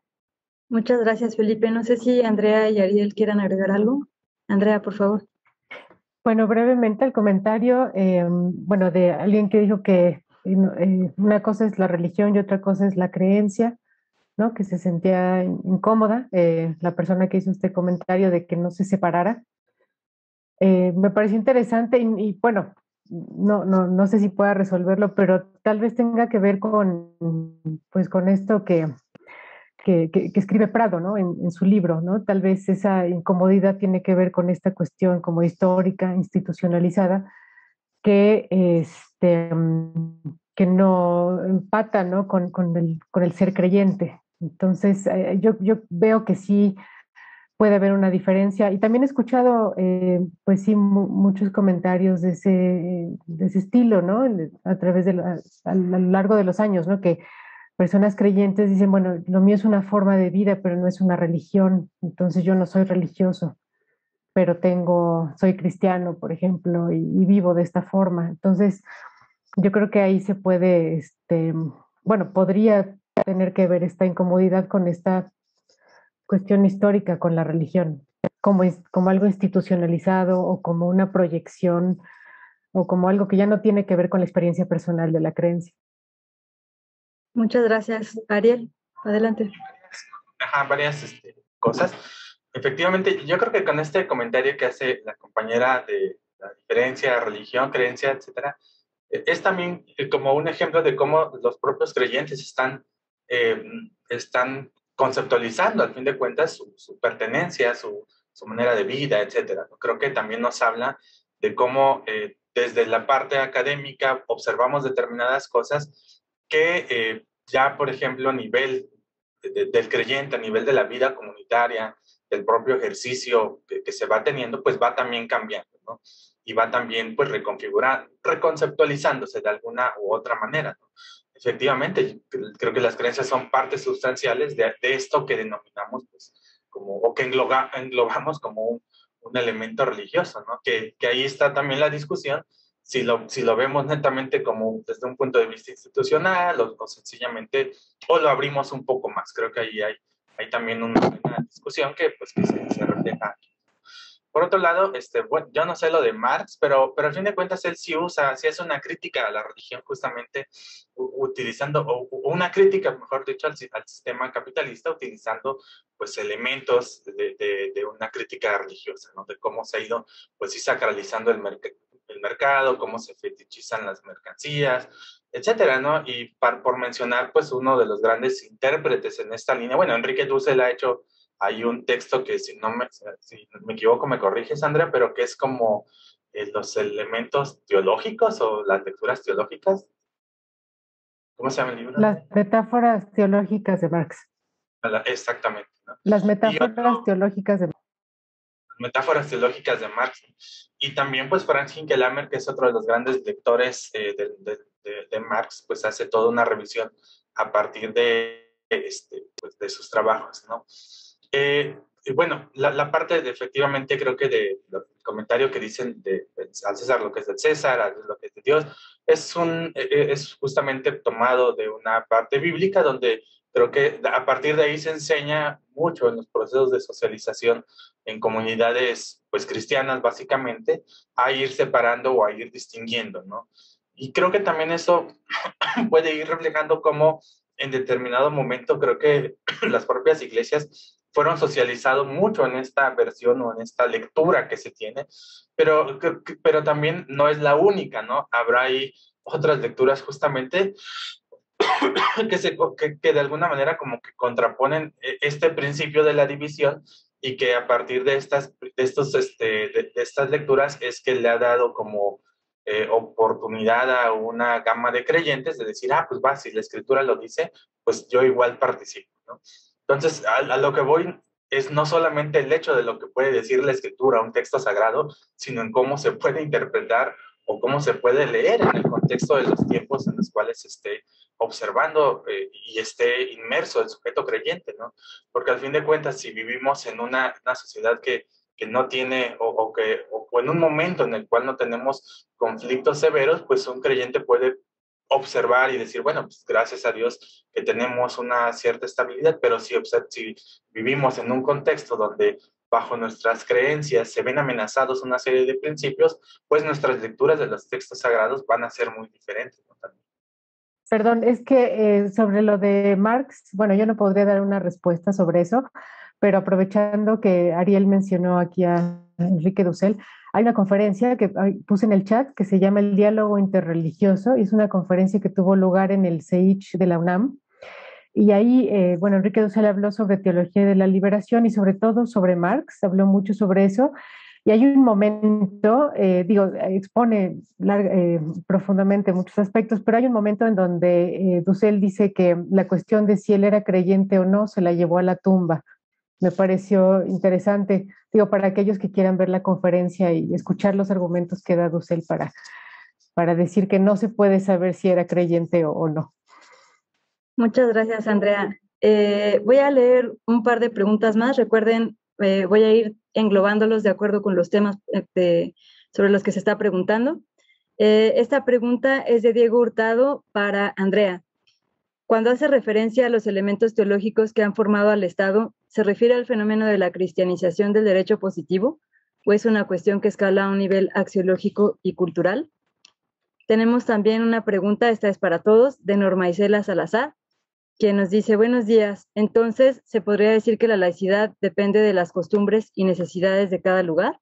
Muchas gracias, Felipe. No sé si Andrea y Ariel quieran agregar algo. Andrea, por favor. Bueno, brevemente el comentario, eh, bueno, de alguien que dijo que eh, una cosa es la religión y otra cosa es la creencia, ¿no? Que se sentía incómoda, eh, la persona que hizo este comentario de que no se separara. Eh, me pareció interesante y, y bueno, no, no, no sé si pueda resolverlo, pero tal vez tenga que ver con, pues, con esto que, que, que, que escribe Prado, ¿no? En, en su libro, ¿no? Tal vez esa incomodidad tiene que ver con esta cuestión como histórica, institucionalizada, que, este, que no empata, ¿no? Con, con, el, con el ser creyente. Entonces, eh, yo, yo veo que sí puede haber una diferencia. Y también he escuchado, eh, pues sí, mu muchos comentarios de ese, de ese estilo, ¿no? A través de la, a lo largo de los años, ¿no? Que personas creyentes dicen, bueno, lo mío es una forma de vida, pero no es una religión. Entonces yo no soy religioso, pero tengo, soy cristiano, por ejemplo, y, y vivo de esta forma. Entonces, yo creo que ahí se puede, este, bueno, podría tener que ver esta incomodidad con esta cuestión histórica con la religión, como, como algo institucionalizado o como una proyección o como algo que ya no tiene que ver con la experiencia personal de la creencia. Muchas gracias, Ariel. Adelante. Ajá, varias este, cosas. Efectivamente, yo creo que con este comentario que hace la compañera de la diferencia, religión, creencia, etcétera, es también como un ejemplo de cómo los propios creyentes están, eh, están conceptualizando, al fin de cuentas, su, su pertenencia, su, su manera de vida, etcétera. Creo que también nos habla de cómo eh, desde la parte académica observamos determinadas cosas que eh, ya, por ejemplo, a nivel de, de, del creyente, a nivel de la vida comunitaria, del propio ejercicio que, que se va teniendo, pues va también cambiando, ¿no? Y va también pues reconfigurando, reconceptualizándose de alguna u otra manera, ¿no? Efectivamente, creo que las creencias son partes sustanciales de, de esto que denominamos pues como, o que engloba, englobamos como un, un elemento religioso, ¿no? Que, que ahí está también la discusión, si lo, si lo vemos netamente como desde un punto de vista institucional o, o sencillamente, o lo abrimos un poco más. Creo que ahí hay, hay también una, una discusión que pues que se, se refleja aquí. Por otro lado, este, bueno, yo no sé lo de Marx, pero, pero al fin de cuentas él sí usa, sí hace una crítica a la religión justamente utilizando, o, o una crítica, mejor dicho, al, al sistema capitalista utilizando pues elementos de, de, de una crítica religiosa, ¿no? De cómo se ha ido pues sí sacralizando el, merc el mercado, cómo se fetichizan las mercancías, etcétera, ¿no? Y par, por mencionar pues uno de los grandes intérpretes en esta línea, bueno, Enrique Dussel ha hecho hay un texto que, si no me, si me equivoco, me corriges, Andrea, pero que es como eh, los elementos teológicos o las lecturas teológicas. ¿Cómo se llama el libro? Las metáforas teológicas de Marx. Exactamente, ¿no? Las metáforas otro, teológicas de Marx. Metáforas teológicas de Marx. Y también, pues, Franz Hinckelhammer, que es otro de los grandes lectores eh, de, de, de, de Marx, pues hace toda una revisión a partir de, este, pues, de sus trabajos, ¿no? Eh, y bueno, la, la parte de, efectivamente, creo que de, del comentario que dicen de, de al César lo que es del César, a lo que es de Dios, es, un, es justamente tomado de una parte bíblica donde creo que a partir de ahí se enseña mucho en los procesos de socialización en comunidades pues cristianas básicamente, a ir separando o a ir distinguiendo, ¿no? Y creo que también eso puede ir reflejando cómo en determinado momento creo que las propias iglesias fueron socializados mucho en esta versión o en esta lectura que se tiene, pero, pero también no es la única, ¿no? Habrá ahí otras lecturas justamente que, se, que, que de alguna manera como que contraponen este principio de la división y que a partir de estas, de estos, este, de, de estas lecturas es que le ha dado como eh, oportunidad a una gama de creyentes de decir, ah, pues va, si la escritura lo dice, pues yo igual participo, ¿no? Entonces, a, a lo que voy es no solamente el hecho de lo que puede decir la escritura, un texto sagrado, sino en cómo se puede interpretar o cómo se puede leer en el contexto de los tiempos en los cuales se esté observando eh, y esté inmerso el sujeto creyente, ¿no? Porque al fin de cuentas, si vivimos en una, una sociedad que, que no tiene, o, o que, o, o en un momento en el cual no tenemos conflictos severos, pues un creyente puede observar y decir, bueno, pues gracias a Dios que tenemos una cierta estabilidad, pero si, si vivimos en un contexto donde bajo nuestras creencias se ven amenazados una serie de principios, pues nuestras lecturas de los textos sagrados van a ser muy diferentes, ¿no? También. Perdón, es que eh, sobre lo de Marx, bueno, yo no podría dar una respuesta sobre eso, pero aprovechando que Ariel mencionó aquí a Enrique Dussel, hay una conferencia que puse en el chat que se llama El Diálogo Interreligioso, y es una conferencia que tuvo lugar en el C E I C H de la UNAM. Y ahí, eh, bueno, Enrique Dussel habló sobre teología de la liberación y sobre todo sobre Marx, habló mucho sobre eso. Y hay un momento, eh, digo, expone larga, eh, profundamente muchos aspectos, pero hay un momento en donde eh, Dussel dice que la cuestión de si él era creyente o no se la llevó a la tumba. Me pareció interesante, digo, para aquellos que quieran ver la conferencia y escuchar los argumentos que da Dussel para, para decir que no se puede saber si era creyente o, o no. Muchas gracias, Andrea. Eh, voy a leer un par de preguntas más. Recuerden, eh, voy a ir englobándolos de acuerdo con los temas de, sobre los que se está preguntando. Eh, esta pregunta es de Diego Hurtado para Andrea. Cuando hace referencia a los elementos teológicos que han formado al Estado, ¿se refiere al fenómeno de la cristianización del derecho positivo o es una cuestión que escala a un nivel axiológico y cultural? Tenemos también una pregunta, esta es para todos, de Norma Isela Salazar, quien nos dice, buenos días, entonces, ¿se podría decir que la laicidad depende de las costumbres y necesidades de cada lugar?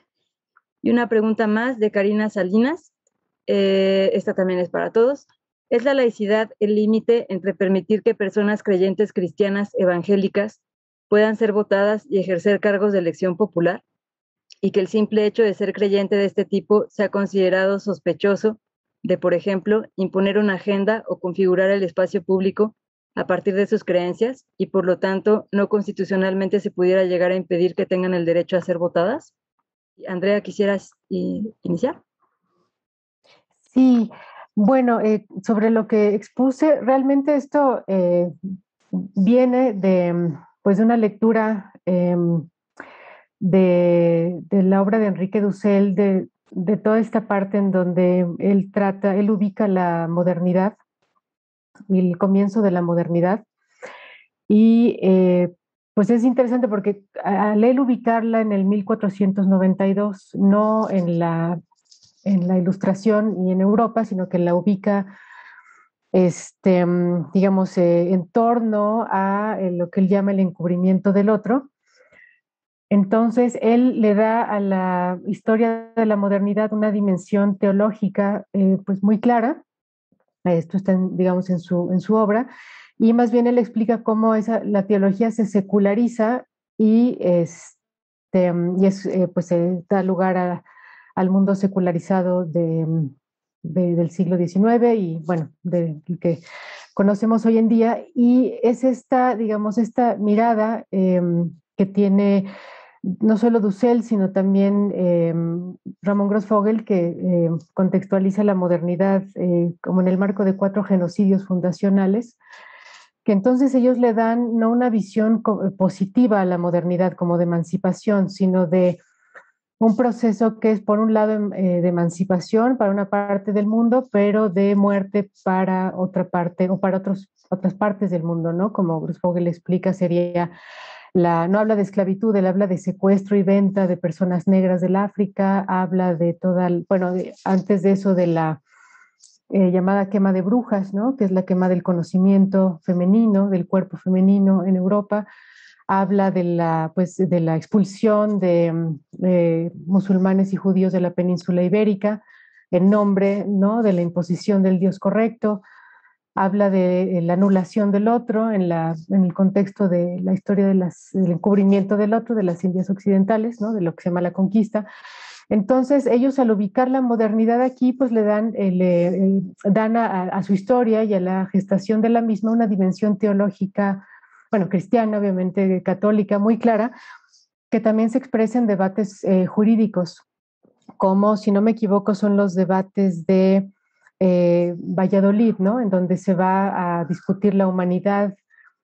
Y una pregunta más de Karina Salinas, eh, esta también es para todos. ¿Es la laicidad el límite entre permitir que personas creyentes cristianas evangélicas puedan ser votadas y ejercer cargos de elección popular? Y que el simple hecho de ser creyente de este tipo sea considerado sospechoso de, por ejemplo, imponer una agenda o configurar el espacio público a partir de sus creencias y, por lo tanto, no constitucionalmente se pudiera llegar a impedir que tengan el derecho a ser votadas? Andrea, ¿quisieras iniciar? Sí, bueno, eh, sobre lo que expuse, realmente esto eh, viene de, pues, de una lectura eh, de, de la obra de Enrique Dussel, de, de toda esta parte en donde él trata, él ubica la modernidad y el comienzo de la modernidad. Y eh, pues es interesante porque al él ubicarla en el mil cuatrocientos noventa y dos, no en la, en la Ilustración y en Europa, sino que la ubica, este, digamos, eh, en torno a eh, lo que él llama el encubrimiento del otro. Entonces, él le da a la historia de la modernidad una dimensión teológica eh, pues muy clara. Esto está, en, digamos, en su, en su obra. Y más bien él explica cómo esa, la teología se seculariza y, este, y es, eh, pues eh, da lugar a, al mundo secularizado de, de, del siglo diecinueve y bueno, del que conocemos hoy en día, y es esta, digamos, esta mirada eh, que tiene no solo Dussel, sino también eh, Ramón Grossfogel, que eh, contextualiza la modernidad eh, como en el marco de cuatro genocidios fundacionales, que entonces ellos le dan no una visión positiva a la modernidad como de emancipación, sino de un proceso que es por un lado eh, de emancipación para una parte del mundo, pero de muerte para otra parte o para otros, otras partes del mundo, ¿no? Como Grossfogel explica, sería la, no habla de esclavitud, él habla de secuestro y venta de personas negras del África, habla de toda, bueno, de, antes de eso de la eh, llamada quema de brujas, ¿no? Que es la quema del conocimiento femenino, del cuerpo femenino en Europa. Habla de la, pues, de la expulsión de eh, musulmanes y judíos de la península ibérica en nombre, ¿no?, de la imposición del Dios correcto. Habla de la anulación del otro en, la, en el contexto de la historia de las, del encubrimiento del otro, de las Indias occidentales, ¿no?, de lo que se llama la conquista. Entonces, ellos al ubicar la modernidad aquí, pues le dan, eh, le, eh, dan a, a su historia y a la gestación de la misma una dimensión teológica, bueno, cristiana, obviamente católica, muy clara, que también se expresa en debates eh, jurídicos, como, si no me equivoco, son los debates de eh, Valladolid, ¿no?, en donde se va a discutir la humanidad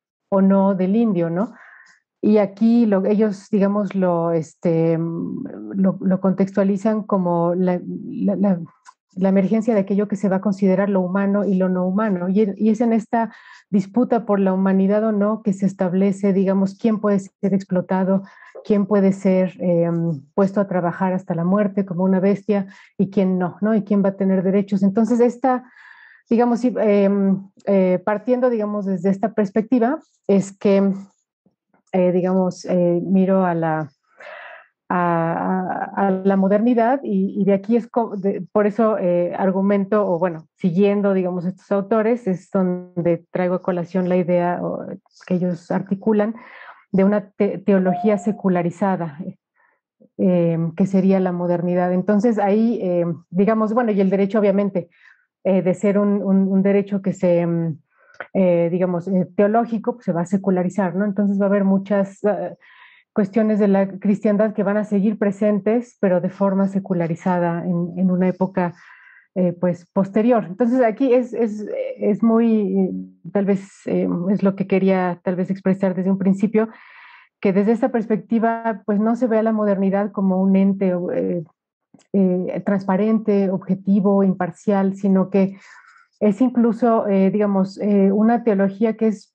o no del indio, ¿no? Y aquí lo, ellos, digamos, lo, este, lo, lo contextualizan como la, la, la, la emergencia de aquello que se va a considerar lo humano y lo no humano. Y, y es en esta disputa por la humanidad o no que se establece, digamos, quién puede ser explotado, quién puede ser eh, puesto a trabajar hasta la muerte como una bestia y quién no, ¿no? Y quién va a tener derechos. Entonces, esta, digamos, eh, eh, partiendo, digamos, desde esta perspectiva, es que Eh, digamos, eh, miro a la, a, a la modernidad y, y de aquí es, de, por eso eh, argumento, o bueno, siguiendo, digamos, estos autores, es donde traigo a colación la idea o, que ellos articulan de una te teología secularizada, eh, que sería la modernidad. Entonces ahí, eh, digamos, bueno, y el derecho obviamente, eh, de ser un, un, un derecho que se... Eh, digamos, eh, teológico, pues se va a secularizar, ¿no? Entonces va a haber muchas uh, cuestiones de la cristiandad que van a seguir presentes, pero de forma secularizada en, en una época, eh, pues, posterior. Entonces aquí es, es, es muy, tal vez, eh, es lo que quería tal vez expresar desde un principio, que desde esta perspectiva, pues, no se ve a la modernidad como un ente eh, eh, transparente, objetivo, imparcial, sino que es incluso, eh, digamos, eh, una teología que es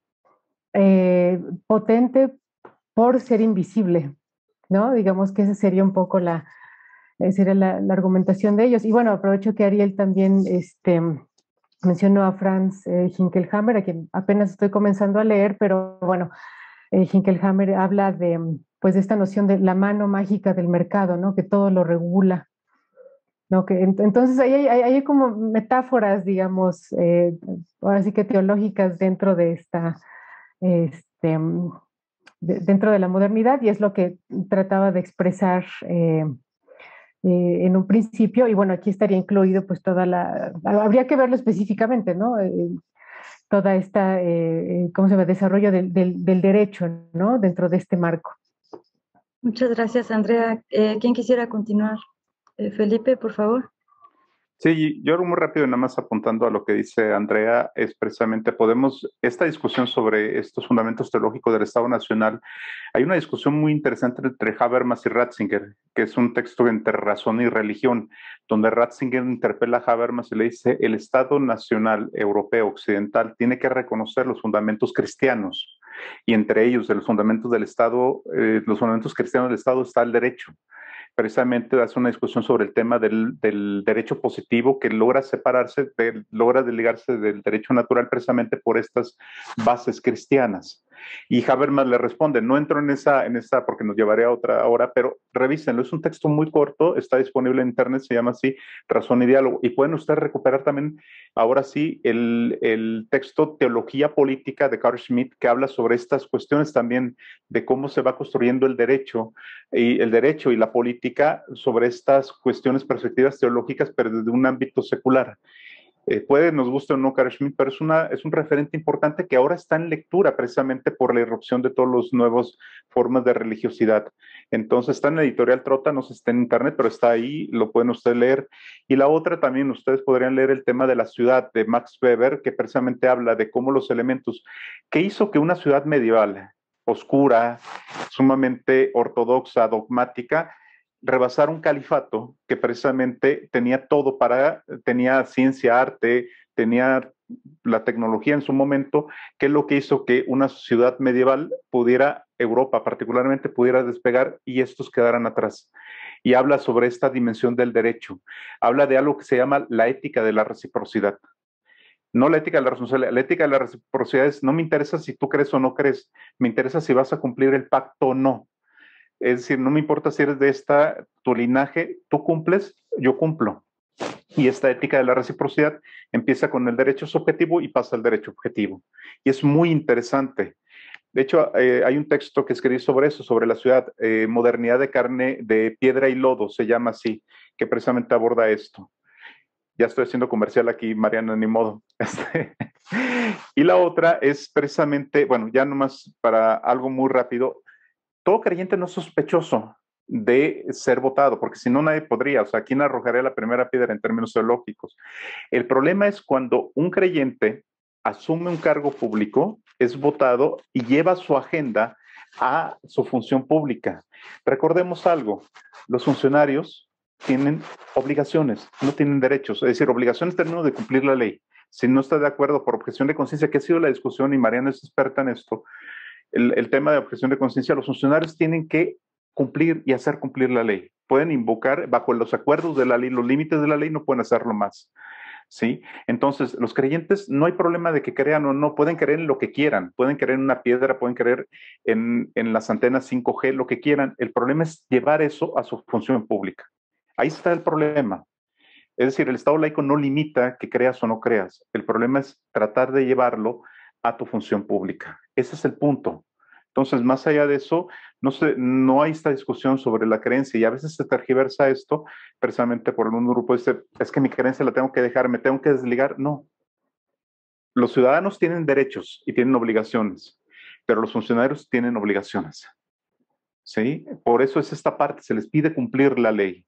eh, potente por ser invisible, ¿no? Digamos que esa sería un poco la, eh, sería la, la argumentación de ellos. Y bueno, aprovecho que Ariel también este, mencionó a Franz eh, Hinkelhammer, a quien apenas estoy comenzando a leer, pero bueno, eh, Hinkelhammer habla de, pues, de esta noción de la mano mágica del mercado, ¿no? Que todo lo regula. ¿No? Que, entonces ahí hay, hay, hay como metáforas, digamos, eh, ahora sí que teológicas dentro de esta, este, de, dentro de la modernidad, y es lo que trataba de expresar eh, eh, en un principio, y bueno, aquí estaría incluido pues toda la, habría que verlo específicamente, ¿no? Eh, toda esta, eh, ¿cómo se llama?, desarrollo del, del, del derecho, ¿no?, dentro de este marco. Muchas gracias, Andrea. Eh, ¿Quién quisiera continuar? Eh, Felipe, por favor. Sí, yo muy rápido, nada más apuntando a lo que dice Andrea, es precisamente, podemos, esta discusión sobre estos fundamentos teológicos del Estado Nacional, hay una discusión muy interesante entre Habermas y Ratzinger, que es un texto entre razón y religión, donde Ratzinger interpela a Habermas y le dice, el Estado Nacional Europeo Occidental tiene que reconocer los fundamentos cristianos, y entre ellos, de los fundamentos del Estado, eh, los fundamentos cristianos del Estado está el derecho. precisamente hace una discusión sobre el tema del, del derecho positivo que logra separarse, de, logra desligarse del derecho natural precisamente por estas bases cristianas. Y Habermas le responde, no entro en esa, en esa porque nos llevaría a otra hora, pero revísenlo, es un texto muy corto, está disponible en internet, se llama así, Razón y Diálogo, y pueden ustedes recuperar también, ahora sí, el, el texto Teología Política de Carl Schmitt, que habla sobre estas cuestiones también de cómo se va construyendo el derecho, y el derecho y la política sobre estas cuestiones, perspectivas teológicas, pero desde un ámbito secular. Eh, puede nos guste o no Carl Schmitt, pero es, una, es un referente importante que ahora está en lectura precisamente por la irrupción de todas las nuevas formas de religiosidad. Entonces está en la editorial Trota, no sé si está en internet, pero está ahí, lo pueden ustedes leer. Y la otra también, ustedes podrían leer el tema de la ciudad de Max Weber, que precisamente habla de cómo los elementos que hizo que una ciudad medieval, oscura, sumamente ortodoxa, dogmática, rebasar un califato que precisamente tenía todo para, tenía ciencia, arte, tenía la tecnología en su momento, que es lo que hizo que una ciudad medieval pudiera, Europa particularmente, pudiera despegar y estos quedaran atrás. Y habla sobre esta dimensión del derecho. Habla de algo que se llama la ética de la reciprocidad. No la ética de la responsabilidad, la ética de la reciprocidad es, no me interesa si tú crees o no crees, me interesa si vas a cumplir el pacto o no. Es decir, no me importa si eres de esta, tu linaje, tú cumples, yo cumplo. Y esta ética de la reciprocidad empieza con el derecho subjetivo y pasa al derecho objetivo. Y es muy interesante. De hecho, eh, hay un texto que escribí sobre eso, sobre la ciudad, eh, Modernidad de carne, de piedra y lodo, se llama así, que precisamente aborda esto. Ya estoy haciendo comercial aquí, Mariana, ni modo. Y la otra es precisamente, bueno, ya nomás para algo muy rápido, todo creyente no es sospechoso de ser votado, porque si no nadie podría, o sea, ¿quién arrojaría la primera piedra en términos teológicos? El problema es cuando un creyente asume un cargo público, es votado y lleva su agenda a su función pública. Recordemos algo, los funcionarios tienen obligaciones, no tienen derechos, es decir, obligaciones en términos de cumplir la ley. Si no está de acuerdo por objeción de conciencia, que ha sido la discusión, y Mariana es experta en esto, El, el tema de objeción de conciencia, los funcionarios tienen que cumplir y hacer cumplir la ley. Pueden invocar bajo los acuerdos de la ley, los límites de la ley, no pueden hacerlo más. ¿Sí? Entonces, los creyentes no hay problema de que crean o no, pueden creer en lo que quieran, pueden creer en una piedra, pueden creer en, en las antenas cinco G, lo que quieran. El problema es llevar eso a su función pública. Ahí está el problema. Es decir, el Estado laico no limita que creas o no creas. El problema es tratar de llevarlo a tu función pública. Ese es el punto. Entonces, más allá de eso, no, se, no hay esta discusión sobre la creencia y a veces se tergiversa esto precisamente por un grupo dice, es que mi creencia la tengo que dejar, me tengo que desligar. No. Los ciudadanos tienen derechos y tienen obligaciones, pero los funcionarios tienen obligaciones. ¿Sí? Por eso es esta parte, se les pide cumplir la ley.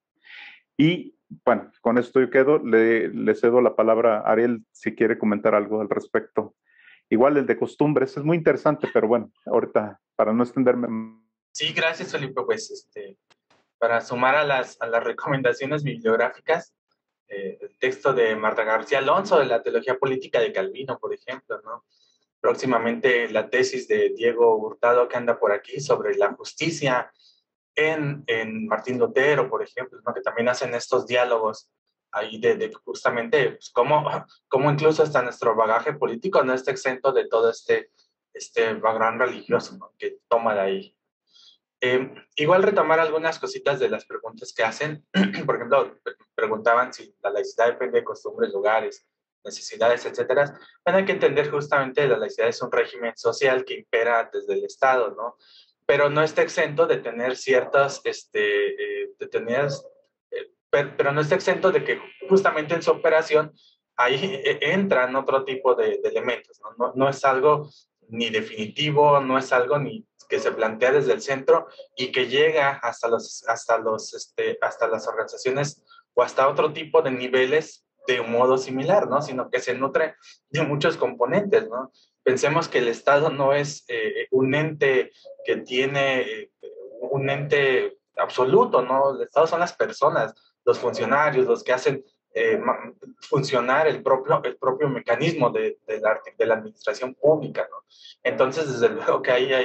Y bueno, con esto yo quedo, le, le cedo la palabra a Ariel si quiere comentar algo al respecto. Igual el de costumbres, es muy interesante, pero bueno, ahorita, para no extenderme. Sí, gracias, Felipe. Pues, este, para sumar a las, a las recomendaciones bibliográficas, eh, el texto de Marta García Alonso, de la Teología Política de Calvino, por ejemplo, ¿no? Próximamente la tesis de Diego Hurtado, que anda por aquí, sobre la justicia en, en Martín Lutero, por ejemplo, ¿no? Que también hacen estos diálogos ahí de, de justamente pues, cómo, cómo incluso hasta nuestro bagaje político no está exento de todo este, este background religioso, ¿no? Que toma de ahí. Eh, igual retomar algunas cositas de las preguntas que hacen. Por ejemplo, preguntaban si la laicidad depende de costumbres, lugares, necesidades, etcétera. Bueno, hay que entender justamente que la laicidad es un régimen social que impera desde el Estado, ¿no? Pero no está exento de tener ciertas, este, eh, de tener pero no está exento de que justamente en su operación ahí entran otro tipo de, de elementos, ¿no? No, no es algo ni definitivo, no es algo ni que se plantea desde el centro y que llega hasta, los, hasta, los, este, hasta las organizaciones o hasta otro tipo de niveles de un modo similar, ¿no? Sino que se nutre de muchos componentes, ¿no? Pensemos que el Estado no es eh, un ente que tiene eh, un ente absoluto, ¿no? El Estado son las personas, los funcionarios, los que hacen eh, funcionar el propio, el propio mecanismo de, de, la, de la administración pública, ¿no? Entonces, desde luego que hay ahí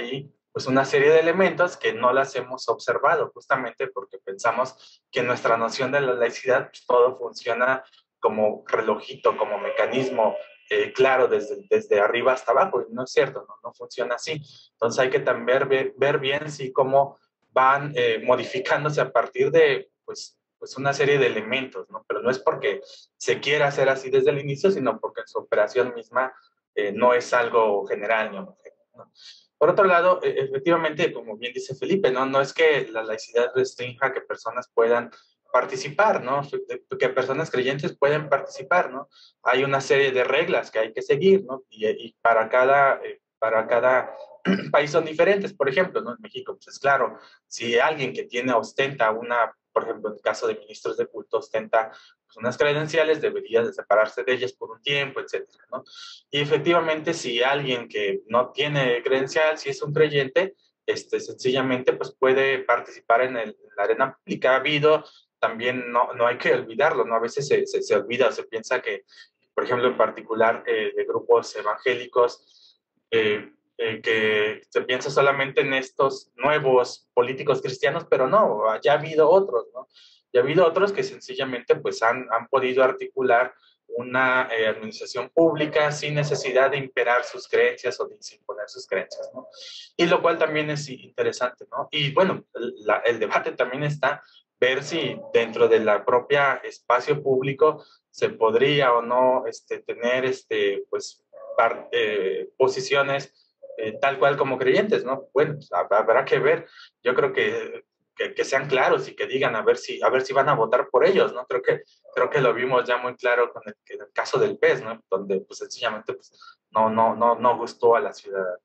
pues una serie de elementos que no las hemos observado, justamente porque pensamos que en nuestra noción de la laicidad pues, todo funciona como relojito, como mecanismo eh, claro desde, desde arriba hasta abajo, y no es cierto, no, no funciona así. Entonces hay que también ver, ver bien sí, cómo van eh, modificándose a partir de pues, pues una serie de elementos, ¿no? Pero no es porque se quiera hacer así desde el inicio, sino porque en su operación misma eh, no es algo general ni homogéneo, ¿no? Por otro lado, efectivamente, como bien dice Felipe, ¿no? No es que la laicidad restrinja que personas puedan participar, ¿no? Que personas creyentes pueden participar, ¿no? Hay una serie de reglas que hay que seguir, ¿no? Y, y para cada, para cada país son diferentes. Por ejemplo, ¿no? En México, pues es claro, si alguien que tiene, ostenta una, por ejemplo, en el caso de ministros de culto, ostenta pues, unas credenciales, debería de separarse de ellas por un tiempo, etcétera, ¿no? Y efectivamente, si alguien que no tiene credencial, si es un creyente, este, sencillamente pues puede participar en, el, en la arena pública. Ha habido, también no, no hay que olvidarlo, ¿no? A veces se, se, se olvida, se piensa que, por ejemplo, en particular eh, de grupos evangélicos, eh, eh, que se piensa solamente en estos nuevos políticos cristianos, pero no, ya ha habido otros, ¿no? Ya ha habido otros que sencillamente pues han, han podido articular una eh, administración pública sin necesidad de imperar sus creencias o de imponer sus creencias, ¿no? Y lo cual también es interesante, ¿no? Y bueno, la, el debate también está ver si dentro de la propia espacio público se podría o no este, tener este, pues, par, eh, posiciones eh, tal cual como creyentes, ¿no? Bueno, habrá que ver. Yo creo que Que, que, sean claros y que digan a ver si a ver si van a votar por ellos, ¿no? Creo que creo que lo vimos ya muy claro con el, en el caso del P E S, ¿no? Donde pues sencillamente pues, no no no no gustó a la ciudad.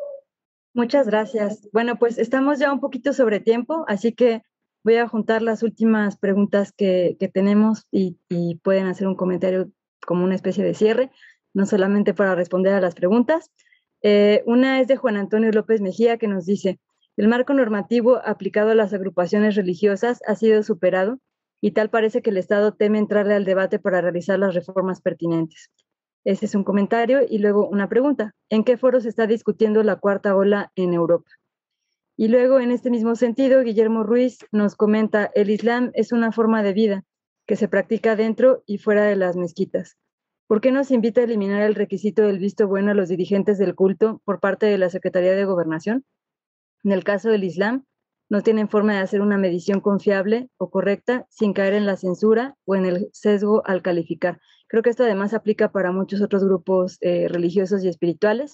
Muchas gracias. Bueno, pues estamos ya un poquito sobre tiempo, así que voy a juntar las últimas preguntas que, que tenemos y, y pueden hacer un comentario como una especie de cierre, no solamente para responder a las preguntas. Eh, una es de Juan Antonio López Mejía, que nos dice: el marco normativo aplicado a las agrupaciones religiosas ha sido superado y tal parece que el Estado teme entrarle al debate para realizar las reformas pertinentes. Ese es un comentario. Y luego una pregunta: ¿en qué foro se está discutiendo la cuarta ola en Europa? Y luego, en este mismo sentido, Guillermo Ruiz nos comenta: el Islam es una forma de vida que se practica dentro y fuera de las mezquitas. ¿Por qué nos invita a eliminar el requisito del visto bueno a los dirigentes del culto por parte de la Secretaría de Gobernación? En el caso del Islam, no tienen forma de hacer una medición confiable o correcta sin caer en la censura o en el sesgo al calificar. Creo que esto además aplica para muchos otros grupos eh, religiosos y espirituales.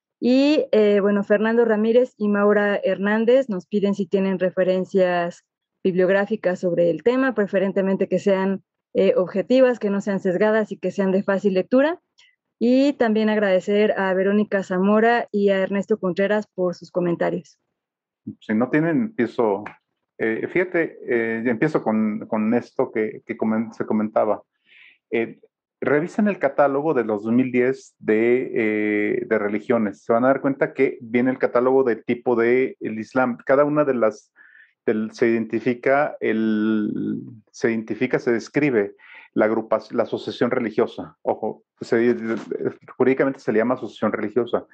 Y eh, bueno, Fernando Ramírez y Maura Hernández nos piden si tienen referencias bibliográficas sobre el tema, preferentemente que sean eh, objetivas, que no sean sesgadas y que sean de fácil lectura. Y también agradecer a Verónica Zamora y a Ernesto Contreras por sus comentarios. Si no tienen, empiezo. Eh, fíjate, eh, empiezo con, con esto que, que coment, se comentaba. Eh, revisen el catálogo de los dos mil diez de, eh, de religiones. Se van a dar cuenta que viene el catálogo del tipo del de Islam. Cada una de las del, se identifica, el, se identifica, se describe la agrupación, la asociación religiosa. Ojo, se, jurídicamente se le llama asociación religiosa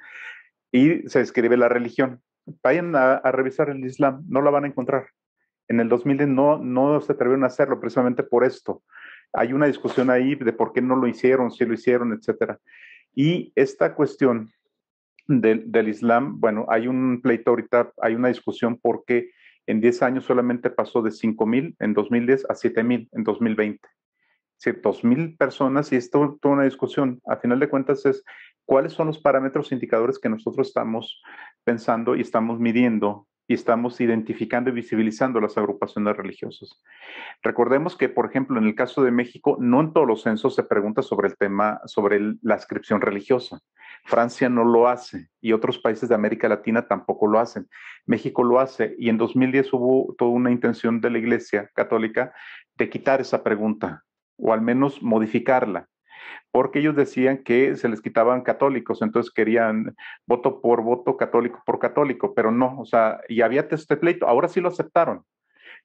y se describe la religión. Vayan a, a revisar el Islam, no la van a encontrar. En el dos mil no, no se atrevieron a hacerlo precisamente por esto. Hay una discusión ahí de por qué no lo hicieron, si lo hicieron, etcétera. Y esta cuestión del, del Islam, bueno, hay un pleito ahorita, hay una discusión porque en diez años solamente pasó de cinco mil en dos mil diez a siete mil en dos mil veinte. dos mil personas, y es toda una discusión. A final de cuentas es cuáles son los parámetros indicadores que nosotros estamos pensando y estamos midiendo y estamos identificando y visibilizando las agrupaciones religiosas. Recordemos que, por ejemplo, en el caso de México, no en todos los censos se pregunta sobre el tema, sobre el, la inscripción religiosa. Francia no lo hace y otros países de América Latina tampoco lo hacen. México lo hace y en dos mil diez hubo toda una intención de la Iglesia Católica de quitar esa pregunta, o al menos modificarla, porque ellos decían que se les quitaban católicos, entonces querían voto por voto, católico por católico, pero no, o sea, y había este pleito, ahora sí lo aceptaron,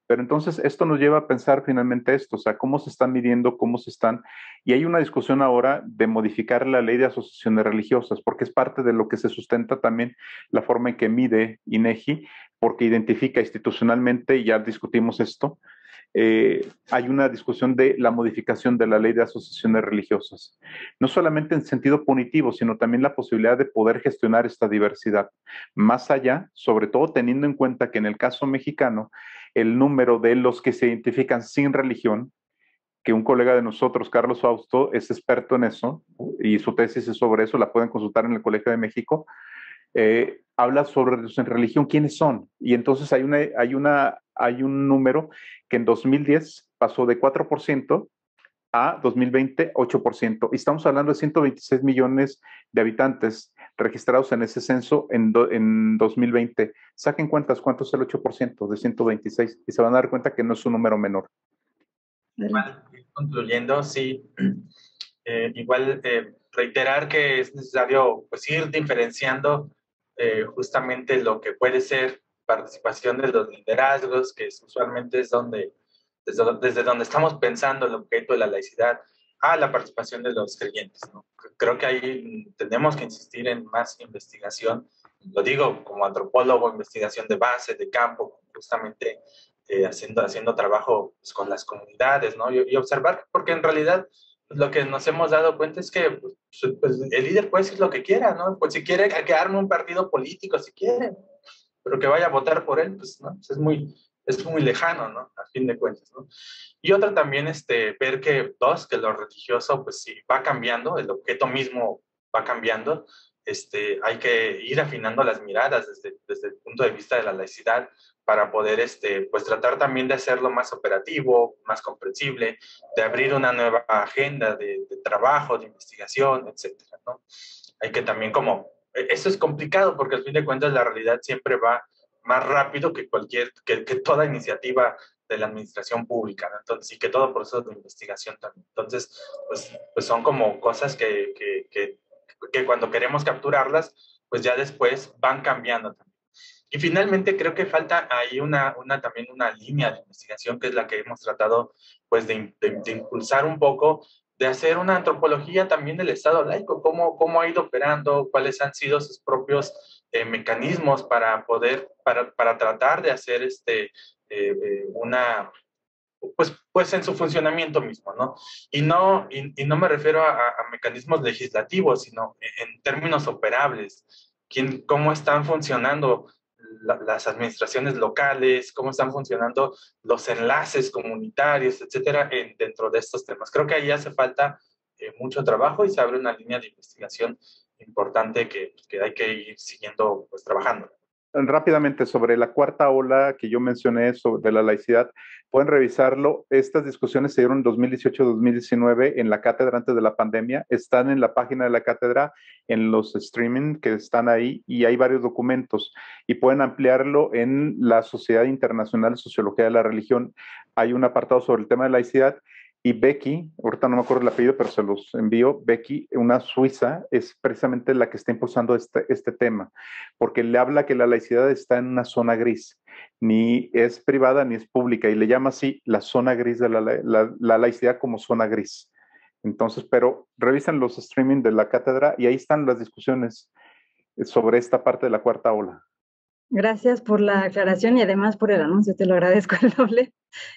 Pero entonces esto nos lleva a pensar finalmente esto, o sea, cómo se están midiendo, cómo se están, y hay una discusión ahora de modificar la ley de asociaciones religiosas, porque es parte de lo que se sustenta también la forma en que mide INEGI, porque identifica institucionalmente, y ya discutimos esto, eh, hay una discusión de la modificación de la ley de asociaciones religiosas, no solamente en sentido punitivo, sino también la posibilidad de poder gestionar esta diversidad, más allá, sobre todo teniendo en cuenta que en el caso mexicano, el número de los que se identifican sin religión, que un colega de nosotros, Carlos Fausto, es experto en eso, y su tesis es sobre eso, la pueden consultar en el Colegio de México, eh, habla sobre los en religión, quiénes son, y entonces hay, una, hay, una, hay un número que en dos mil diez pasó de cuatro por ciento a dos mil veinte, ocho por ciento, y estamos hablando de ciento veintiséis millones de habitantes registrados en ese censo en, do, en dos mil veinte. Saquen cuentas, ¿cuánto es el ocho por ciento de ciento veintiséis? Y se van a dar cuenta que no es un número menor. Igual, concluyendo, sí, eh, igual eh, reiterar que es necesario pues, ir diferenciando eh, justamente lo que puede ser participación de los liderazgos, que es, usualmente es donde, desde, desde donde estamos pensando el objeto de la laicidad, a la participación de los creyentes, ¿no? Creo que ahí tenemos que insistir en más investigación, lo digo como antropólogo, investigación de base, de campo, justamente eh, haciendo, haciendo trabajo pues, con las comunidades, ¿no? Y, y observar, porque en realidad pues, lo que nos hemos dado cuenta es que pues, pues, el líder puede decir lo que quiera, ¿no? Pues si quiere que arme un partido político, si quiere, pero que vaya a votar por él, pues, ¿no? Pues es muy, es muy lejano, ¿no? A fin de cuentas, ¿no? Y otra también, este, ver que, dos, que lo religioso, pues sí, va cambiando, el objeto mismo va cambiando, este, hay que ir afinando las miradas desde, desde el punto de vista de la laicidad para poder, este, pues tratar también de hacerlo más operativo, más comprensible, de abrir una nueva agenda de, de trabajo, de investigación, etcétera, ¿no? Hay que también como, eso es complicado porque al fin de cuentas la realidad siempre va más rápido que cualquier, que, que toda iniciativa de la administración pública, ¿no? Entonces, y que todo proceso de investigación también. Entonces, pues, pues son como cosas que, que, que, que cuando queremos capturarlas, pues ya después van cambiando también. Y finalmente creo que falta ahí una, una, también una línea de investigación que es la que hemos tratado pues de, de, de impulsar un poco, de hacer una antropología también del Estado laico, cómo, cómo ha ido operando, cuáles han sido sus propios eh, mecanismos para poder, para, para tratar de hacer este, eh, eh, una, pues, pues en su funcionamiento mismo, ¿no? Y no, y, y no me refiero a, a mecanismos legislativos, sino en términos operables, ¿quién, cómo están funcionando la, las administraciones locales, cómo están funcionando los enlaces comunitarios, etcétera, en, dentro de estos temas. Creo que ahí hace falta eh, mucho trabajo y se abre una línea de investigación importante que, que hay que ir siguiendo, pues trabajando. Rápidamente, sobre la cuarta ola que yo mencioné sobre la laicidad, pueden revisarlo. Estas discusiones se dieron en dos mil dieciocho dos mil diecinueve en la cátedra antes de la pandemia. Están en la página de la cátedra, en los streaming que están ahí, y hay varios documentos. Y pueden ampliarlo en la Sociedad Internacional de Sociología de la Religión. Hay un apartado sobre el tema de laicidad. Y Becky, ahorita no me acuerdo el apellido, pero se los envío, Becky, una suiza, es precisamente la que está impulsando este, este tema, porque le habla que la laicidad está en una zona gris, ni es privada ni es pública, y le llama así la zona gris de la, la, la laicidad como zona gris. Entonces, pero revisan los streaming de la cátedra y ahí están las discusiones sobre esta parte de la cuarta ola. Gracias por la aclaración y además por el anuncio, te lo agradezco el doble.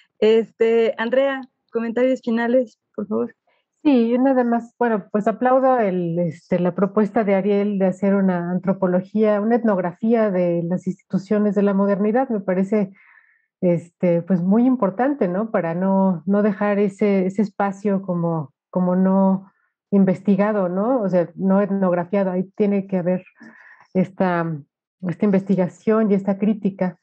Este, Andrea, comentarios finales, por favor. Sí, yo nada más, bueno, pues aplaudo el, este, la propuesta de Ariel de hacer una antropología, una etnografía de las instituciones de la modernidad. Me parece este, pues muy importante, ¿no? Para no, no dejar ese, ese espacio como, como no investigado, ¿no? O sea, no etnografiado. Ahí tiene que haber esta, esta investigación y esta crítica.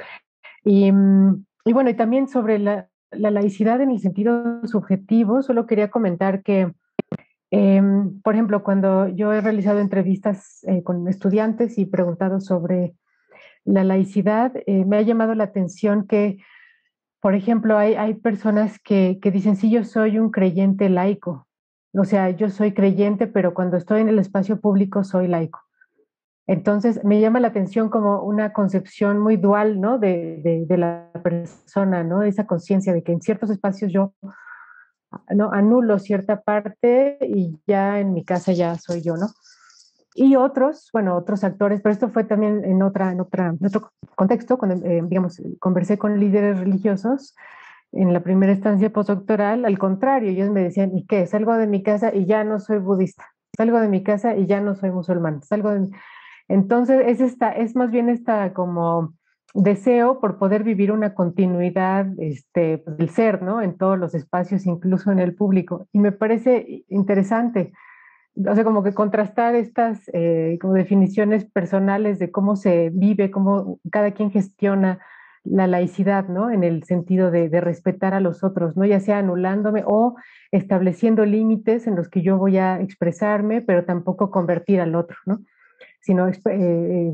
Y, y bueno, y también sobre la la laicidad en el sentido subjetivo, solo quería comentar que, eh, por ejemplo, cuando yo he realizado entrevistas eh, con estudiantes y preguntado sobre la laicidad, eh, me ha llamado la atención que, por ejemplo, hay, hay personas que, que dicen, sí, yo soy un creyente laico. O sea, yo soy creyente, pero cuando estoy en el espacio público soy laico. Entonces, me llama la atención como una concepción muy dual, ¿no? De, de, de la persona, ¿no? Esa conciencia de que en ciertos espacios yo, ¿no? Anulo cierta parte y ya en mi casa ya soy yo, ¿no? Y otros, bueno, otros actores, pero esto fue también en, otra, en, otra, en otro contexto, cuando, eh, digamos, conversé con líderes religiosos en la primera estancia postdoctoral, al contrario, ellos me decían, ¿y qué? Salgo de mi casa y ya no soy budista, salgo de mi casa y ya no soy musulmán, salgo de... Entonces, es, esta, es más bien esta como deseo por poder vivir una continuidad este, del ser, ¿no? En todos los espacios, incluso en el público. Y me parece interesante, o sea, como que contrastar estas eh, como definiciones personales de cómo se vive, cómo cada quien gestiona la laicidad, ¿no? En el sentido de, de respetar a los otros, ¿no? Ya sea anulándome o estableciendo límites en los que yo voy a expresarme, pero tampoco convertir al otro, ¿no? Sino eh,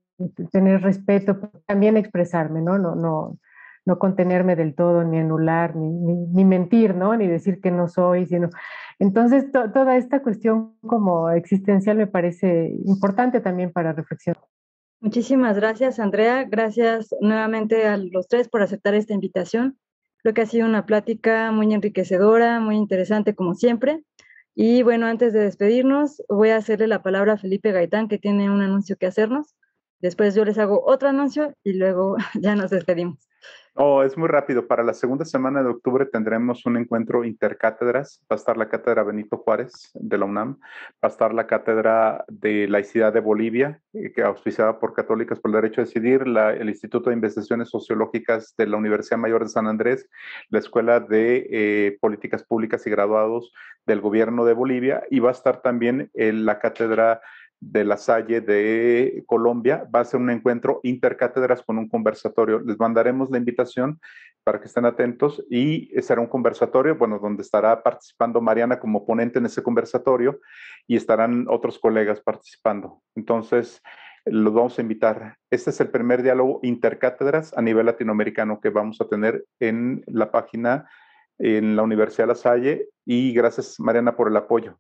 tener respeto, también expresarme, ¿no? No, no, no contenerme del todo, ni anular, ni, ni, ni mentir, ¿no? Ni decir que no soy, sino... Entonces, to, toda esta cuestión como existencial me parece importante también para reflexionar. Muchísimas gracias, Andrea. Gracias nuevamente a los tres por aceptar esta invitación. Creo que ha sido una plática muy enriquecedora, muy interesante como siempre. Y bueno, antes de despedirnos, voy a hacerle la palabra a Felipe Gaitán, que tiene un anuncio que hacernos. Después yo les hago otro anuncio y luego ya nos despedimos. Oh, es muy rápido. Para la segunda semana de octubre tendremos un encuentro intercátedras. Va a estar la Cátedra Benito Juárez de la UNAM. Va a estar la Cátedra de Laicidad de Bolivia, que auspiciada por Católicas por el Derecho a Decidir, la, el Instituto de Investigaciones Sociológicas de la Universidad Mayor de San Andrés, la Escuela de eh, Políticas Públicas y Graduados del Gobierno de Bolivia, y va a estar también en la Cátedra de La Salle de Colombia. Va a ser un encuentro intercátedras con un conversatorio. Les mandaremos la invitación para que estén atentos y será un conversatorio, bueno, donde estará participando Mariana como ponente en ese conversatorio y estarán otros colegas participando. Entonces, los vamos a invitar. Este es el primer diálogo intercátedras a nivel latinoamericano que vamos a tener en la página en la Universidad La Salle, y gracias, Mariana, por el apoyo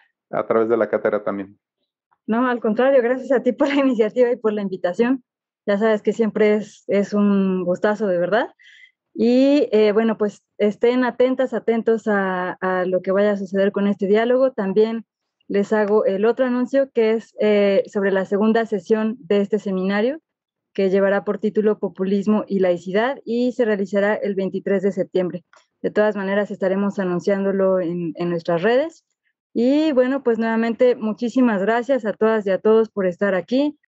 a través de la cátedra también. No, al contrario, gracias a ti por la iniciativa y por la invitación. Ya sabes que siempre es, es un gustazo, de verdad. Y eh, bueno, pues estén atentas, atentos a, a lo que vaya a suceder con este diálogo. También les hago el otro anuncio, que es eh, sobre la segunda sesión de este seminario, que llevará por título Populismo y Laicidad, y se realizará el veintitrés de septiembre. De todas maneras, estaremos anunciándolo en, en nuestras redes. Y bueno, pues nuevamente muchísimas gracias a todas y a todos por estar aquí.